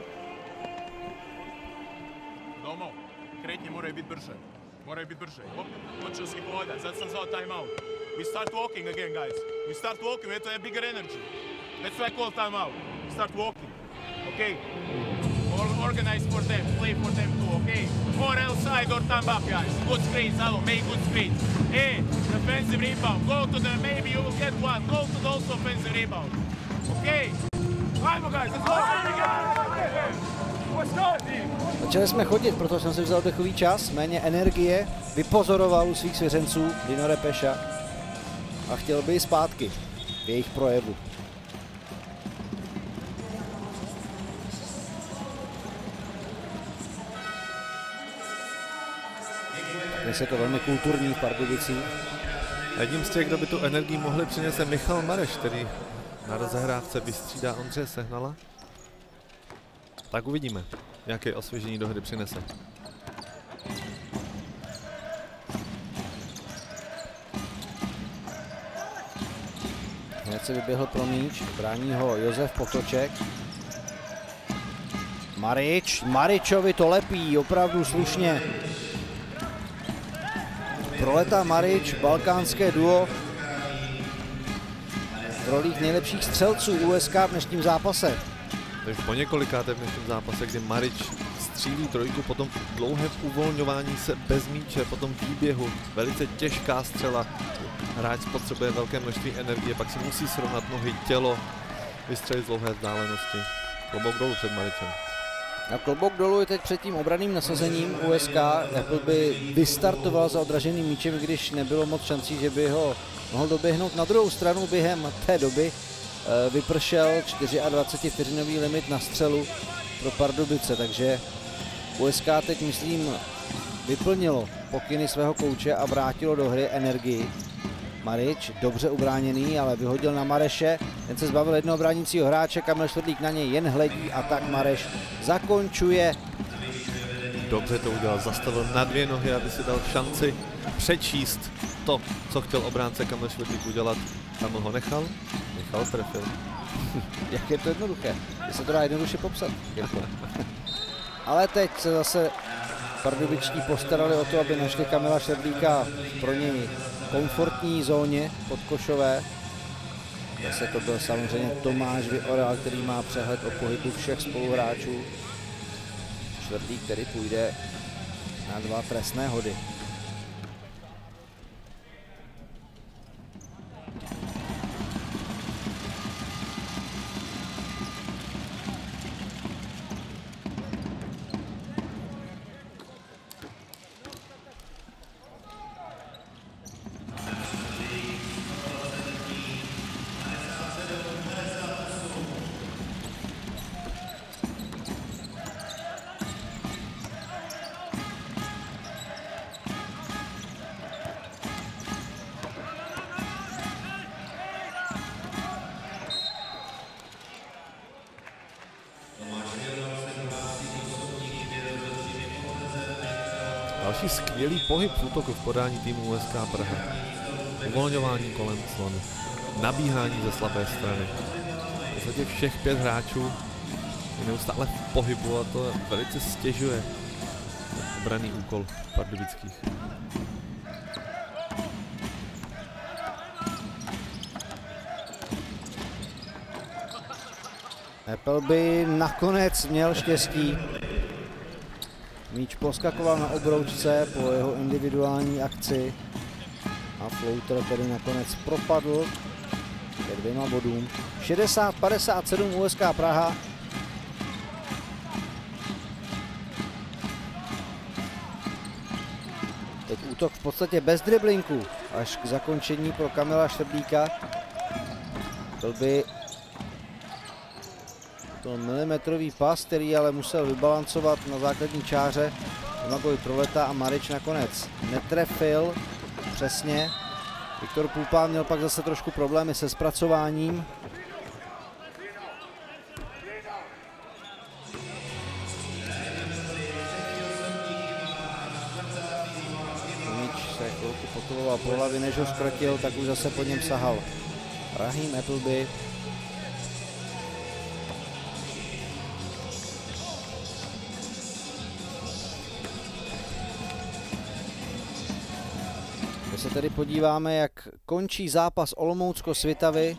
Speaker 15: Domo, kretnje moraju biti brže. Moraju biti brže. Počelski pohoda, zato sam zvao time out. We start walking again, guys. We start walking, we have bigger energy. That's why I call time out. We start walking. Okay? Organize for them, play for them too, okay? Or outside or time up, guys. Good screens, hello, make good screens. Hey, defensive rebound. Go to the, maybe you will get one. Go to those offensive rebound. Okay? Ajmo, guys, let's go! Let's go, team!
Speaker 13: Začali jsme chodit, proto jsem si vzal dechový čas, méně energie, vypozoroval u svých svěřenců Dino Repeša a chtěl by ji zpátky v jejich projevu. Dnes je to velmi kulturní v Pardubicích.
Speaker 12: Jedním z těch, kdo by tu energii mohli přinést, je Michal Mareš, který na rozehrávce vystřídá Ondřeje Sehnala. Tak uvidíme, jaké osvěžení do hry přinese.
Speaker 13: Hned se vyběhl pro míč, brání ho Josef Potoček. Marič, Maričovi to lepí, opravdu slušně. Proleta Marič, balkánské duo v rolích nejlepších střelců U S K v dnešním zápase.
Speaker 12: To je po několikáté v dnešním zápase, kdy Marič střílí trojku, potom dlouhé uvolňování se bez míče, potom výběhu, velice těžká střela. Hráč potřebuje velké množství energie, pak si musí srovnat nohy, tělo, vystřelit z dlouhé vzdálenosti. Klobouk dolů před Maričem.
Speaker 13: A klobouk dolů je teď před tím obranným nasazením U S K. Apple by vystartoval za odraženým míčem, když nebylo moc šancí, že by ho mohl doběhnout. Na druhou stranu během té doby vypršel dvacetičtyřvteřinový limit na střelu pro Pardubice, takže U S K teď, myslím, vyplnilo pokyny svého kouče a vrátilo do hry energii. Marič, dobře ubráněný, ale vyhodil na Mareše, ten se zbavil jednoho bránícího hráče, Kamil Švrdlík na něj jen hledí a tak Mareš zakončuje.
Speaker 12: Dobře to udělal, zastavil na dvě nohy, aby si dal šanci přečíst to, co chtěl obránce Kamil Švrdlík udělat. Kamil ho nechal, nechal trefil.
Speaker 13: Jak je to jednoduché, je se to dá jednoduše popsat. Ale teď se zase pardubičtí postarali o to, aby našli Kamila Švrdlíka pro něj komfortní zóně podkošové. Zase to byl samozřejmě Tomáš Vyoral, který má přehled o pohybu všech spoluhráčů. Švrdlík, který půjde na dva trestné hody.
Speaker 12: další skvělý pohyb v útoku v podání týmu U S K Praha. Uvolňování kolem slonu. Nabíhání ze slabé strany. V podstatě všech pět hráčů je neustále v pohybu a to velice stěžuje obranný úkol pardubických.
Speaker 13: Appleby nakonec měl štěstí. Míč poskakoval na obroučce po jeho individuální akci a Flouter tedy nakonec propadl ke dvěma bodům. šedesát padesát sedm U S K Praha. Teď útok v podstatě bez driblinku až k zakončení pro Kamila Štvrdíka. Byl by to milimetrový pas, který ale musel vybalancovat na základní čáře. Domagoj Proleta a Marič nakonec netrefil přesně. Viktor Pulpán měl pak zase trošku problémy se zpracováním. Míč se chvilku potovoval po hlavě, než ho zkrotil, tak už zase po něm sahal Rahim Appleby. Když se tedy podíváme, jak končí zápas Olomoucko-Svitavy,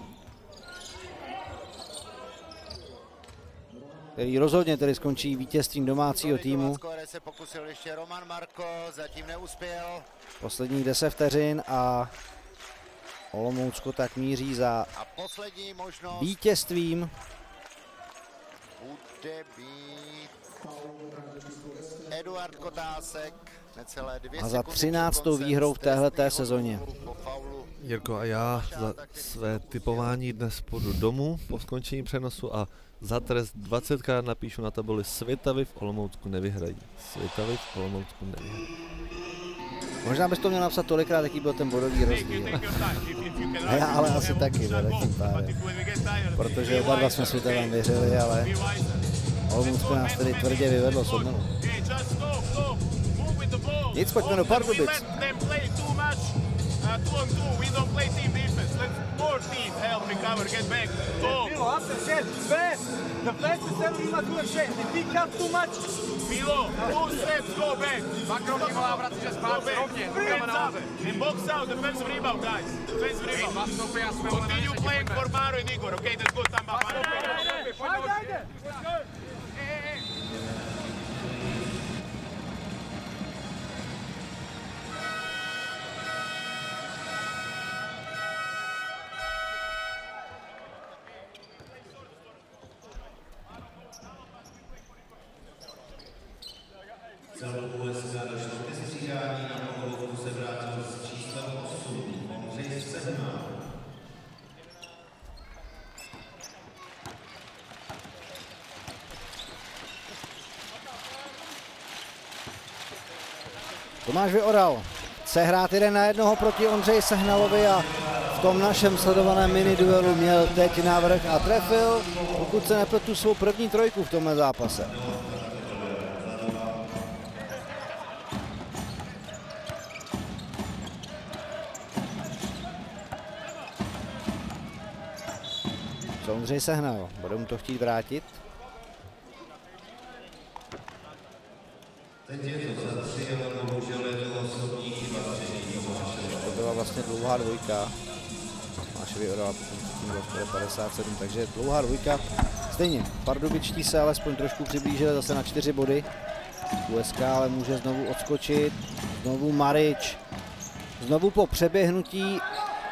Speaker 13: který rozhodně tedy skončí vítězstvím domácího týmu. Posledních deset vteřin a Olomoucko tak míří za vítězstvím.
Speaker 6: Eduard Kotásek.
Speaker 13: A za třináctou výhrou v téhleté sezóně.
Speaker 12: Jirko, a já za své typování dnes půjdu domů po skončení přenosu a za trest dvacetkrát napíšu na tabuli Svitavy v Olomoucku nevyhrají. Svitavy v Olomoucku nevyhrají.
Speaker 13: Možná bys to měl napsat tolikrát, jaký byl ten bodový rozdíl. A já ale asi taky, teda tím pádem. Protože oba dva jsme Svitavám věřili, ale Olomoucko nás tedy tvrdě vyvedlo s odměnou. Nic, pojďme do Pardubic. Tomáš Vyoral chce hrát jeden na jednoho proti Ondřeji Sehnalovi a v tom našem sledovaném mini duelu měl teď návrh a trefil, pokud se nepletu, svou první trojku v tomhle zápase. Co Ondřej Sehnal? Bude mu to chtít vrátit?
Speaker 7: Teď je to za tři, ale bohužel je to osobní chyba třetí.
Speaker 13: To byla vlastně dlouhá dvojka. Máš Vyoral, tím bylo padesát sedm, takže dlouhá dvojka. Stejně, pardubičtí se alespoň trošku přiblížili zase na čtyři body. U S K ale může znovu odskočit. Znovu Marič. Znovu po přeběhnutí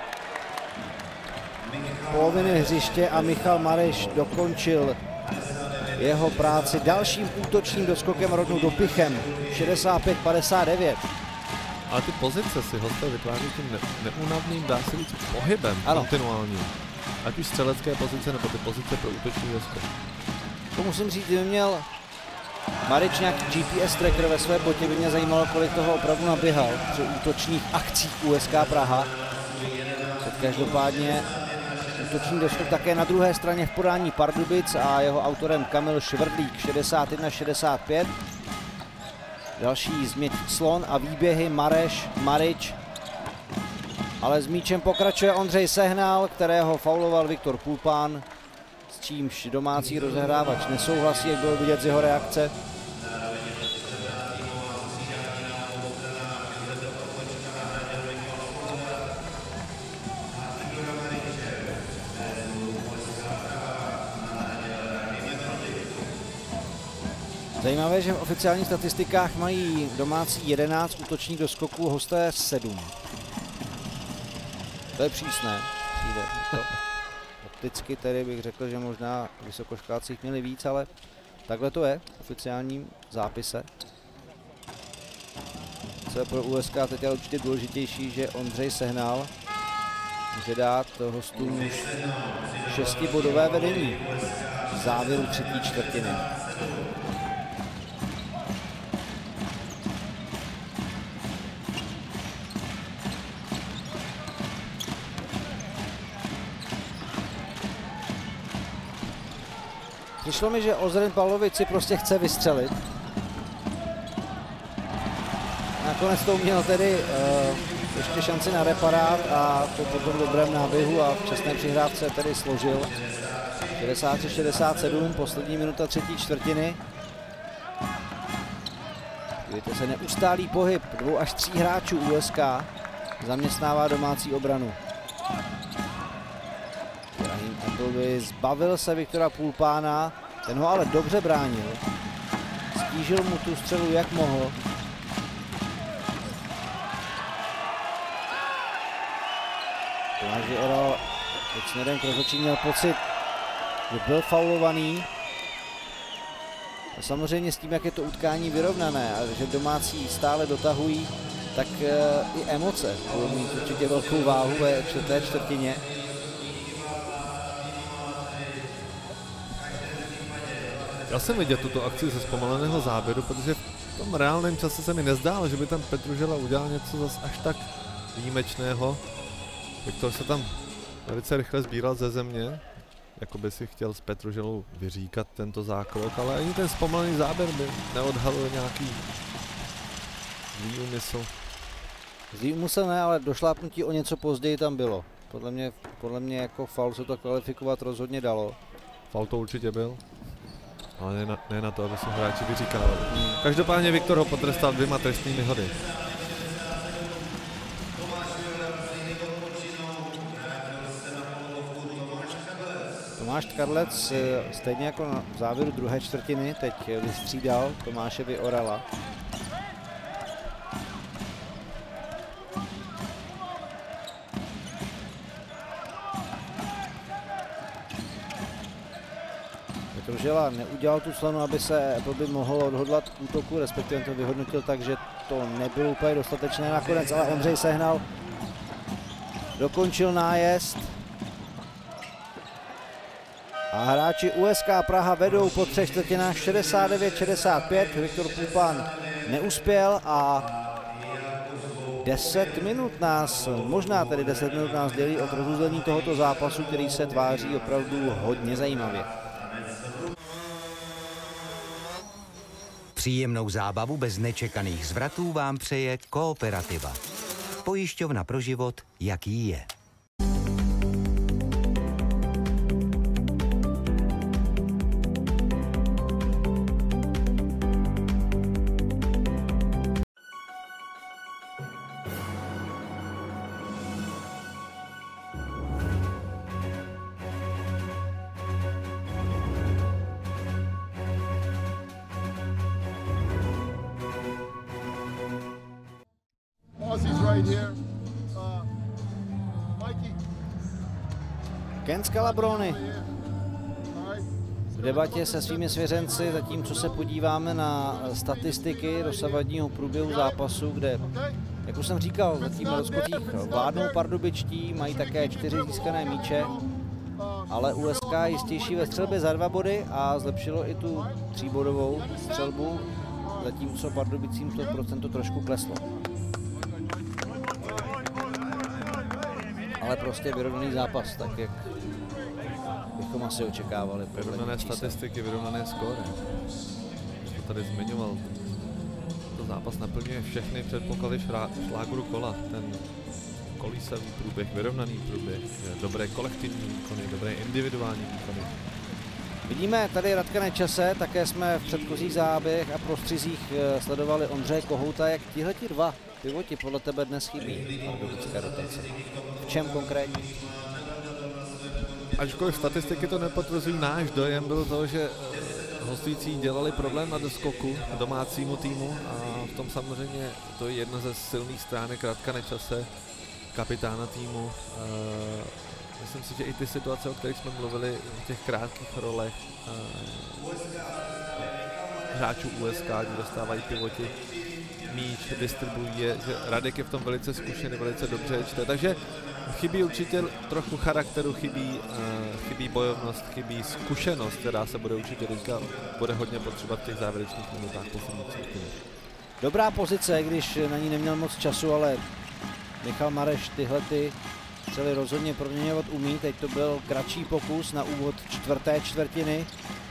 Speaker 13: poloviny hřiště a Michal Mareš dokončil jeho práci dalším útočním doskokem rovnou dopichem. šedesát pět padesát devět.
Speaker 12: Ale ty pozice si hosté vytváří tím ne neúnavným, dá se říct, pohybem kontinuálním. Ať už střelecké pozice nebo ty pozice pro útoční doskok.
Speaker 13: To musím říct, kdyby měl Marič nějaký G P S tracker ve své botě, by mě zajímalo, kolik toho opravdu naběhal při útočních akcích U S K Praha. Teď každopádně útoční doskok také na druhé straně v podání Pardubic a jeho autorem Kamil Švrdlík, šedesát jedna šedesát pět. Další změť Slon a výběhy Mareš, Marič. Ale s míčem pokračuje Ondřej Sehnal, kterého fauloval Viktor Pulpán, s čímž domácí rozehrávač nesouhlasí, jak bylo vidět z jeho reakce. Zajímavé, že v oficiálních statistikách mají domácí jedenáct útočních doskoků, hosté sedm. To je přísné. Přijde to. Opticky tedy bych řekl, že možná vysokoškoláci měli víc, ale takhle to je v oficiálním zápise. Co je pro U S K teď je určitě důležitější, že Ondřej Sehnal může dát hostům už šestibodové vedení v závěru třetí čtvrtiny. Přišlo mi, že Ozren Pavlovič si prostě chce vystřelit. Nakonec to měl tedy uh, ještě šanci na reparát a to potom dobrém náběhu a v časné přihrávce tedy složil. šedesát tři šedesát sedm, poslední minuta třetí čtvrtiny. Vidíte se, neustálý pohyb dvou až tří hráčů U S K zaměstnává domácí obranu. Rahim Appleby zbavil se Viktora Pulpána, ten ho ale dobře bránil. Stížil mu tu střelu jak mohl. Tomáš Vyoral teď směrem k rozhodčí měl pocit, že byl faulovaný. A samozřejmě s tím, jak je to utkání vyrovnané a že domácí stále dotahují, tak i emoce budou mít určitě velkou váhu ve čtvrté čtvrtině.
Speaker 12: Já jsem viděl tuto akci ze zpomaleného záběru, protože v tom reálném čase se mi nezdálo, že by tam Petružela udělal něco zas až tak výjimečného. Viktor se tam velice rychle sbíral ze země, jako by si chtěl s Petruželou vyříkat tento zákrok, ale ani ten zpomalený záběr by neodhalil nějaký zlý úmysl.
Speaker 13: Zlý úmysl ne, ale došlápnutí o něco později tam bylo. Podle mě, podle mě jako faul se to kvalifikovat rozhodně dalo.
Speaker 12: Faul to určitě byl. Ale ne na, ne na to, aby se hráči vyříkávali. Hmm. Každopádně Viktor ho potrestal dvěma trestnými hody.
Speaker 13: Tomáš Tkarlec stejně jako na závěru druhé čtvrtiny teď vystřídal Tomáše Vyorala. Petružela neudělal tu slanu, aby se Appleby mohl odhodlat k útoku, respektive to vyhodnotil tak, že to nebylo úplně dostatečné nakonec, ale Ondřej Sehnal dokončil nájezd. A hráči U S K Praha vedou po třech čtvrtinách šedesát devět šedesát pět. Viktor Pulpán neuspěl a deset minut nás, možná tedy deset minut nás dělí od rozuzlení tohoto zápasu, který se tváří opravdu hodně zajímavě.
Speaker 4: Příjemnou zábavu bez nečekaných zvratů vám přeje Kooperativa. Pojišťovna pro život, jaký je.
Speaker 13: Ken Scalabroni v debatě se svými svěřenci, zatímco se podíváme na statistiky dosavadního průběhu zápasu, kde, jak už jsem říkal, zatím na rozkocích vládnou pardubičtí, mají také čtyři získané míče, ale U S K jistější ve střelbě za dva body a zlepšilo i tu tříbodovou střelbu, zatímco Pardubicím to procento trošku kleslo. Ale prostě vyrovnaný zápas, tak jak bychom asi očekávali.
Speaker 12: Vyrovnané statistiky, vyrovnané skóre. To tady zmiňoval. To zápas naplňuje všechny předpoklady šlágru kola. Ten kolísavý průběh, vyrovnaný průběh, dobré kolektivní výkony, dobré individuální výkony.
Speaker 13: Vidíme tady Radka Nečase, také jsme v předchozích záběrech a prostřizích sledovali Ondřeje Kohouta. Jak tihleti dva pivoti podle tebe dnes chybí pardubické rotace? V čem konkrétně?
Speaker 12: Ačkoliv statistiky to nepotvrzují, náš dojem byl to, že hostující dělali problém na doskoku domácímu týmu a v tom samozřejmě to je jedna ze silných stránek Radka Nečase, kapitána týmu. Myslím si, že i ty situace, o kterých jsme mluvili, v těch krátkých rolech hráčů U S K, kdy dostávají pivoti míč, distribuují je, že Radek je v tom velice zkušený, velice dobře čte, takže chybí určitě trochu charakteru, chybí, uh, chybí bojovnost, chybí zkušenost, která se bude určitě teďka bude hodně potřebovat v těch závěrečných minutách posledních třetiny.
Speaker 13: Dobrá pozice, když na ní neměl moc času, ale Michal Mareš tyhle ty střely rozhodně proměňovat umí. Teď to byl kratší pokus na úvod čtvrté čtvrtiny.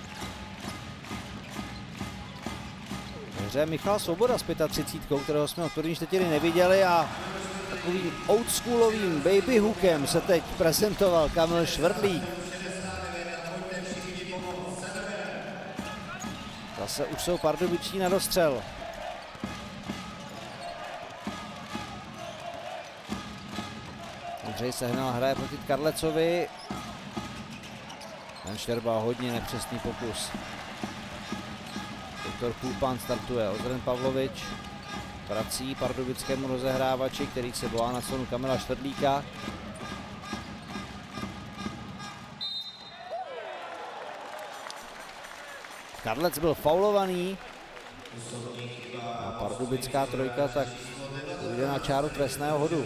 Speaker 13: Hře Michal Svoboda s třicet pět, kterého jsme od první čtvrtiny neviděli, a takovým oldschoolovým baby hookem se teď prezentoval Kamil Švrdlík. Zase už jsou pardubičtí na dostřel. Ondřej Sehnal hraje proti Karlecovi. Ten Štěrba hodně nepřesný pokus. Viktor Půlpan startuje, Ozren Pavlovič vrací pardubickému rozehrávači, který se volá na slonu Kamila Štvrdlíka. Karlec byl faulovaný a pardubická trojka tak jde na čáru trestného hodu.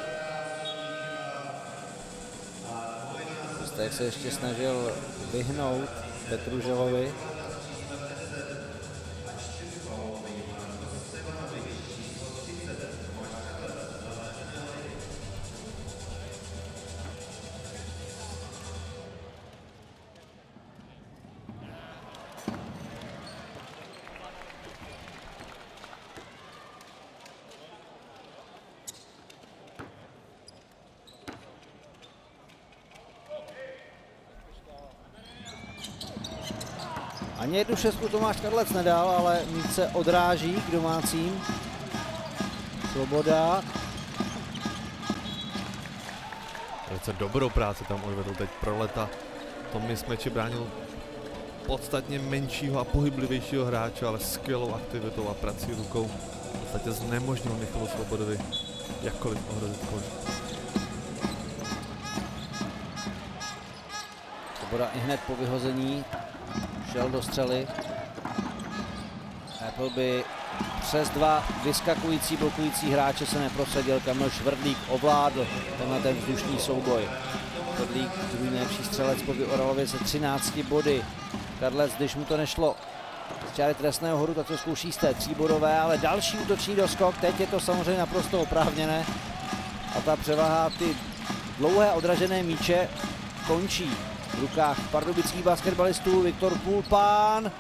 Speaker 13: Kostek se ještě snažil vyhnout Petruželovi. Ani jednu šestku Tomáš Karlec nedal, ale míč se odráží k domácím. Svoboda.
Speaker 12: Velice dobrou práci tam odvedl teď Proleta. Tomi Smeči bránil podstatně menšího a pohyblivějšího hráče, ale skvělou aktivitou a prací rukou v podstatě znemožnil Michalu Svobodovi jakkoliv ohrozit koš.
Speaker 13: Svoboda i hned po vyhození šel do střely. Appleby přes dva vyskakující, blokující hráče se neprosadil. Kamil Švrdlík ovládl tenhle ten vzdušný souboj. Švrdlík, druhý nejlepší střelec po Vyoralově se třinácti body. Karlec, když mu to nešlo z čáry trestného hodu, tak to zkouší z té tříbodové, ale další útočný doskok. Teď je to samozřejmě naprosto oprávněné. A ta převaha, ty dlouhé odražené míče končí v rukách pardubických basketbalistů. Viktor Půlpan.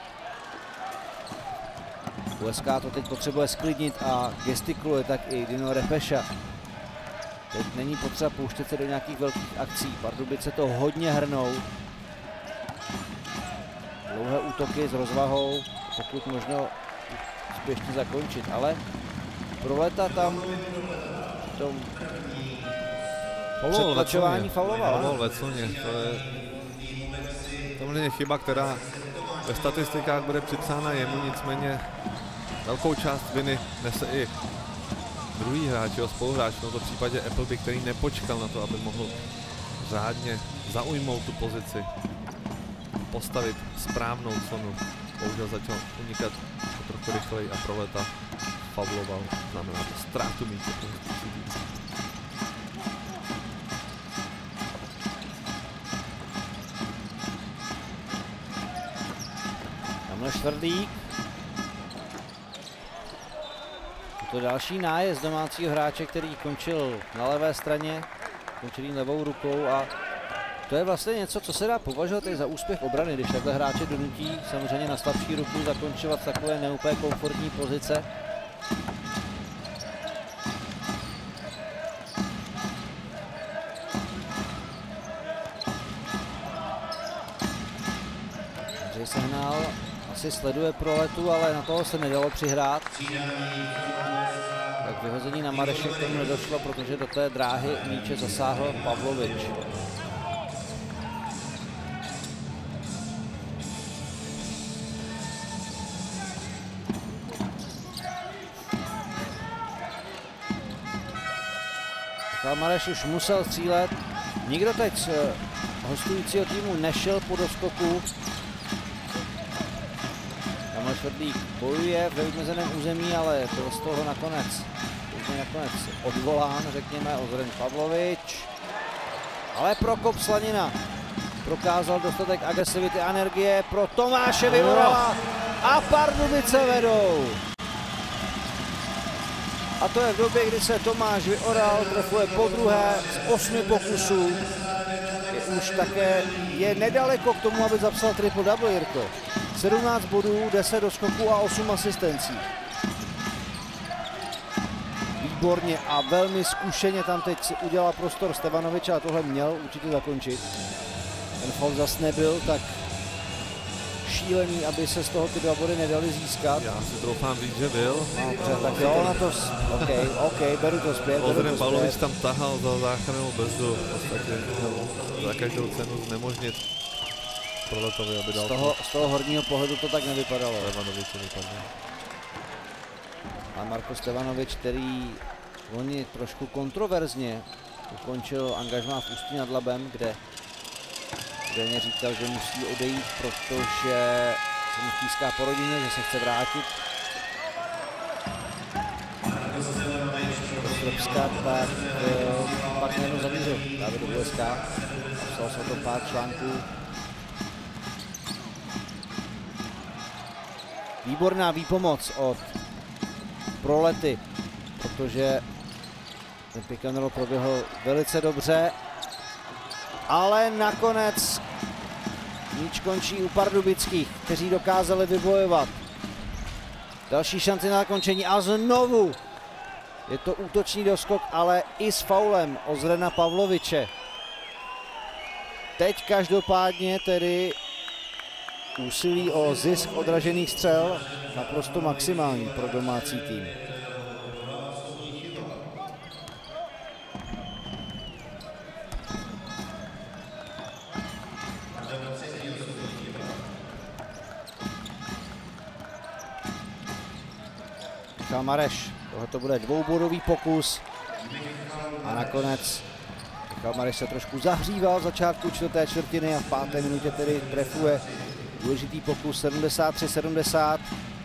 Speaker 13: U S K to teď potřebuje sklidnit a gestikuluje tak i Dino Repeša. Teď není potřeba pouštět se do nějakých velkých akcí. Pardubice to hodně hrnou. Dlouhé útoky s rozvahou, pokud možno úspěšně zakončit, ale Proleta tam v tom předtlačování fauloval.
Speaker 12: Fauloval Veconě, to je samozřejmě chyba, která ve statistikách bude připsána jemu, nicméně velkou část viny nese i druhý hráč, jeho spoluhráč, v tomto případě Appleby, který nepočkal na to, aby mohl řádně zaujmout tu pozici, postavit správnou clonu. Bohužel začal unikat trochu rychleji a Proleta fauloval, znamená to ztrátu míče.
Speaker 13: Kamil Švrdlík. To další nájezd domácího hráče, který končil na levé straně, končil levou rukou, a to je vlastně něco, co se dá považovat i za úspěch obrany, když takhle hráče donutí samozřejmě na slabší ruku zakončovat takové neúplně komfortní pozice. Sehnal asi sleduje pro letu, ale na toho se nedalo přihrát. Tak vyhození na Mareše k tomu nedošlo, protože do té dráhy míče zasáhl Pavlovič. Mareš už musel střílet. Nikdo teď z hostujícího týmu nešel po doskoku. Kamil Švrdlík bojuje ve vymezeném území, ale byl z toho nakonec, nakonec odvolán, řekněme, Ozren Pavlovič. Ale Prokop Slanina prokázal dostatek agresivity a energie pro Tomáše Vyvorala a Pardubice vedou. A to je v době, kdy se Tomáš Vyoral trefuje po druhé z osmi pokusů. Je už také je nedaleko k tomu, aby zapsal triple double, Jirko. sedmnáct bodů, deset doskoků a osm asistencí. Výborně a velmi zkušeně tam teď si udělal prostor Stevanovič a tohle měl určitě zakončit. Ten foul zas nebyl tak šílený, aby se z toho ty dva body nedali získat.
Speaker 12: Já si troufám říct, že byl.
Speaker 13: No, dobře, tak jo, na to, OK, OK, beru to zpět.
Speaker 12: Ozren Pavlovič tam tahal za záchrannou brzdu, v podstatě za každou cenu znemožnit Proletovi, aby dal.
Speaker 13: Z toho, z toho horního pohledu to tak nevypadalo.
Speaker 12: Stevanovič vypadal.
Speaker 13: A Marko Stevanovič, který loni trošku kontroverzně ukončil angažmá v Ústí nad Labem, kde Denně říkal, že musí odejít, protože se mu stíská po rodině, že se chce vrátit do Srbska, tak pak jenom zamířil právě do U S K. Psal se o tom pár článků. Výborná výpomoc od Prolety, protože ten pick and roll proběhl velice dobře, ale nakonec míč končí u Pardubických, kteří dokázali vybojovat další šanci na zakončení a znovu je to útočný doskok, ale i s faulem Ozrena Pavloviče. Teď každopádně tedy úsilí o zisk odražených střel naprosto maximální pro domácí tým. Michal Mareš, tohle to bude dvoubodový pokus a nakonec Michal Mareš se trošku zahříval v začátku čtvrté čtvrtiny a v páté minutě tedy trefuje důležitý pokus sedmdesát tři sedmdesát.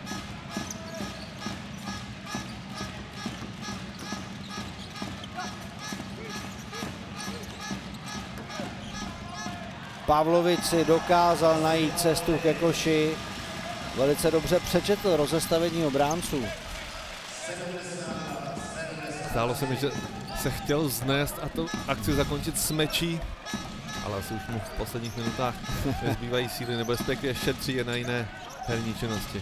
Speaker 13: Pavlovič si dokázal najít cestu ke koši. Velice dobře přečetl rozestavení obránců.
Speaker 12: Zdálo se mi, že se chtěl znést a tu akci zakončit s mečí, ale asi už mu v posledních minutách nezbývají síly, nebo respektive šetří je na jiné herní činnosti.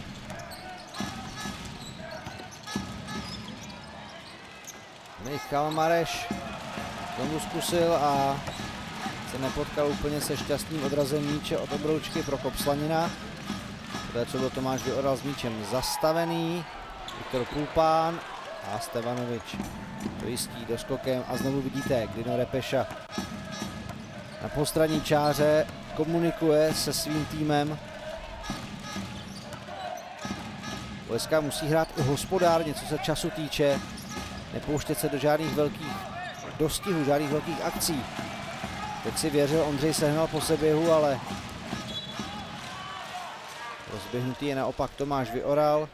Speaker 13: Michal Mareš znovu zkusil a se nepotkal úplně se šťastným odrazem míče od obroučky pro Kopslanina. Poté, co byl Tomáš Vyoral s míčem zastavený, Viktor Kulpán a Stevanovič to jistí doskokem a znovu vidíte Glino Repeša na postranní čáře komunikuje se svým týmem. U S K musí hrát i hospodárně, co se času týče, nepouštět se do žádných velkých dostihů, žádných velkých akcí. Teď si věřil Ondřej Sehnal po seběhu, ale rozběhnutý je naopak Tomáš Vyoral.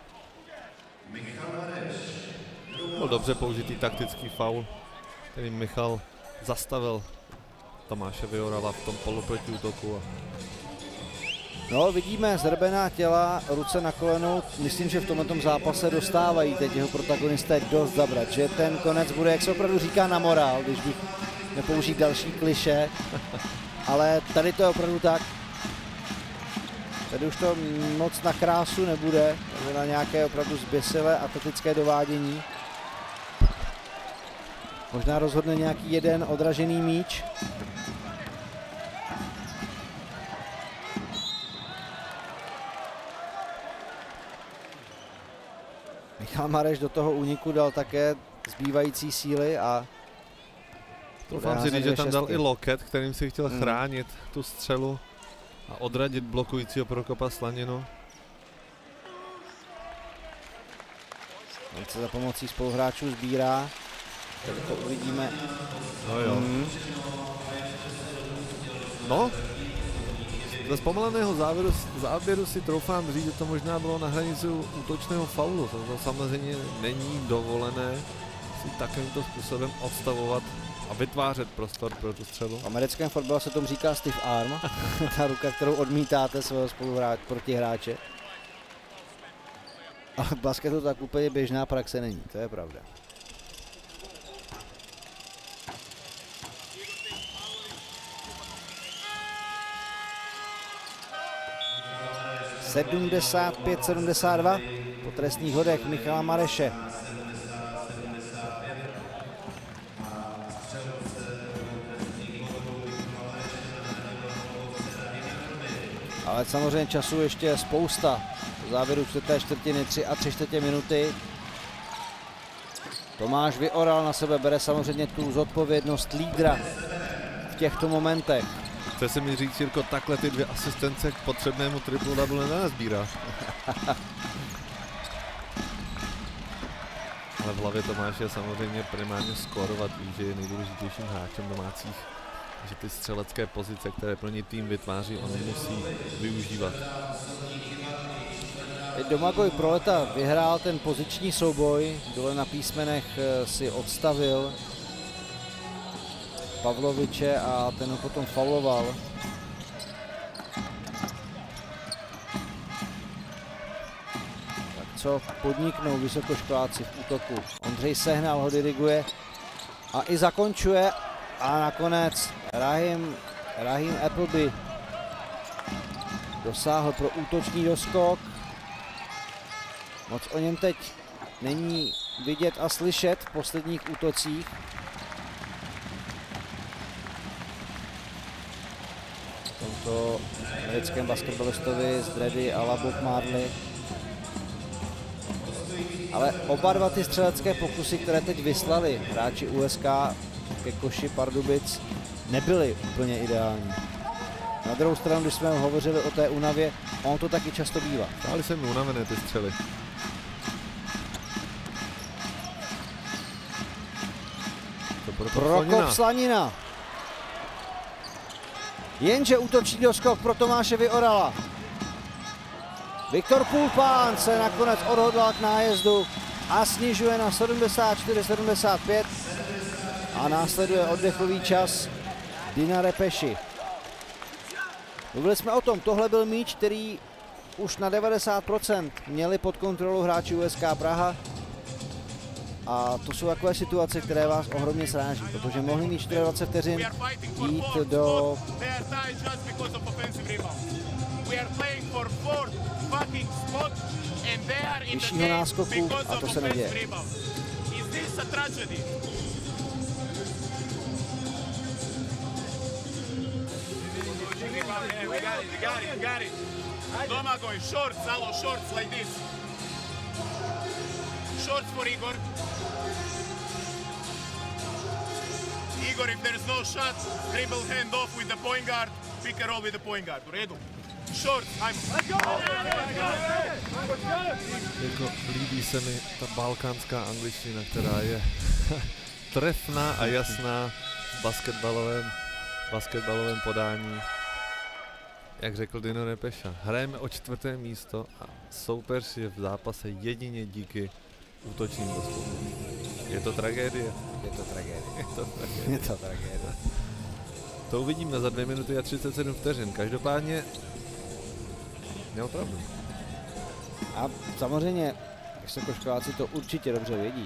Speaker 12: Byl dobře použitý taktický faul, který Michal zastavil Tomáše Vyorala v tom poloprotiútoku.
Speaker 13: No, vidíme zdrbená těla, ruce na kolenou. Myslím, že v tomto zápase dostávají teď jeho protagonisté dost zabrat, že ten konec bude, jak se opravdu říká, na morál, když bych nepoužít další kliše, ale tady to je opravdu tak. Tady už to moc na krásu nebude, nebo na nějaké opravdu zběsilé atletické dovádění. Možná rozhodne nějaký jeden odražený míč. Michal Mareš do toho úniku dal také zbývající síly a
Speaker 12: doufám si říct, že tam
Speaker 13: šestky.
Speaker 12: dal i loket, kterým si chtěl
Speaker 13: Hmm.
Speaker 12: chránit tu střelu a odradit blokujícího Prokopa Slaninu.
Speaker 13: On se za pomocí spoluhráčů sbírá. Tady to uvidíme.
Speaker 12: No jo.
Speaker 13: Hmm.
Speaker 12: No, ze zpomaleného závěru, záběru si troufám říct, že to možná bylo na hranici útočného faulu. To, to samozřejmě není dovolené si takovýmto způsobem odstavovat a vytvářet prostor pro tu střelu.
Speaker 13: V americkém fotbale se tomu říká stiff arm. Ta ruka, kterou odmítáte svého spoluhráče, protihráče. Ale v basketu tak úplně běžná praxe není, to je pravda. sedmdesát pět sedmdesát dva po trestních hodech Michala Mareše. Ale samozřejmě času ještě je spousta. V závěru čtvrté čtvrtiny tři a tři čtvrtě minuty. Tomáš Vyoral na sebe bere samozřejmě tu zodpovědnost lídra v těchto momentech.
Speaker 12: Chce si mi říct, Jirko, takhle ty dvě asistence k potřebnému triple-double nenazbírá. Ale v hlavě Tomáš je samozřejmě primárně skórovat, ví, že je nejdůležitějším hráčem domácích. Že ty střelecké pozice, které pro ně tým vytváří, on musí využívat.
Speaker 13: Domagoj Proleta vyhrál ten poziční souboj, dole na písmenech si odstavil Pavloviče a ten ho potom fauloval. Tak co podniknou vysokoškoláci v útoku? Ondřej Sehnal ho diriguje a i zakončuje a nakonec Rahim, Rahim Appleby dosáhl pro útočný doskok. Moc o něm teď není vidět a slyšet v posledních útocích. V tomto americkém basketbalistovi z Dredy a la Bob Marley. Ale oba dva ty střelecké pokusy, které teď vyslali hráči U S K ke koši Pardubic, nebyly úplně ideální. Na druhou stranu, když jsme hovořili o té únavě, on to taky často bývá.
Speaker 12: Stály se mi unavené ty střely.
Speaker 13: Prokop Slanina. Jenže útočí doskok pro Tomáše Vyorala. Viktor Pulpán se nakonec odhodlal k nájezdu a snižuje na sedmdesát čtyři sedmdesát pět a následuje oddechový čas Dina Repeši. Mluvili jsme o tom, tohle byl míč, který už na devadesát procent měli pod kontrolou hráči U S K Praha. A to jsou takové situace, které vás ohromně sráží, protože mohli mít dvacet čtyři vteřin jít do vyššího náskoku a to se neděje.
Speaker 15: Domagoj, shorts, Salo, shorts like this. Shorts for Igor. Igor, if there's no shot, dribble hand off with the point guard, pick and roll with the point guard. Redu. Shorts, I'm... Let's go!
Speaker 12: Jako líbí se mi ta balkánská angličtina, která je trefná a jasná v basketbalovém, basketbalovém podání. Jak řekl Dino Repeša, hrajeme o čtvrté místo a soupeř je v zápase jedině díky útočným doskokům. Je to tragédie.
Speaker 13: Je to tragédie.
Speaker 12: Je to tragédie.
Speaker 13: Je to tragédie.
Speaker 12: To uvidíme za dvě minuty a třicet sedm vteřin. Každopádně měl pravdu.
Speaker 13: A samozřejmě vysokoškoláci to určitě dobře vědí.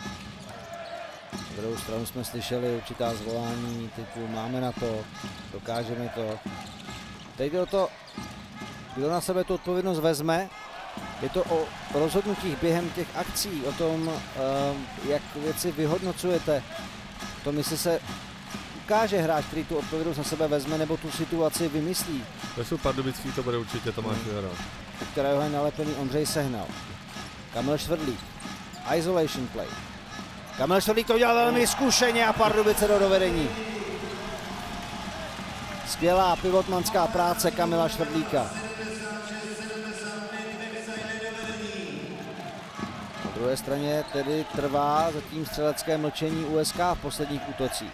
Speaker 13: Na druhou stranu jsme slyšeli určitá zvolání typu máme na to, dokážeme to. Teď jde o to, kdo na sebe tu odpovědnost vezme. Je to o rozhodnutích během těch akcí, o tom, jak věci vyhodnocujete. O tom, jestli se ukáže hráč, který tu odpovědnost na sebe vezme, nebo tu situaci vymyslí.
Speaker 12: To jsou Pardubický, to bude určitě Tomáš Vyoral.
Speaker 13: U kterého je nalepený Ondřej Sehnal. Kamil Švrdlík. Isolation play. Kamil Štvrdík to dělal velmi zkušeně a Pardubice do dovedení. Skvělá pivotmanská práce Kamila Štvrdíka. Na druhé straně tedy trvá zatím střelecké mlčení U S K v posledních útocích.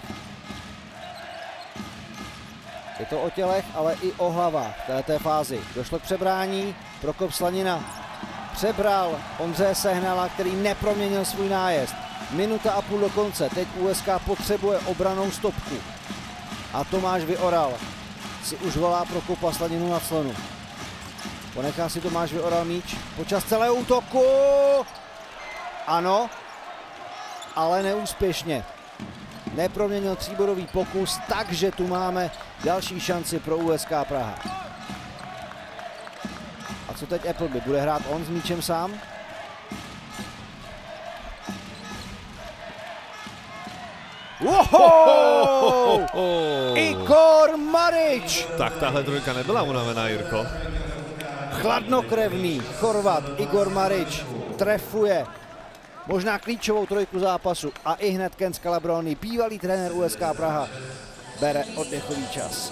Speaker 13: Je to o tělech, ale i o hlavách v této fázi. Došlo k přebrání, Prokop Slanina přebral Ondřeje Sehnala, který neproměnil svůj nájezd. Minuta a půl do konce, teď U S K potřebuje obranou stopku. A Tomáš Vyoral si už volá Prokopa Slaninu na clonu. Ponechá si Tomáš Vyoral míč počas celého útoku. Ano, ale neúspěšně. Neproměnil tříbodový pokus, takže tu máme další šanci pro U S K Praha. A co teď Appleby? Bude hrát on s míčem sám? Wow! Igor Marić!
Speaker 12: Tak tahle trojka nebyla unavená, Jirko.
Speaker 13: Chladnokrevný Chorvat Igor Marić trefuje možná klíčovou trojku zápasu a i hned Ken Scalabroni, bývalý trenér U S K Praha, bere oddechový čas.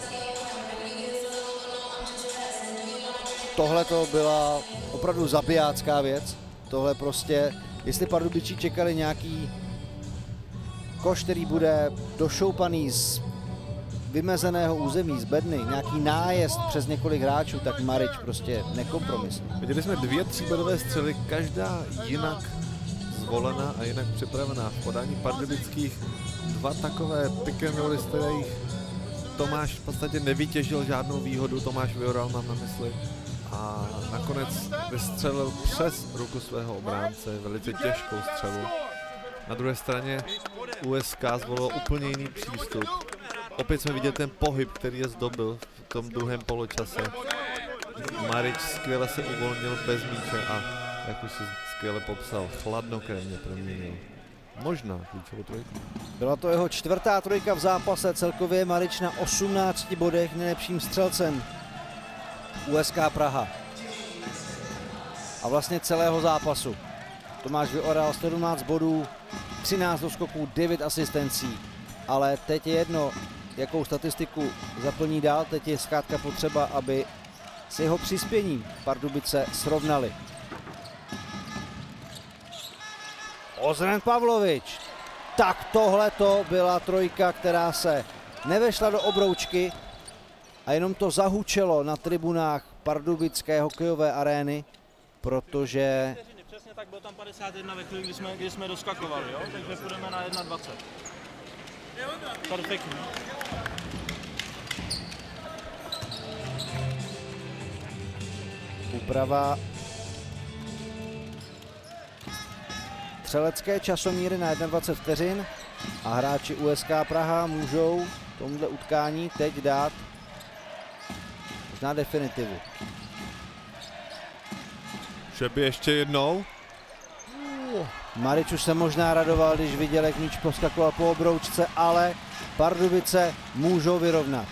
Speaker 13: Tohle to byla opravdu zabijácká věc. Tohle prostě, jestli Pardubičí čekali nějaký koš, který bude došoupaný z vymezeného území, z bedny, nějaký nájezd přes několik hráčů, tak Marić prostě nekompromisní.
Speaker 12: Viděli jsme dvě tříbodové střely, každá jinak zvolená a jinak připravená. V podání pardubických dva takové pick and roll, z kterých Tomáš v podstatě nevytěžil žádnou výhodu, Tomáš Vyoral mám na mysli. A nakonec vystřelil přes ruku svého obránce, velice těžkou střelu. Na druhé straně U S K zvolilo úplně jiný přístup. Opět jsme viděli ten pohyb, který je zdobil v tom druhém poločase. Marić skvěle se uvolnil bez míče a, jak už si skvěle popsal, chladnokrevně proměnil. Možná klíčovou trojku.
Speaker 13: Byla to jeho čtvrtá trojka v zápase, celkově Marić na osmnácti bodech, nejlepším střelcem U S K Praha. A vlastně celého zápasu. Tomáš Vyoral sedmnáct bodů, třináct doskoků, devět asistencí. Ale teď je jedno, jakou statistiku zaplní dál, teď je zkrátka potřeba, aby s jeho přispěním Pardubice srovnali. Ozren Pavlovič. Tak tohle to byla trojka, která se nevešla do obroučky a jenom to zahučelo na tribunách pardubické hokejové arény, protože
Speaker 14: přesně tak, bylo tam padesát jedna ve chvíli, kdy jsme, kdy jsme doskakovali, jo? Takže půjdeme na jedna dvacet. Perfektní.
Speaker 13: Úprava střelecké časomíry na dvacet jedna vteřin a hráči U S K Praha můžou tomuhle utkání teď dát možná definitivu.
Speaker 12: Šeby ještě jednou.
Speaker 13: Marić už se možná radoval, když viděl, jak míč poskakoval po obroučce, ale Pardubice můžou vyrovnat.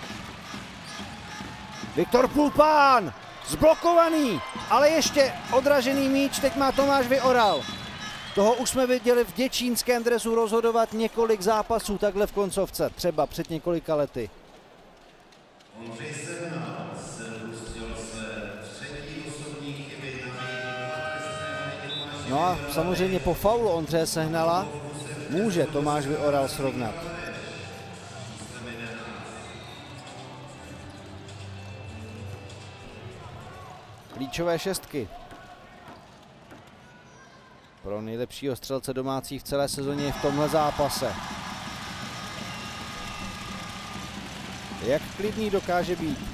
Speaker 13: Viktor Pulpán, zblokovaný, ale ještě odražený míč, teď má Tomáš Vyoral. Toho už jsme viděli v děčínském dresu rozhodovat několik zápasů takhle v koncovce, třeba před několika lety. No a samozřejmě po faulu Ondřeje Sehnala může Tomáš Vyoral srovnat. Klíčové šestky pro nejlepšího střelce domácí v celé sezóně v tomhle zápase. Jak klidný dokáže být?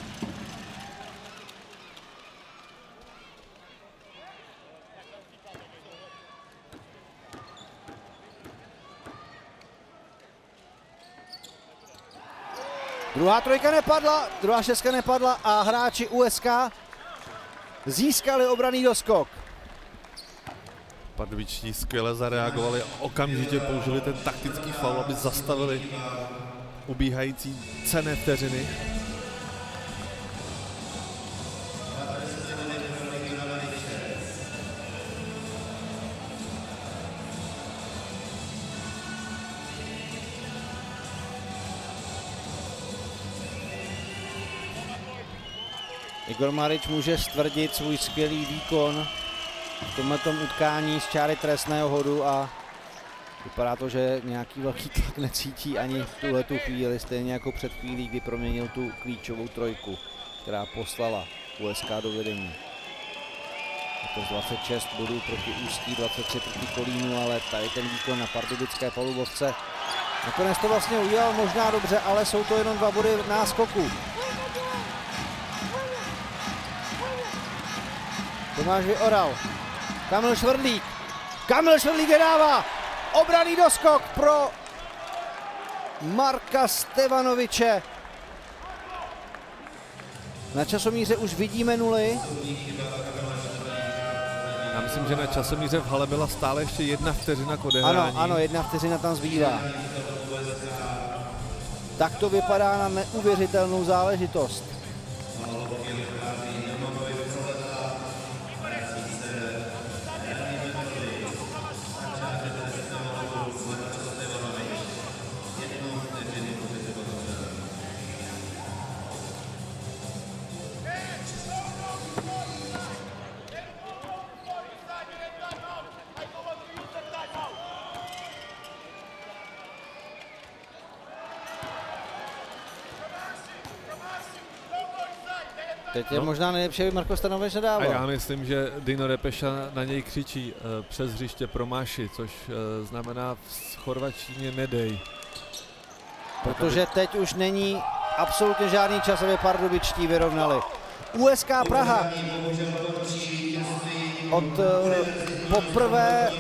Speaker 13: Druhá trojka nepadla, druhá šestka nepadla a hráči U S K získali obranný doskok.
Speaker 12: Pardubičtí skvěle zareagovali a okamžitě použili ten taktický faul, aby zastavili ubíhající cenné vteřiny.
Speaker 13: Igor Marič může stvrdit svůj skvělý výkon v tomhletom utkání z čáry trestného hodu a vypadá to, že nějaký velký tlak necítí ani v tuhletu chvíli, stejně jako před chvílí, kdy proměnil tu klíčovou trojku, která poslala U S K do vedení. Je to dvacet šest bodů proti Ústí, dvacet tři proti Kolínu, ale tady ten výkon na pardubické palubovce. Nakonec to vlastně udělal možná dobře, ale jsou to jenom dva body náskoku. Tomáš Vyoral, Kamil Švrdlík, Kamil Švrdlík je dává, obranný doskok pro Marka Stevanoviče. Na časomíře už vidíme nuly.
Speaker 12: Já myslím, že na časomíře v hale byla stále ještě jedna vteřina k odehrání.
Speaker 13: Ano, ano, jedna vteřina tam zbývá. Tak to vypadá na neuvěřitelnou záležitost. Teď je no. možná nejlepší, aby Marko Stanovič nedával.
Speaker 12: A já myslím, že Dino Repeša na něj křičí uh, přes hřiště pro Máši, což uh, znamená v chorvačtině nedej.
Speaker 13: Protože teď už není absolutně žádný čas, aby pardubičtí vyrovnali. U S K Praha od uh, poprvé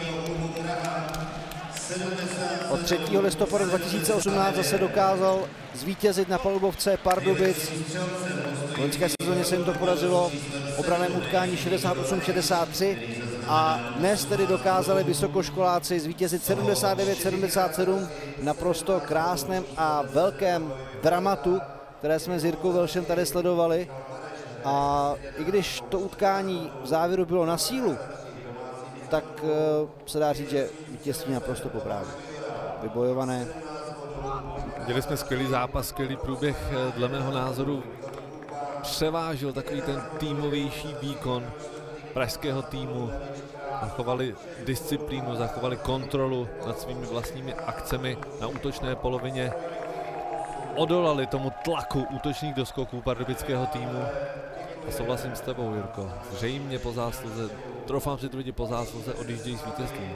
Speaker 13: od třetího listopadu dva tisíce osmnáct zase dokázal zvítězit na palubovce Pardubic. V loňské sezóně se jim to podařilo v obranném utkání šedesát osm šedesát tři a dnes tedy dokázali vysokoškoláci zvítězit sedmdesát devět sedmdesát sedm v naprosto krásném a velkém dramatu, které jsme s Jirkou Velšem tady sledovali. A i když to utkání v závěru bylo na sílu, tak se dá říct, že vítězství naprosto po právu. Vybojované.
Speaker 12: Viděli jsme skvělý zápas, skvělý průběh, dle mého názoru převážil takový ten týmovější výkon pražského týmu. Zachovali disciplínu, zachovali kontrolu nad svými vlastními akcemi na útočné polovině. Odolali tomu tlaku útočných doskoků pardubického týmu. A souhlasím s tebou, Jirko. Zřejmě po zásluze, troufám si tvrdit, po zásluze odjíždějí s vítězstvím.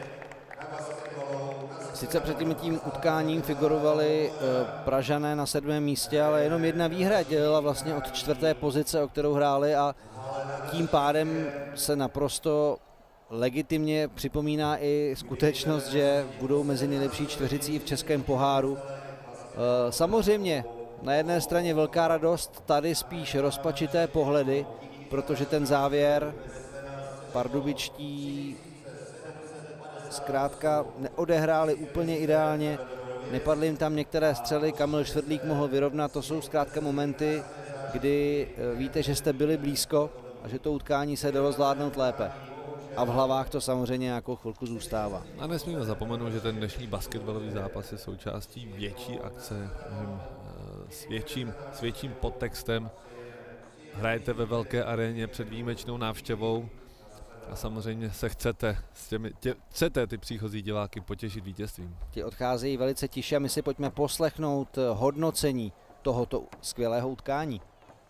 Speaker 13: Sice před tím, tím utkáním figurovali e, Pražané na sedmém místě, ale jenom jedna výhra dělala vlastně od čtvrté pozice, o kterou hráli, a tím pádem se naprosto legitimně připomíná i skutečnost, že budou mezi nejlepší čtveřicí v českém poháru. E, samozřejmě na jedné straně velká radost, tady spíš rozpačité pohledy, protože ten závěr pardubičtí zkrátka neodehráli úplně ideálně, nepadly jim tam některé střely, Kamil Švrdlík mohl vyrovnat, to jsou zkrátka momenty, kdy víte, že jste byli blízko a že to utkání se dalo zvládnout lépe. A v hlavách to samozřejmě nějakou chvilku zůstává.
Speaker 12: A nesmíme zapomenout, že ten dnešní basketbalový zápas je součástí větší akce, s větším, s větším podtextem. Hrajete ve velké aréně před výjimečnou návštěvou a samozřejmě se chcete, s těmi, tě, chcete ty příchozí diváky potěšit vítězstvím.
Speaker 13: Ti odcházejí velice tiše a my si pojďme poslechnout hodnocení tohoto skvělého utkání.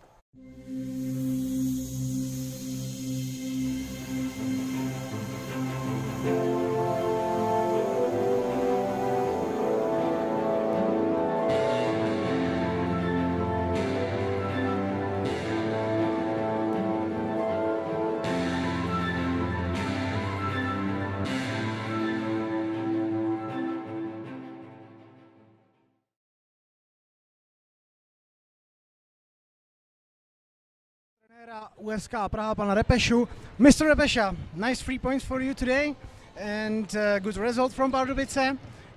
Speaker 8: U S K Praha, pana Repešu. mister Repesha, nice three points for you today and uh, good result from Pardubice.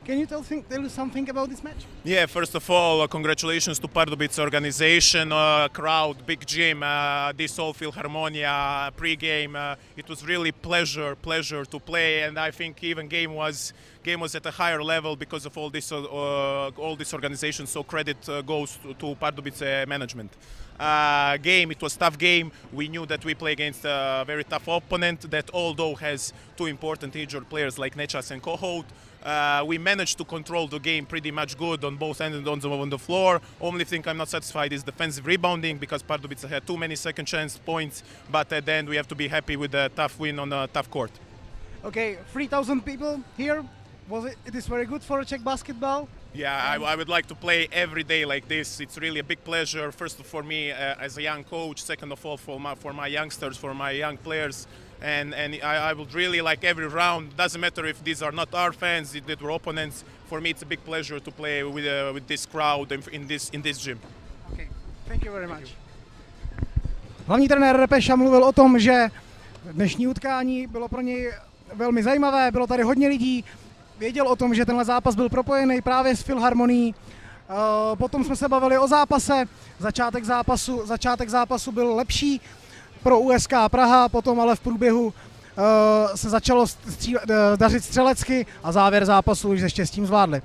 Speaker 8: Can you tell, think, tell us something about this match?
Speaker 15: Yeah, first of all, uh, congratulations to Pardubice organization, uh, crowd, big gym, uh, this all Philharmonia pre-game. Uh, it was really pleasure, pleasure to play, and I think even game was game was at a higher level because of all this, uh, uh, all this organization. So credit uh, goes to, to Pardubice management. Uh, game, it was tough game. We knew that we play against a very tough opponent that although has two important injured players like Nechas and Kohut, uh, we managed to control the game pretty much good on both ends and on the, on the floor. Only thing I'm not satisfied is defensive rebounding because Pardubice had too many second chance points, but at the end we have to be happy with a tough win on a tough court.
Speaker 8: Okay, three thousand people here. Was it, it is very good for Czech basketball?
Speaker 15: Yeah, I, I would like to play every day like this. It's really a big pleasure, first for me uh, as a young coach, second of all for my, for my youngsters, for my young players. And, and I, I would really like every round, doesn't matter if these are not our fans, that were opponents, for me it's a big pleasure to play with, uh, with this crowd in this, in this gym.
Speaker 8: Okay, thank you very much. Hlavní trenér Repeša mluvil o tom, že dnešní utkání bylo pro něj velmi zajímavé, bylo tady hodně lidí, věděl o tom, že tenhle zápas byl propojený právě s Filharmonií. Potom jsme se bavili o zápase, začátek zápasu, začátek zápasu byl lepší pro U S K Praha, potom ale v průběhu se začalo stříle, dařit střelecky a závěr zápasu už se štěstím zvládli.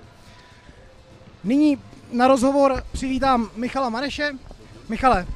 Speaker 8: Nyní na rozhovor přivítám Michala Mareše. Michale,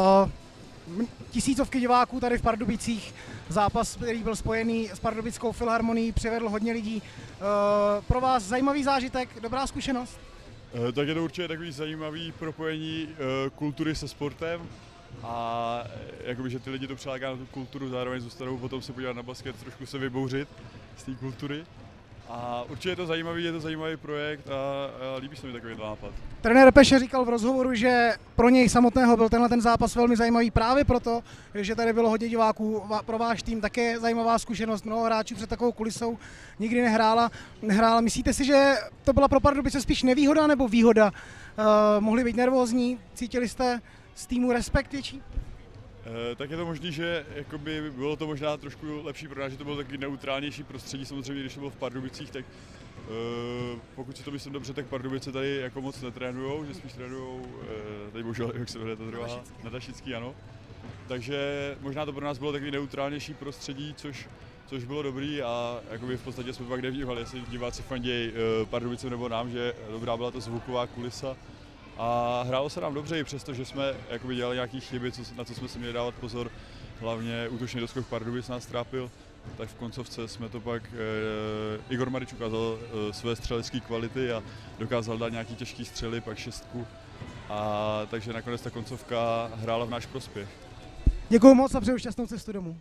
Speaker 8: tisícovky diváků tady v Pardubicích, zápas, který byl spojený s Pardubickou filharmonií, přivedl hodně lidí. Pro vás zajímavý zážitek, dobrá zkušenost?
Speaker 9: Tak je to určitě takový zajímavý propojení kultury se sportem a jakoby, že ty lidi to přiláká na tu kulturu, zároveň zůstanou potom se podívat na basket, trošku se vybouřit z té kultury. A určitě je to zajímavý, je to zajímavý projekt a, a líbí se mi takový nápad.
Speaker 8: Trenér Repeše říkal v rozhovoru, že pro něj samotného byl tenhle ten zápas velmi zajímavý právě proto, že tady bylo hodně diváků. Pro váš tým také zajímavá zkušenost, mnoho hráčů před takovou kulisou nikdy nehrála. nehrála. Myslíte si, že to byla pro Pardubice spíš nevýhoda nebo výhoda? Uh, mohli být nervózní, cítili jste z týmu respekt větší?
Speaker 9: E, tak je to možný, že jakoby bylo to možná trošku lepší pro nás, že to bylo takový neutrálnější prostředí, samozřejmě když to bylo v Pardubicích, tak e, pokud si to myslím dobře, tak Pardubice tady jako moc netrénujou, že spíš trénujou, e, tady bohužel, jak se jmenuje ta druhá, Nadašický, ano. Takže možná to pro nás bylo takový neutrálnější prostředí, což, což bylo dobrý a jakoby v podstatě jsme pak nevnímali, jestli diváci fandějí e, Pardubicem nebo nám, že dobrá byla ta zvuková kulisa. A hrálo se nám dobře, i přesto, že jsme jakoby dělali nějaké chyby, co, na co jsme si měli dávat pozor. Hlavně útočný doskok Pardubic nás trápil, tak v koncovce jsme to pak, e, Igor Marič ukázal e, své střelecké kvality a dokázal dát nějaký těžký střely, pak šestku. A takže nakonec ta koncovka hrála v náš prospěch.
Speaker 8: Děkuji moc a přeju šťastnou cestu domů.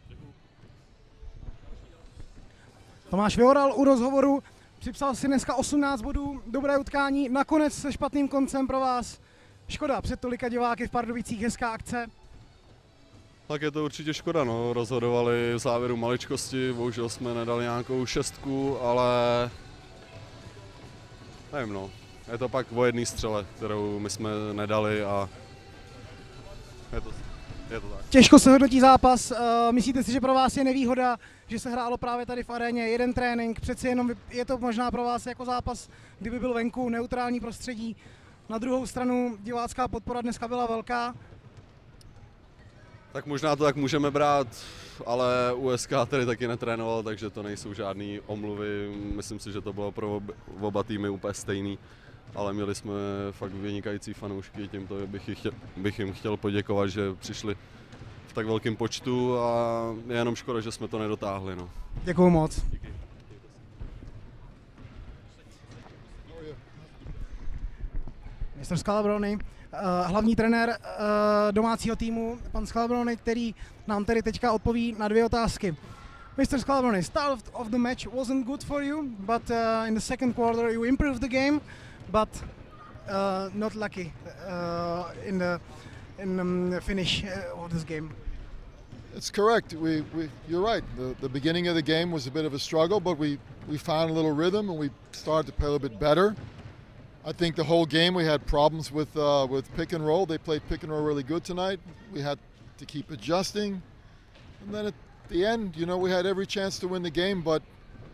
Speaker 8: Tomáš Vyoral u rozhovoru. Připsal si dneska osmnáct bodů, dobré utkání, nakonec se špatným koncem pro vás. Škoda, před tolika diváky v Pardubicích, hezká akce.
Speaker 10: Tak je to určitě škoda, no. Rozhodovali v závěru maličkosti, bohužel jsme nedali nějakou šestku, ale nevím, no. Je to pak o jedné střele, kterou my jsme nedali a je to, je to tak.
Speaker 8: Těžko se hodnotí zápas, myslíte si, že pro vás je nevýhoda, že se hrálo právě tady v aréně, jeden trénink, přeci jenom je to možná pro vás jako zápas, kdyby byl venku, neutrální prostředí. Na druhou stranu divácká podpora dneska byla velká.
Speaker 10: Tak možná to tak můžeme brát, ale U S K tady taky netrénoval, takže to nejsou žádný omluvy. Myslím si, že to bylo pro oba týmy úplně stejný, ale měli jsme fakt vynikající fanoušky, tímto bych, chtěl, bych jim chtěl poděkovat, že přišli v tak velkém počtu a je jenom škoda, že jsme to nedotáhli. No.
Speaker 8: Děkuju moc.
Speaker 10: Díky.
Speaker 8: mister Scalabroni, hlavní trenér domácího týmu, pan Scalabroni, který nám tady teďka odpoví na dvě otázky. mister Scalabroni, start of the match wasn't good for you, but uh, in the second quarter you improved the game, but uh, not lucky uh, in the in the finish of this game.
Speaker 20: It's correct. We, we, you're right. The, the beginning of the game was a bit of a struggle, but we, we found a little rhythm and we started to play a little bit better. I think the whole game we had problems with uh, with pick and roll. They played pick and roll really good tonight. We had to keep adjusting, and then at the end, you know, we had every chance to win the game, but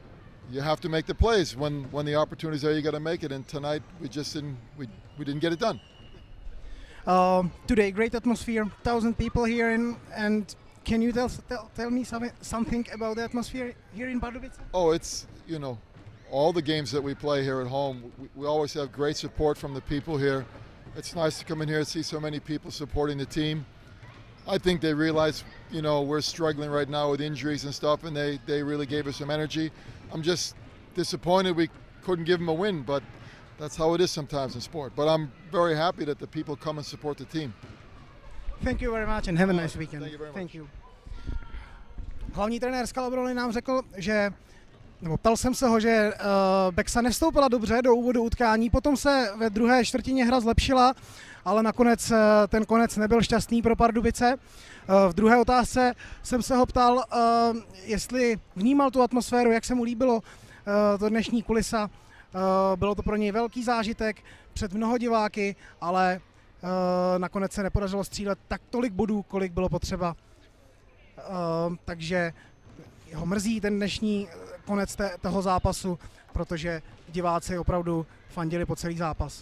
Speaker 20: you have to make the plays when when the opportunities are. You got to make it. And tonight we just didn't we we didn't get it done.
Speaker 8: Uh, today, great atmosphere, thousand people here, in, and can you tell tell, tell me some, something about the atmosphere here in Pardubice?
Speaker 20: Oh, it's, you know, all the games that we play here at home, we, we always have great support from the people here. It's nice to come in here and see so many people supporting the team. I think they realize, you know, we're struggling right now with injuries and stuff, and they, they really gave us some energy. I'm just disappointed we couldn't give them a win, but that's how it is sometimes in sport. But I'm very happy that the people come and support the team.
Speaker 8: Thank you very much and have a nice weekend.
Speaker 20: Thank you very much.
Speaker 8: Thank you. Hlavní trenér Scalabroni nám řekl, že, nebo ptal jsem se ho, že uh, Bexa nevstoupila dobře do úvodu utkání, potom se ve druhé čtvrtině hra zlepšila, ale nakonec uh, ten konec nebyl šťastný pro Pardubice. Uh, v druhé otázce jsem se ho ptal, uh, jestli vnímal tu atmosféru, jak se mu líbilo uh, to dnešní kulisa. Uh, bylo to pro něj velký zážitek před mnoho diváky, ale uh, nakonec se nepodařilo střílet tak tolik bodů, kolik bylo potřeba. Uh, takže ho mrzí ten dnešní konec té, toho zápasu, protože diváci opravdu fandili po celý zápas.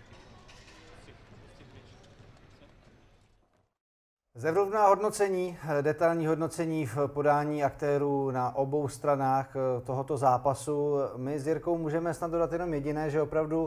Speaker 2: Zevrubná hodnocení, detailní hodnocení v podání aktérů na obou stranách tohoto zápasu. My s Jirkou můžeme snad dodat jenom jediné, že opravdu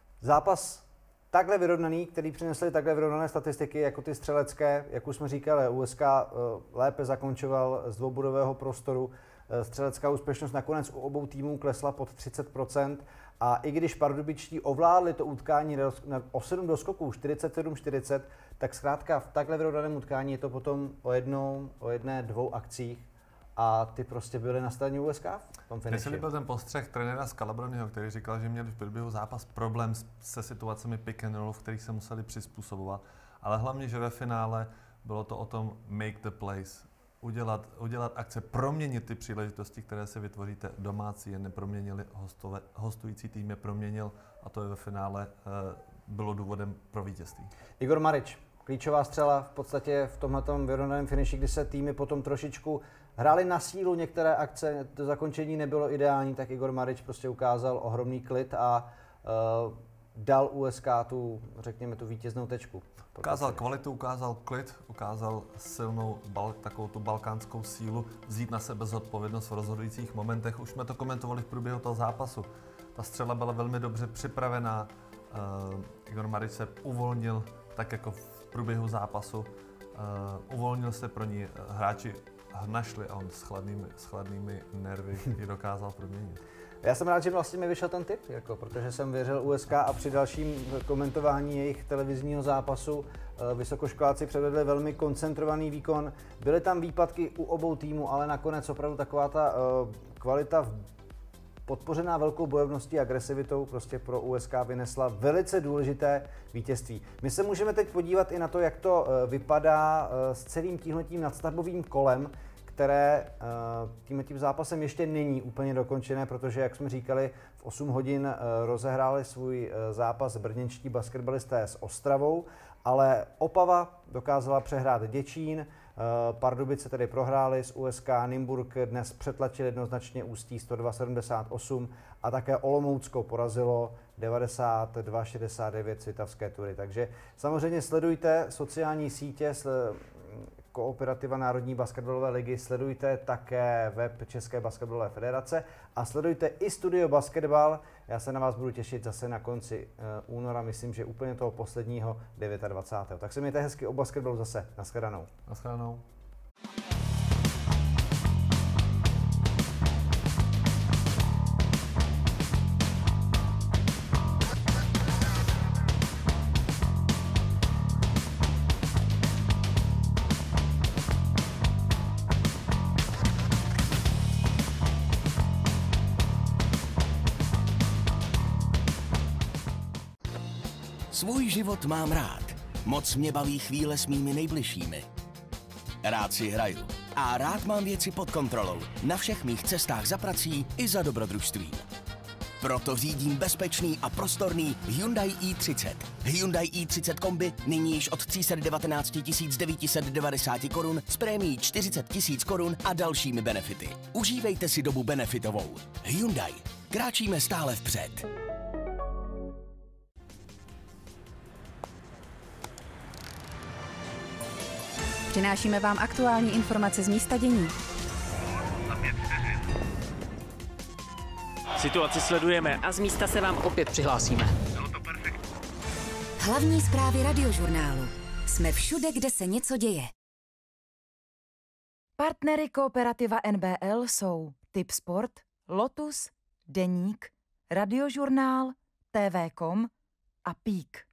Speaker 2: zápas takhle vyrovnaný, který přinesli takhle vyrovnané statistiky, jako ty střelecké, jak už jsme říkali, U S K lépe zakončoval z dvoubodového prostoru. Střelecká úspěšnost nakonec u obou týmů klesla pod třicet procent a i když pardubičtí ovládli to utkání o sedm doskoků, čtyřicet sedm čtyřicet, tak zkrátka v takhle vyrovnaném utkání je to potom o jednou, o jedné, dvou akcích a ty prostě byly na straně U S K v tom finiši.
Speaker 3: Mně se líbil ten postřeh trenéra Scalabroniho, který říkal, že měli v průběhu zápas problém se situacemi pick and roll, v kterých se museli přizpůsobovat, ale hlavně, že ve finále bylo to o tom make the plays. Udělat, udělat akce, proměnit ty příležitosti, které se vytvoříte domácí, je neproměnili, hostové, hostující tým je proměnil a to je ve finále e, bylo důvodem pro vítězství.
Speaker 2: Igor Marič, klíčová střela v podstatě v tomhletom vyrovnaném finiši, kdy se týmy potom trošičku hráli na sílu, některé akce, to zakončení nebylo ideální, tak Igor Marič prostě ukázal ohromný klid a e, dal U S K tu, řekněme, tu vítěznou tečku.
Speaker 3: Ukázal kvalitu, ukázal klid, ukázal silnou bal, takovou tu balkánskou sílu, vzít na sebe zodpovědnost v rozhodujících momentech. Už jsme to komentovali v průběhu toho zápasu. Ta střela byla velmi dobře připravená. Uh, Igor Marič se uvolnil, tak jako v průběhu zápasu. Uh, uvolnil se pro ní, hráči našli a on s chladnými, s chladnými nervy ji dokázal proměnit.
Speaker 2: Já jsem rád, že vlastně mi vyšel ten tip, jako, protože jsem věřil U S K a při dalším komentování jejich televizního zápasu vysokoškoláci předvedli velmi koncentrovaný výkon. Byly tam výpadky u obou týmů, ale nakonec opravdu taková ta uh, kvalita podpořená velkou bojovností a agresivitou prostě pro U S K vynesla velice důležité vítězství. My se můžeme teď podívat i na to, jak to uh, vypadá uh, s celým tímhletím nadstavbovým kolem, které tím tím zápasem ještě není úplně dokončené, protože, jak jsme říkali, v osm hodin rozehráli svůj zápas brněnští basketbalisté s Ostravou, ale Opava dokázala přehrát Děčín, Pardubice tedy prohráli s U S K, Nymburk dnes přetlačil jednoznačně Ústí sto dva sedmdesát osm a také Olomoucko porazilo devadesát dva šedesát devět Svitavské Tury. Takže samozřejmě sledujte sociální sítě, Kooperativa Národní basketbalové ligy, sledujte také web České basketbalové federace a sledujte i Studio Basketbal. Já se na vás budu těšit zase na konci uh, února, myslím, že úplně toho posledního dvacátého devátého Tak se mějte hezky o basketbalu zase. Naschledanou.
Speaker 3: Naschledanou.
Speaker 5: Svůj život mám rád. Moc mě baví chvíle s mými nejbližšími. Rád si hraju. A rád mám věci pod kontrolou. Na všech mých cestách za prací i za dobrodružstvím. Proto řídím bezpečný a prostorný Hyundai i třicet. Hyundai i třicet kombi nyní již od tři sta devatenáct tisíc devět set devadesát korun s prémií čtyřicet tisíc korun a dalšími benefity. Užívejte si dobu benefitovou. Hyundai. Kráčíme stále vpřed.
Speaker 11: Přinášíme vám aktuální informace z místa dění.
Speaker 17: Situaci sledujeme a z místa se vám opět přihlásíme.
Speaker 19: Hlavní zprávy radiožurnálu. Jsme všude, kde se něco děje.
Speaker 1: Partnery Kooperativa N B L jsou Tipsport, Lotus, Deník, Radiožurnál, T V tečka com a Pík.